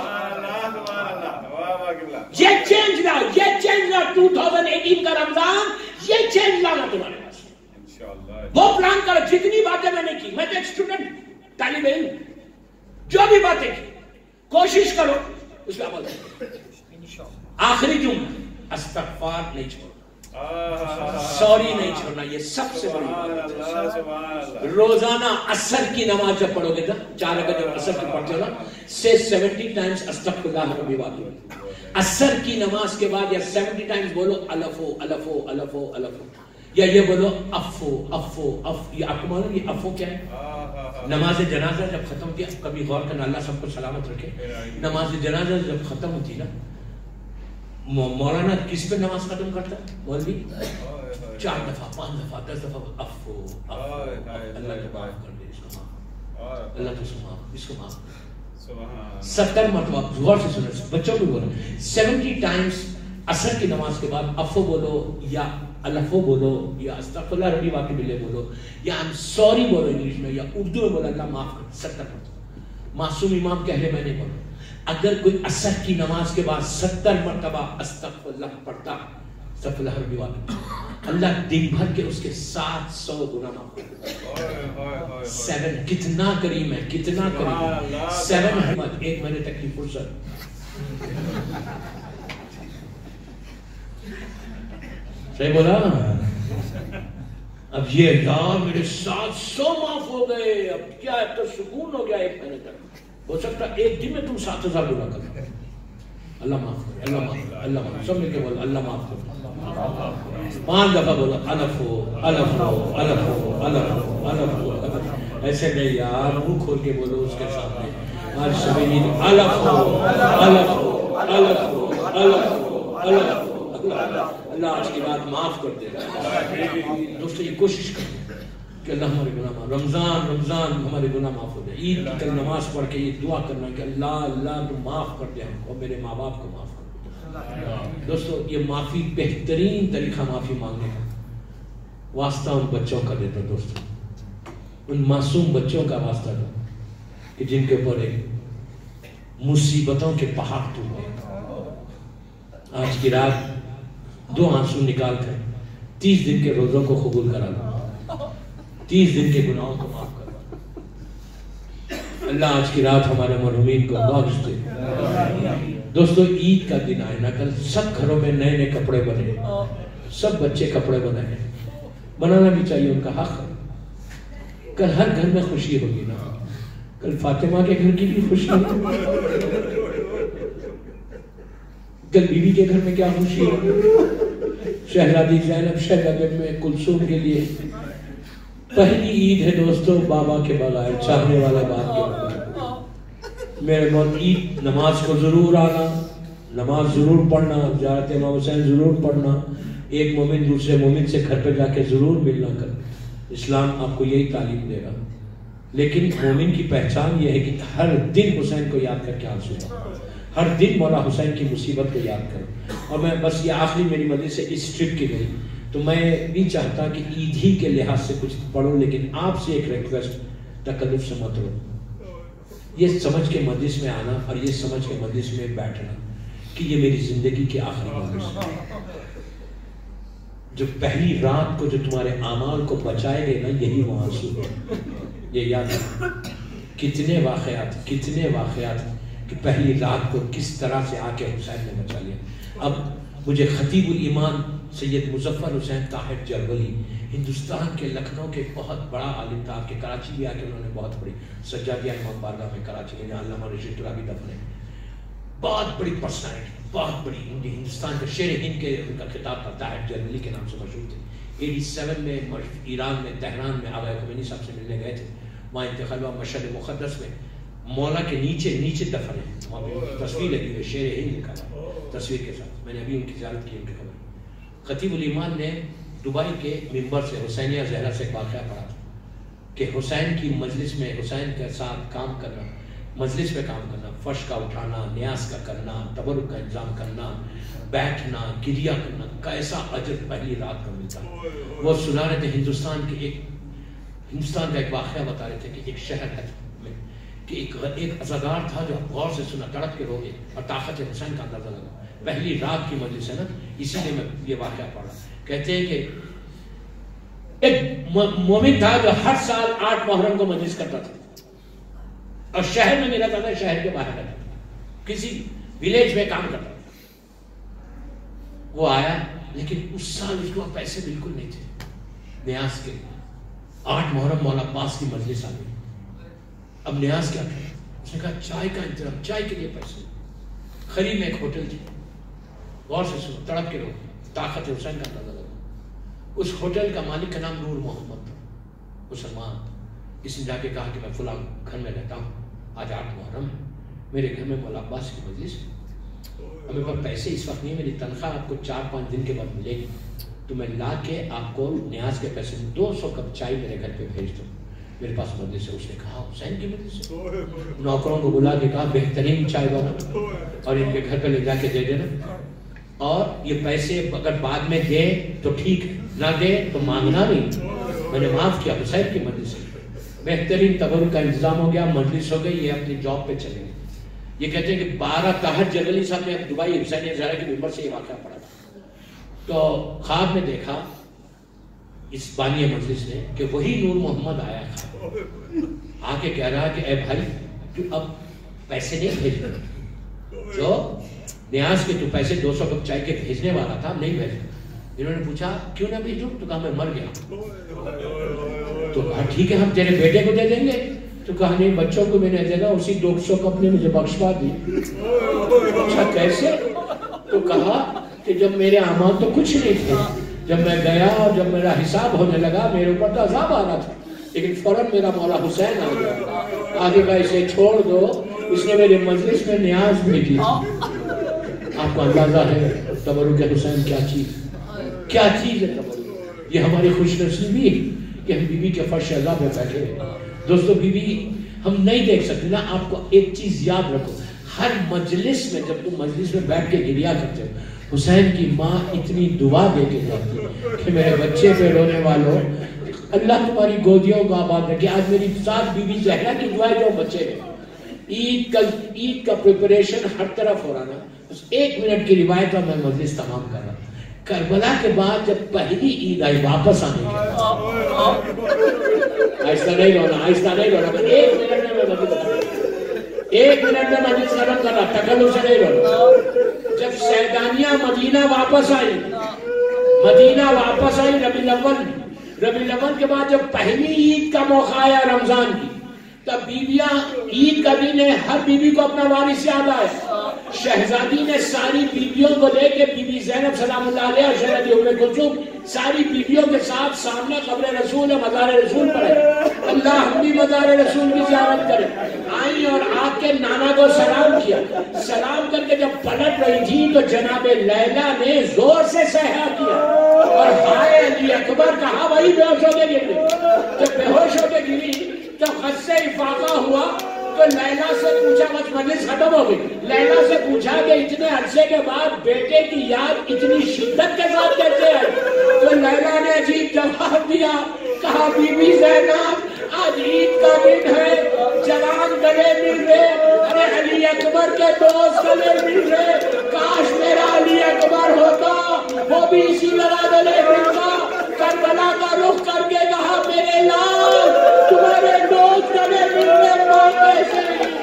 یہ چینج لاؤ, یہ چینج لاؤ. ٹو تھاؤزینڈ ایٹین کا رمضان, یہ چینج لانا تمہارے پاس. وہ پلان کرو. جتنی باتیں میں نے کی, میں تو ایک اسٹوڈنٹ, طالب علم, جو بھی باتیں کی کوشش کرو اس کا عمل کرو. آخری جملہ, استغفار نہیں چھوڑنا, سوری نہیں چھوڑنا, یہ سب سے بڑی بات. روزانہ عصر کی نماز جب پڑھو گے نا, چار رکعت جب عصر کی پڑھتے ہو نا, سے سیونٹی ٹائمز استغفر اللہ ربی واتوب. عصر کی نماز کے بعد یا سیونٹی ٹائمز بولو الفو الفو الفو الفو. یا یہ بولو افو افو اف. یہ آپ کو معلوم یہ افو کیا ہے؟ نماز جنازہ جب ختم ہوتی ہے، کبھی غور کرنا، اللہ سب کو سلامت رکھے. نماز جنازہ جب ختم ہوتی نا، مولانا کس پہ نماز ختم کرتا ہے؟ مولوی چار دفعہ، پانچ دفعہ، دس دفعہ افو اللہ کو معاف کر دے، اس کو معاف، اللہ تو اس کو معاف، اس کو معاف. ستر مرتبہ غور سے سنو، بچوں کو بولو سیونٹی ٹائمز عصر کی نماز کے بعد افو بولو یا الفو بولو یا استغفر اللہ ربی واقعی بلے بولو یا I'm sorry بولو انگلش میں یا اردو میں بولو اللہ معاف کر. ستر مرتبہ. معصوم امام کہہ لے میں نہیں بولو. اگر کوئی عصر کی نماز کے بعد ستر مرتبہ استغفر اللہ پڑھتا، استغفر اللہ ربی واقعی، اللہ دن بھر کے اس کے سات سو گناہ معاف کر. سیون کتنا کریم ہے، کتنا کریم. سیون حمد ایک مہینے تک کی فرصت. صحیح بولا؟ اب یہ یار میرے سات سو معاف ہو گئے، اب کیا ہے تو سکون ہو گیا ایک مہینے تک. ہو سکتا ایک دن میں تم سات ہزار گناہ کرو. اللہ معاف کرے، اللہ معاف کرے، اللہ معاف. سب مل کے بولو اللہ معاف کرے. پانچ دفعہ بولو الف ہو الف ہو الف ہو الف ہو الف ہو. ایسے نہیں یار، منہ کھول کے بولو اس کے سامنے. آج سبھی الف ہو الف ہو الف ہو الف ہو الف ہو. اللہ آج کی بات معاف کر دے گا. دوستو یہ کوشش کریں کہ اللہ ہمارے گناہ معاف. رمضان رمضان ہمارے گناہ معاف ہو جائے. عید کی کل نماز پڑھ کے یہ دعا کرنا کہ اللہ اللہ تو معاف کر دے ہم کو، میرے ماں باپ کو معاف کر دے. دوستو یہ معافی بہترین طریقہ معافی مانگنے کا. واسطہ ان بچوں کا دیتا دوستو، ان معصوم بچوں کا واسطہ دو کہ جن کے اوپر ایک مصیبتوں کے پہاڑ ٹوٹ گئے. آج کی رات دو آنسو نکال کر تیس دن کے روزوں کو قبول کرا لو، تیس دن کے گناہوں کو معاف کر. اللہ آج کی رات ہمارے مرحومین کو بخش دے. دوستو عید کا دن آئے نا، کل سب گھروں میں نئے نئے کپڑے بنے، سب بچے کپڑے بنائے، بنانا بھی چاہیے، ان کا حق. کل ہر گھر میں خوشی ہوگی نا. کل فاطمہ کے گھر کی بھی خوشی ہوگی، کل بیوی کے گھر میں کیا خوشی ہے. شہزادی زینب شہزادی میں کلثوم کے لیے پہلی عید ہے دوستو بابا کے بغیر، چاہنے والے باپ کے بغیر. میرے موت عید نماز کو ضرور آنا، نماز ضرور پڑھنا، زیارت امام حسین ضرور پڑھنا، ایک مومن دوسرے مومن سے گھر پہ جا کے ضرور ملنا کر. اسلام آپ کو یہی تعلیم دے گا. لیکن مومن کی پہچان یہ ہے کہ ہر دن حسین کو یاد کر کے آنسو آئے، ہر دن مولا حسین کی مصیبت کو یاد کرو. اور میں بس یہ آخری میری مجلس سے اس ٹرپ کی گئی تو میں بھی چاہتا کہ عید ہی کے لحاظ سے کچھ پڑھوں، لیکن آپ سے ایک ریکویسٹ، تکلف سے مت رو. یہ سمجھ کے مجلس میں آنا اور یہ سمجھ کے مجلس میں بیٹھنا کہ یہ میری زندگی کی آخری مجلس ہے. جو پہلی رات کو جو تمہارے اعمال کو بچائے گئے نا، یہی وہ آنسو ہے. یہ یاد رکھو. کتنے واقعات کتنے واقعات کہ پہلی رات کو کس طرح سے آ کے حسین نے بچا لیا. اب مجھے خطیب الایمان سید مظفر حسین طاہر جربلی، ہندوستان کے لکھنؤ کے بہت بڑا عالم تھا، کے کراچی بھی آ کے انہوں نے بہت بڑی سجادیہ امام بارگاہ میں کراچی میں جہاں علامہ رشید ترابی دفن ہے، بہت بڑی پرسنالٹی، بہت بڑی ہندوستان کے شیر ہند کے ان کا خطاب تھا، طاہر جربلی کے نام سے مشہور تھے. ایٹی سیون میں ایران میں تہران میں آغا خمینی صاحب سے ملنے گئے تھے. وہاں انتقال ہوا مشہد مقدس میں، مولا کے نیچے نیچے دفن ہے، وہاں پہ تصویر لگی ہوئی، شیر ہند لکھا ہے تصویر کے ساتھ. میں نے ابھی ان کی زیارت کی، ان کی خبر. خطیب الایمان نے دبئی کے ممبر سے حسینیہ زہرا سے ایک واقعہ پڑھا تھا کہ حسین کی مجلس میں حسین کے ساتھ کام کرنا، مجلس پہ کام کرنا، فرش کا اٹھانا، نیاز کا کرنا، تبرک کا انتظام کرنا، بیٹھنا، گریا کرنا، کیسا اجر پہلی رات کو ملتا. وہ سنا رہے تھے ہندوستان کے ایک ہندوستان کا ایک واقعہ بتا رہے تھے کہ ایک شہر ہے میں کہ ایک ایک ازادار تھا جو غور سے سنا، تڑپ کے رو گئے اور طاقت حسین کا اندازہ لگا. پہلی رات کی مجلس ہے نا، اسی لیے میں یہ واقعہ پڑھا. کہتے ہیں کہ ایک مومن تھا جو ہر سال آٹھ محرم کو مجلس کرتا تھا اور شہر میں نہیں رہتا تھا، شہر کے باہر رہتا تھا، کسی ولیج میں کام کرتا تھا. وہ آیا لیکن اس سال اس کو پیسے بالکل نہیں تھے نیاز کے. آٹھ محرم مولا پاس کی مجلس آ گئی. اب نیاز کیا کرے؟ اس نے کہا چائے کا انتظام، چائے کے لیے پیسے. خرید میں ایک ہوٹل تھی، غور سے سنو، تڑپ کے لوگ، طاقت حسین کا اندازہ لگا. اس ہوٹل کا مالک کا نام نور محمد تھا، مسلمان. اس نے جا کے کہا کہ میں فلاں گھر میں رہتا ہوں، آج آٹھ محرم ہے، میرے گھر میں مولا عباس کی مجلس ہے، اور میرے پاس پیسے اس وقت نہیں، میری تنخواہ آپ کو چار پانچ دن کے بعد ملے گی، تو میں لا کے آپ کو نیاز کے پیسے میں دو سو کپ چائے میرے گھر پہ بھیج دوں، میرے پاس مجلس ہے. اس نے کہا حسین کی مجلس ہے؟ نوکروں کو بلا کے کہا بہترین چائے بنا اور ان کے گھر پہ لے جا کے دے دینا، اور یہ پیسے اگر بعد میں دے تو ٹھیک ہے، نہ دے تو مانگنا نہیں، میں نے معاف کیا. حسین کی مجلس ہے، بہترین تبرک کا انتظام ہو گیا، مجلس ہو گئی، یہ اپنی جاب پہ چلے گئے. یہ کہتے ہیں کہ بارہ تہجد جلالی صاحب نے دبئی حسین زہرا کی ممبر سے یہ واقعہ پڑھا تھا، تو خواب میں دیکھا اس بانی مجلس نے کہ وہی نور محمد آیا تھا، آ کے کہہ رہا کہ اے بھائی تو اب پیسے نہیں بھیج رہے، جو نیاز کے تو پیسے دو سو کپ چائے کے بھیجنے والا تھا نہیں بھیج رہا. انہوں نے پوچھا کیوں نہ بھیجوں؟ تو کہا میں مر گیا. تو کہا ٹھیک ہے ہم تیرے بیٹے کو دے دیں گے. تو کہا نہیں بچوں کو میں نے دے گا، اسی دو سو کپ نے مجھے بخشوا دی. اچھا کیسے؟ تو کہا کہ جب میرے اعمال تو کچھ نہیں تھے، جب میں گیا اور جب میرا حساب ہونے لگا میرے اوپر تو عذاب آ رہا تھا، لیکن فوراً میرا مولا حسین آ گیا. آگے کا اسے چھوڑ دو، اس نے میرے مجلس میں نیاز بھیجی. آپ کو اندازہ ہے تبرک حسین کیا چیز کیا چیز ہے تبرک. یہ ہماری خوش نصیبی ہے کہ ہم بی بی کے فرش اعلیٰ پہ بیٹھے ہیں. دوستو بی بی ہم نہیں دیکھ سکتے نا. آپ کو ایک چیز یاد رکھو، ہر مجلس میں جب تم مجلس میں بیٹھ کے گریا کرتے ہو، حسین کی ماں اتنی دعا دے کے جاتی کہ میرے بچے پہ رونے والوں اللہ تمہاری گودیوں کو آباد رکھے. آج میری ساتھ بی بی زہرا کی دعا ہے جو بچے میں عید کا عید کا پریپریشن ہر طرف ہو رہا نا. اس ایک منٹ کی روایت میں مجلس تمام کر رہا. کربلا کے بعد جب پہلی عید آئی واپس آنے کے بعد، آہستہ نہیں رونا آہستہ نہیں رونا ایک منٹ میں میں مجلس ایک منٹ میں مجلس ختم کر رہا، تکلف سے نہیں رونا. جب سیدانیہ مدینہ واپس آئی مدینہ واپس آئی ربیع الاول ربیع الاول کے بعد جب پہلی عید کا موقع آیا رمضان کی، تب بیویاں عید کا دن ہے، ہر بیوی کو اپنا وارث یاد آیا. شہزادی نے ساری بیویوں کو لے کے بی بی زینب سلام اللہ علیہ اور شہزادی ام کلثوم ساری بیویوں کے ساتھ سامنے قبر رسول مزار رسول پر ہے. اللہ ہم بھی مزار رسول کی زیارت کرے. آئی اور آپ کے نانا کو سلام کیا. سلام کر کے جب پلٹ رہی تھی تو جناب لیلا نے زور سے صیحہ کیا اور ہائے علی اکبر کہا. وہی بے ہوش ہو کے گری. جب بے ہوش ہو کے گری جب غصے افاقہ ہوا تو لیلا سے پوچھا، بس مجلس ختم ہو گئی. لیلا سے پوچھا کہ اتنے عرصے کے بعد بیٹے کی یاد اتنی شدت کے ساتھ کیسے ہے؟ تو لیلا نے عجیب جواب دیا، کہا بی بی زینب آج عید کا دن ہے، جوان گلے مل رہے، ارے علی اکبر کے دوست گلے مل رہے، کاش میرا علی اکبر ہوتا وہ بھی اسی طرح گلے ملتا. کربلا کا رخ کر کے کہا میرے لال تمہارے دوست گلے مل رہے ماں کیسے.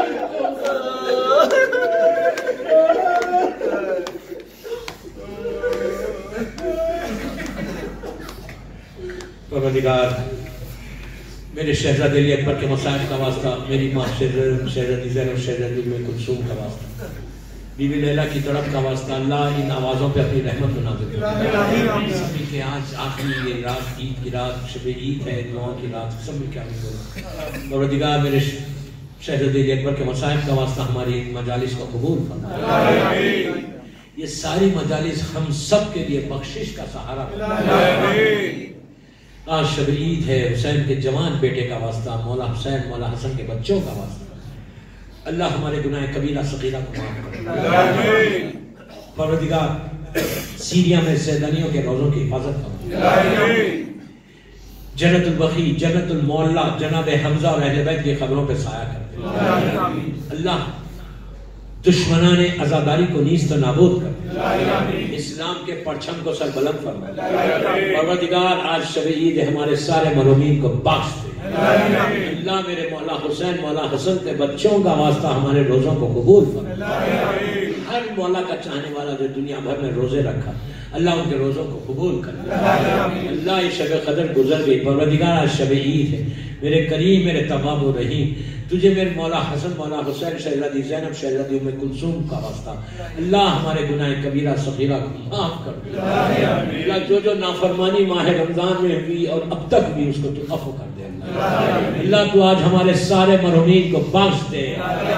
پروردگار میرے شہزادے علی اکبر کے مصائب کا واسطہ، میری ماں شہزادی زینب شہزادی ام کلثوم کا واسطہ، بی بی لیلا کی تڑپ کا واسطہ، اللہ ان آوازوں پہ اپنی رحمت نازل کرے. سبھی کے آج آخری یہ رات عید کی رات، شب عید ہے، دعاؤں کی رات، سبھی کیا نہیں بولو. پروردگار میرے شہزادے علی اکبر کے مصائب کا واسطہ ہماری مجالس کو قبول فرما. یہ ساری مجالس ہم سب کے لیے بخشش کا سہارا بنے. آج شب عید ہے، حسین کے جوان بیٹے کا واسطہ، مولا حسین مولا حسن کے بچوں کا واسطہ. اللہ ہمارے گناہ کبیرہ صغیرہ کو معاف کرے. پروردگار سیریا میں سیدانیوں کے روزوں کی حفاظت کرے. جنت البقیع، جنت المعلا، جناب حمزہ اور اہل بیت کی خبروں پہ سایہ کرے. اللہ دشمنان عزاداری کو نیست و نابود کر، اسلام کے پرچم کو سر بلند فرمائے. پروردگار آج شب عید ہمارے سارے محرومین کو بخش دے. اللہ میرے مولا حسین مولا حسن کے بچوں کا واسطہ ہمارے روزوں کو قبول فرمائے. ہر مولا کا چاہنے والا جو دنیا بھر میں روزے رکھا، اللہ ان کے روزوں کو قبول کر. اللہ یہ شب قدر گزر گئی، پروردگار آج شب عید ہے. میرے کریم، میرے تواب و رحیم، تجھے میرے مولا حسن، مولا حسین، شہزادی زینب، شہزادی ام کلثوم کا واسطہ اللہ ہمارے گناہ کبیرہ صغیرہ کو معاف کر دے. اللہ جو جو نافرمانی ماہ رمضان میں ہوئی اور اب تک بھی اس کو تو عفو کر دے. اللہ اللہ تو آج ہمارے سارے مرحومین کو بخش دے.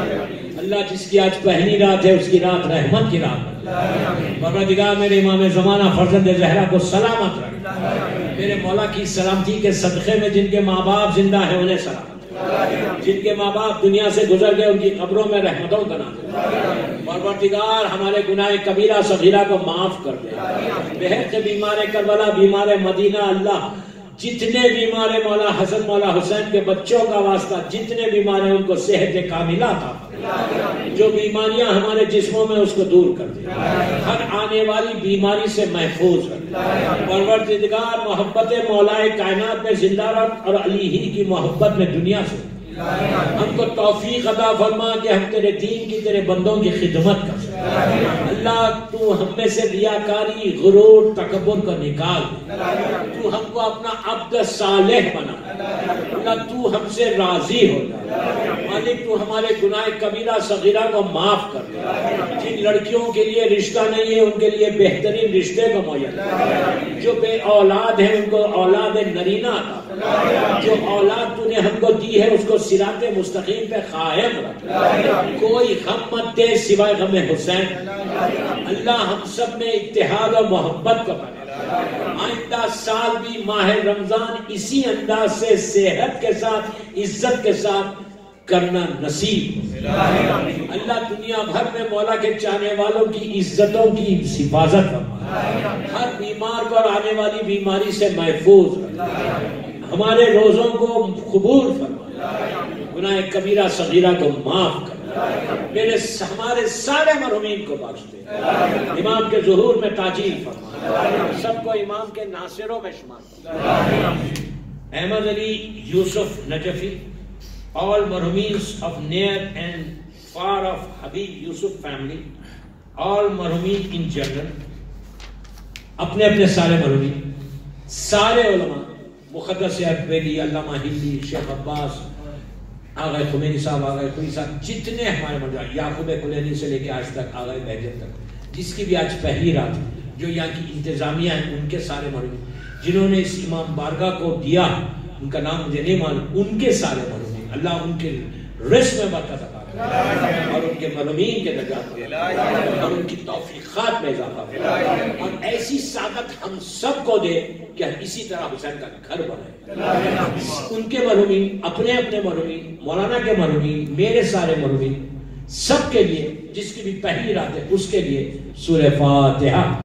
اللہ جس کی آج پہلی رات ہے اس کی رات رحمت کی رات ہے. پروردگار میرے امام زمانہ فرزند زہرا کو سلامت رکھ. میرے مولا کی سلامتی کے صدقے میں جن کے ماں باپ زندہ ہیں انہیں سلامت، جن کے ماں باپ دنیا سے گزر گئے ان کی قبروں میں رحمتوں کا نازل. پروردگار ہمارے گناہ کبیرہ صغیرہ کو معاف کر دے. بہت سے بیمار کربلا، بیمار مدینہ، اللہ جتنے بیمار مولا حسن مولا حسین کے بچوں کا واسطہ جتنے بیمار ہیں ان کو صحت کاملہ عطا فرما. جو بیماریاں ہمارے جسموں میں اس کو دور کر دے. ہر آنے والی بیماری سے محفوظ رکھ. پروردگار محبت مولا کائنات میں زندہ رکھ اور علی ہی کی محبت میں دنیا سے ہم کو توفیق عطا فرما کہ ہم تیرے دین کی، تیرے بندوں کی خدمت کر سکیں. اللہ تو ہم میں سے ریاکاری، غرور، تکبر کو نکال. تو ہم کو اپنا عبد صالح بنا. اللہ تو ہم سے راضی ہو جا. مالک تو ہمارے گناہ کبیرہ صغیرہ کو معاف کر دے. جن لڑکیوں کے لیے رشتہ نہیں ہے ان کے لیے بہترین رشتے کو معین کر. جو بے اولاد ہیں ان کو اولاد نرینہ عطا. جو اولاد تو نے ہم کو دی ہے اس کو صراط مستقیم پہ قائم رکھ. کوئی غم مت دے سوائے غم حسین. اللہ ہم سب میں اتحاد اور محبت کو بنا. آئندہ سال بھی ماہ رمضان اسی انداز سے صحت کے ساتھ، عزت کے ساتھ کرنا نصیب. اللہ دنیا بھر میں مولا کے چاہنے والوں کی عزتوں کی حفاظت فرما. ہر بیمار کو اور آنے والی بیماری سے محفوظ رکھ. ہمارے روزوں کو قبول فرما. گناہ کبیرہ صغیرہ کو معاف کر. میرے ہمارے سارے مرحومین کو بخش دے. امام کے ظہور میں تاجیل فرما. سب کو امام کے ناصروں میں شمار. احمد علی یوسف Najafi, all marhumeens of near and far of Habib Yusuf family, all marhumin in general، اپنے اپنے سارے مرحومین، سارے علماء، مقدس اکبری، علامہ ہندی، شیخ عباس، آغا خمینی صاحب، آغا خوئی صاحب، جتنے ہمارے مرحومین، یعقوب کلینی سے لے کے آج تک آغا بہجت تک، جس کی بھی آج پہلی رات، جو یہاں کی انتظامیہ ہیں ان کے سارے مرحومین، جنہوں نے اس امام بارگاہ کو دیا، ان کا نام مجھے نہیں معلوم، ان کے سارے مرحومین، اللہ ان کے رزق میں برکت عطا کرے اور ان کے مرحومین کے نجات دے اور ان کی توفیقات میں اضافہ کرے اور ایسی سعادت ہم سب کو دے کہ ہم اسی طرح حسین کا گھر بنائیں. ان کے مرحومین، اپنے اپنے مرحومین، مولانا کے مرحومین، میرے سارے مرحومین، سب کے لیے جس کی بھی پہلی رات ہے اس کے لیے سورہ فاتحہ.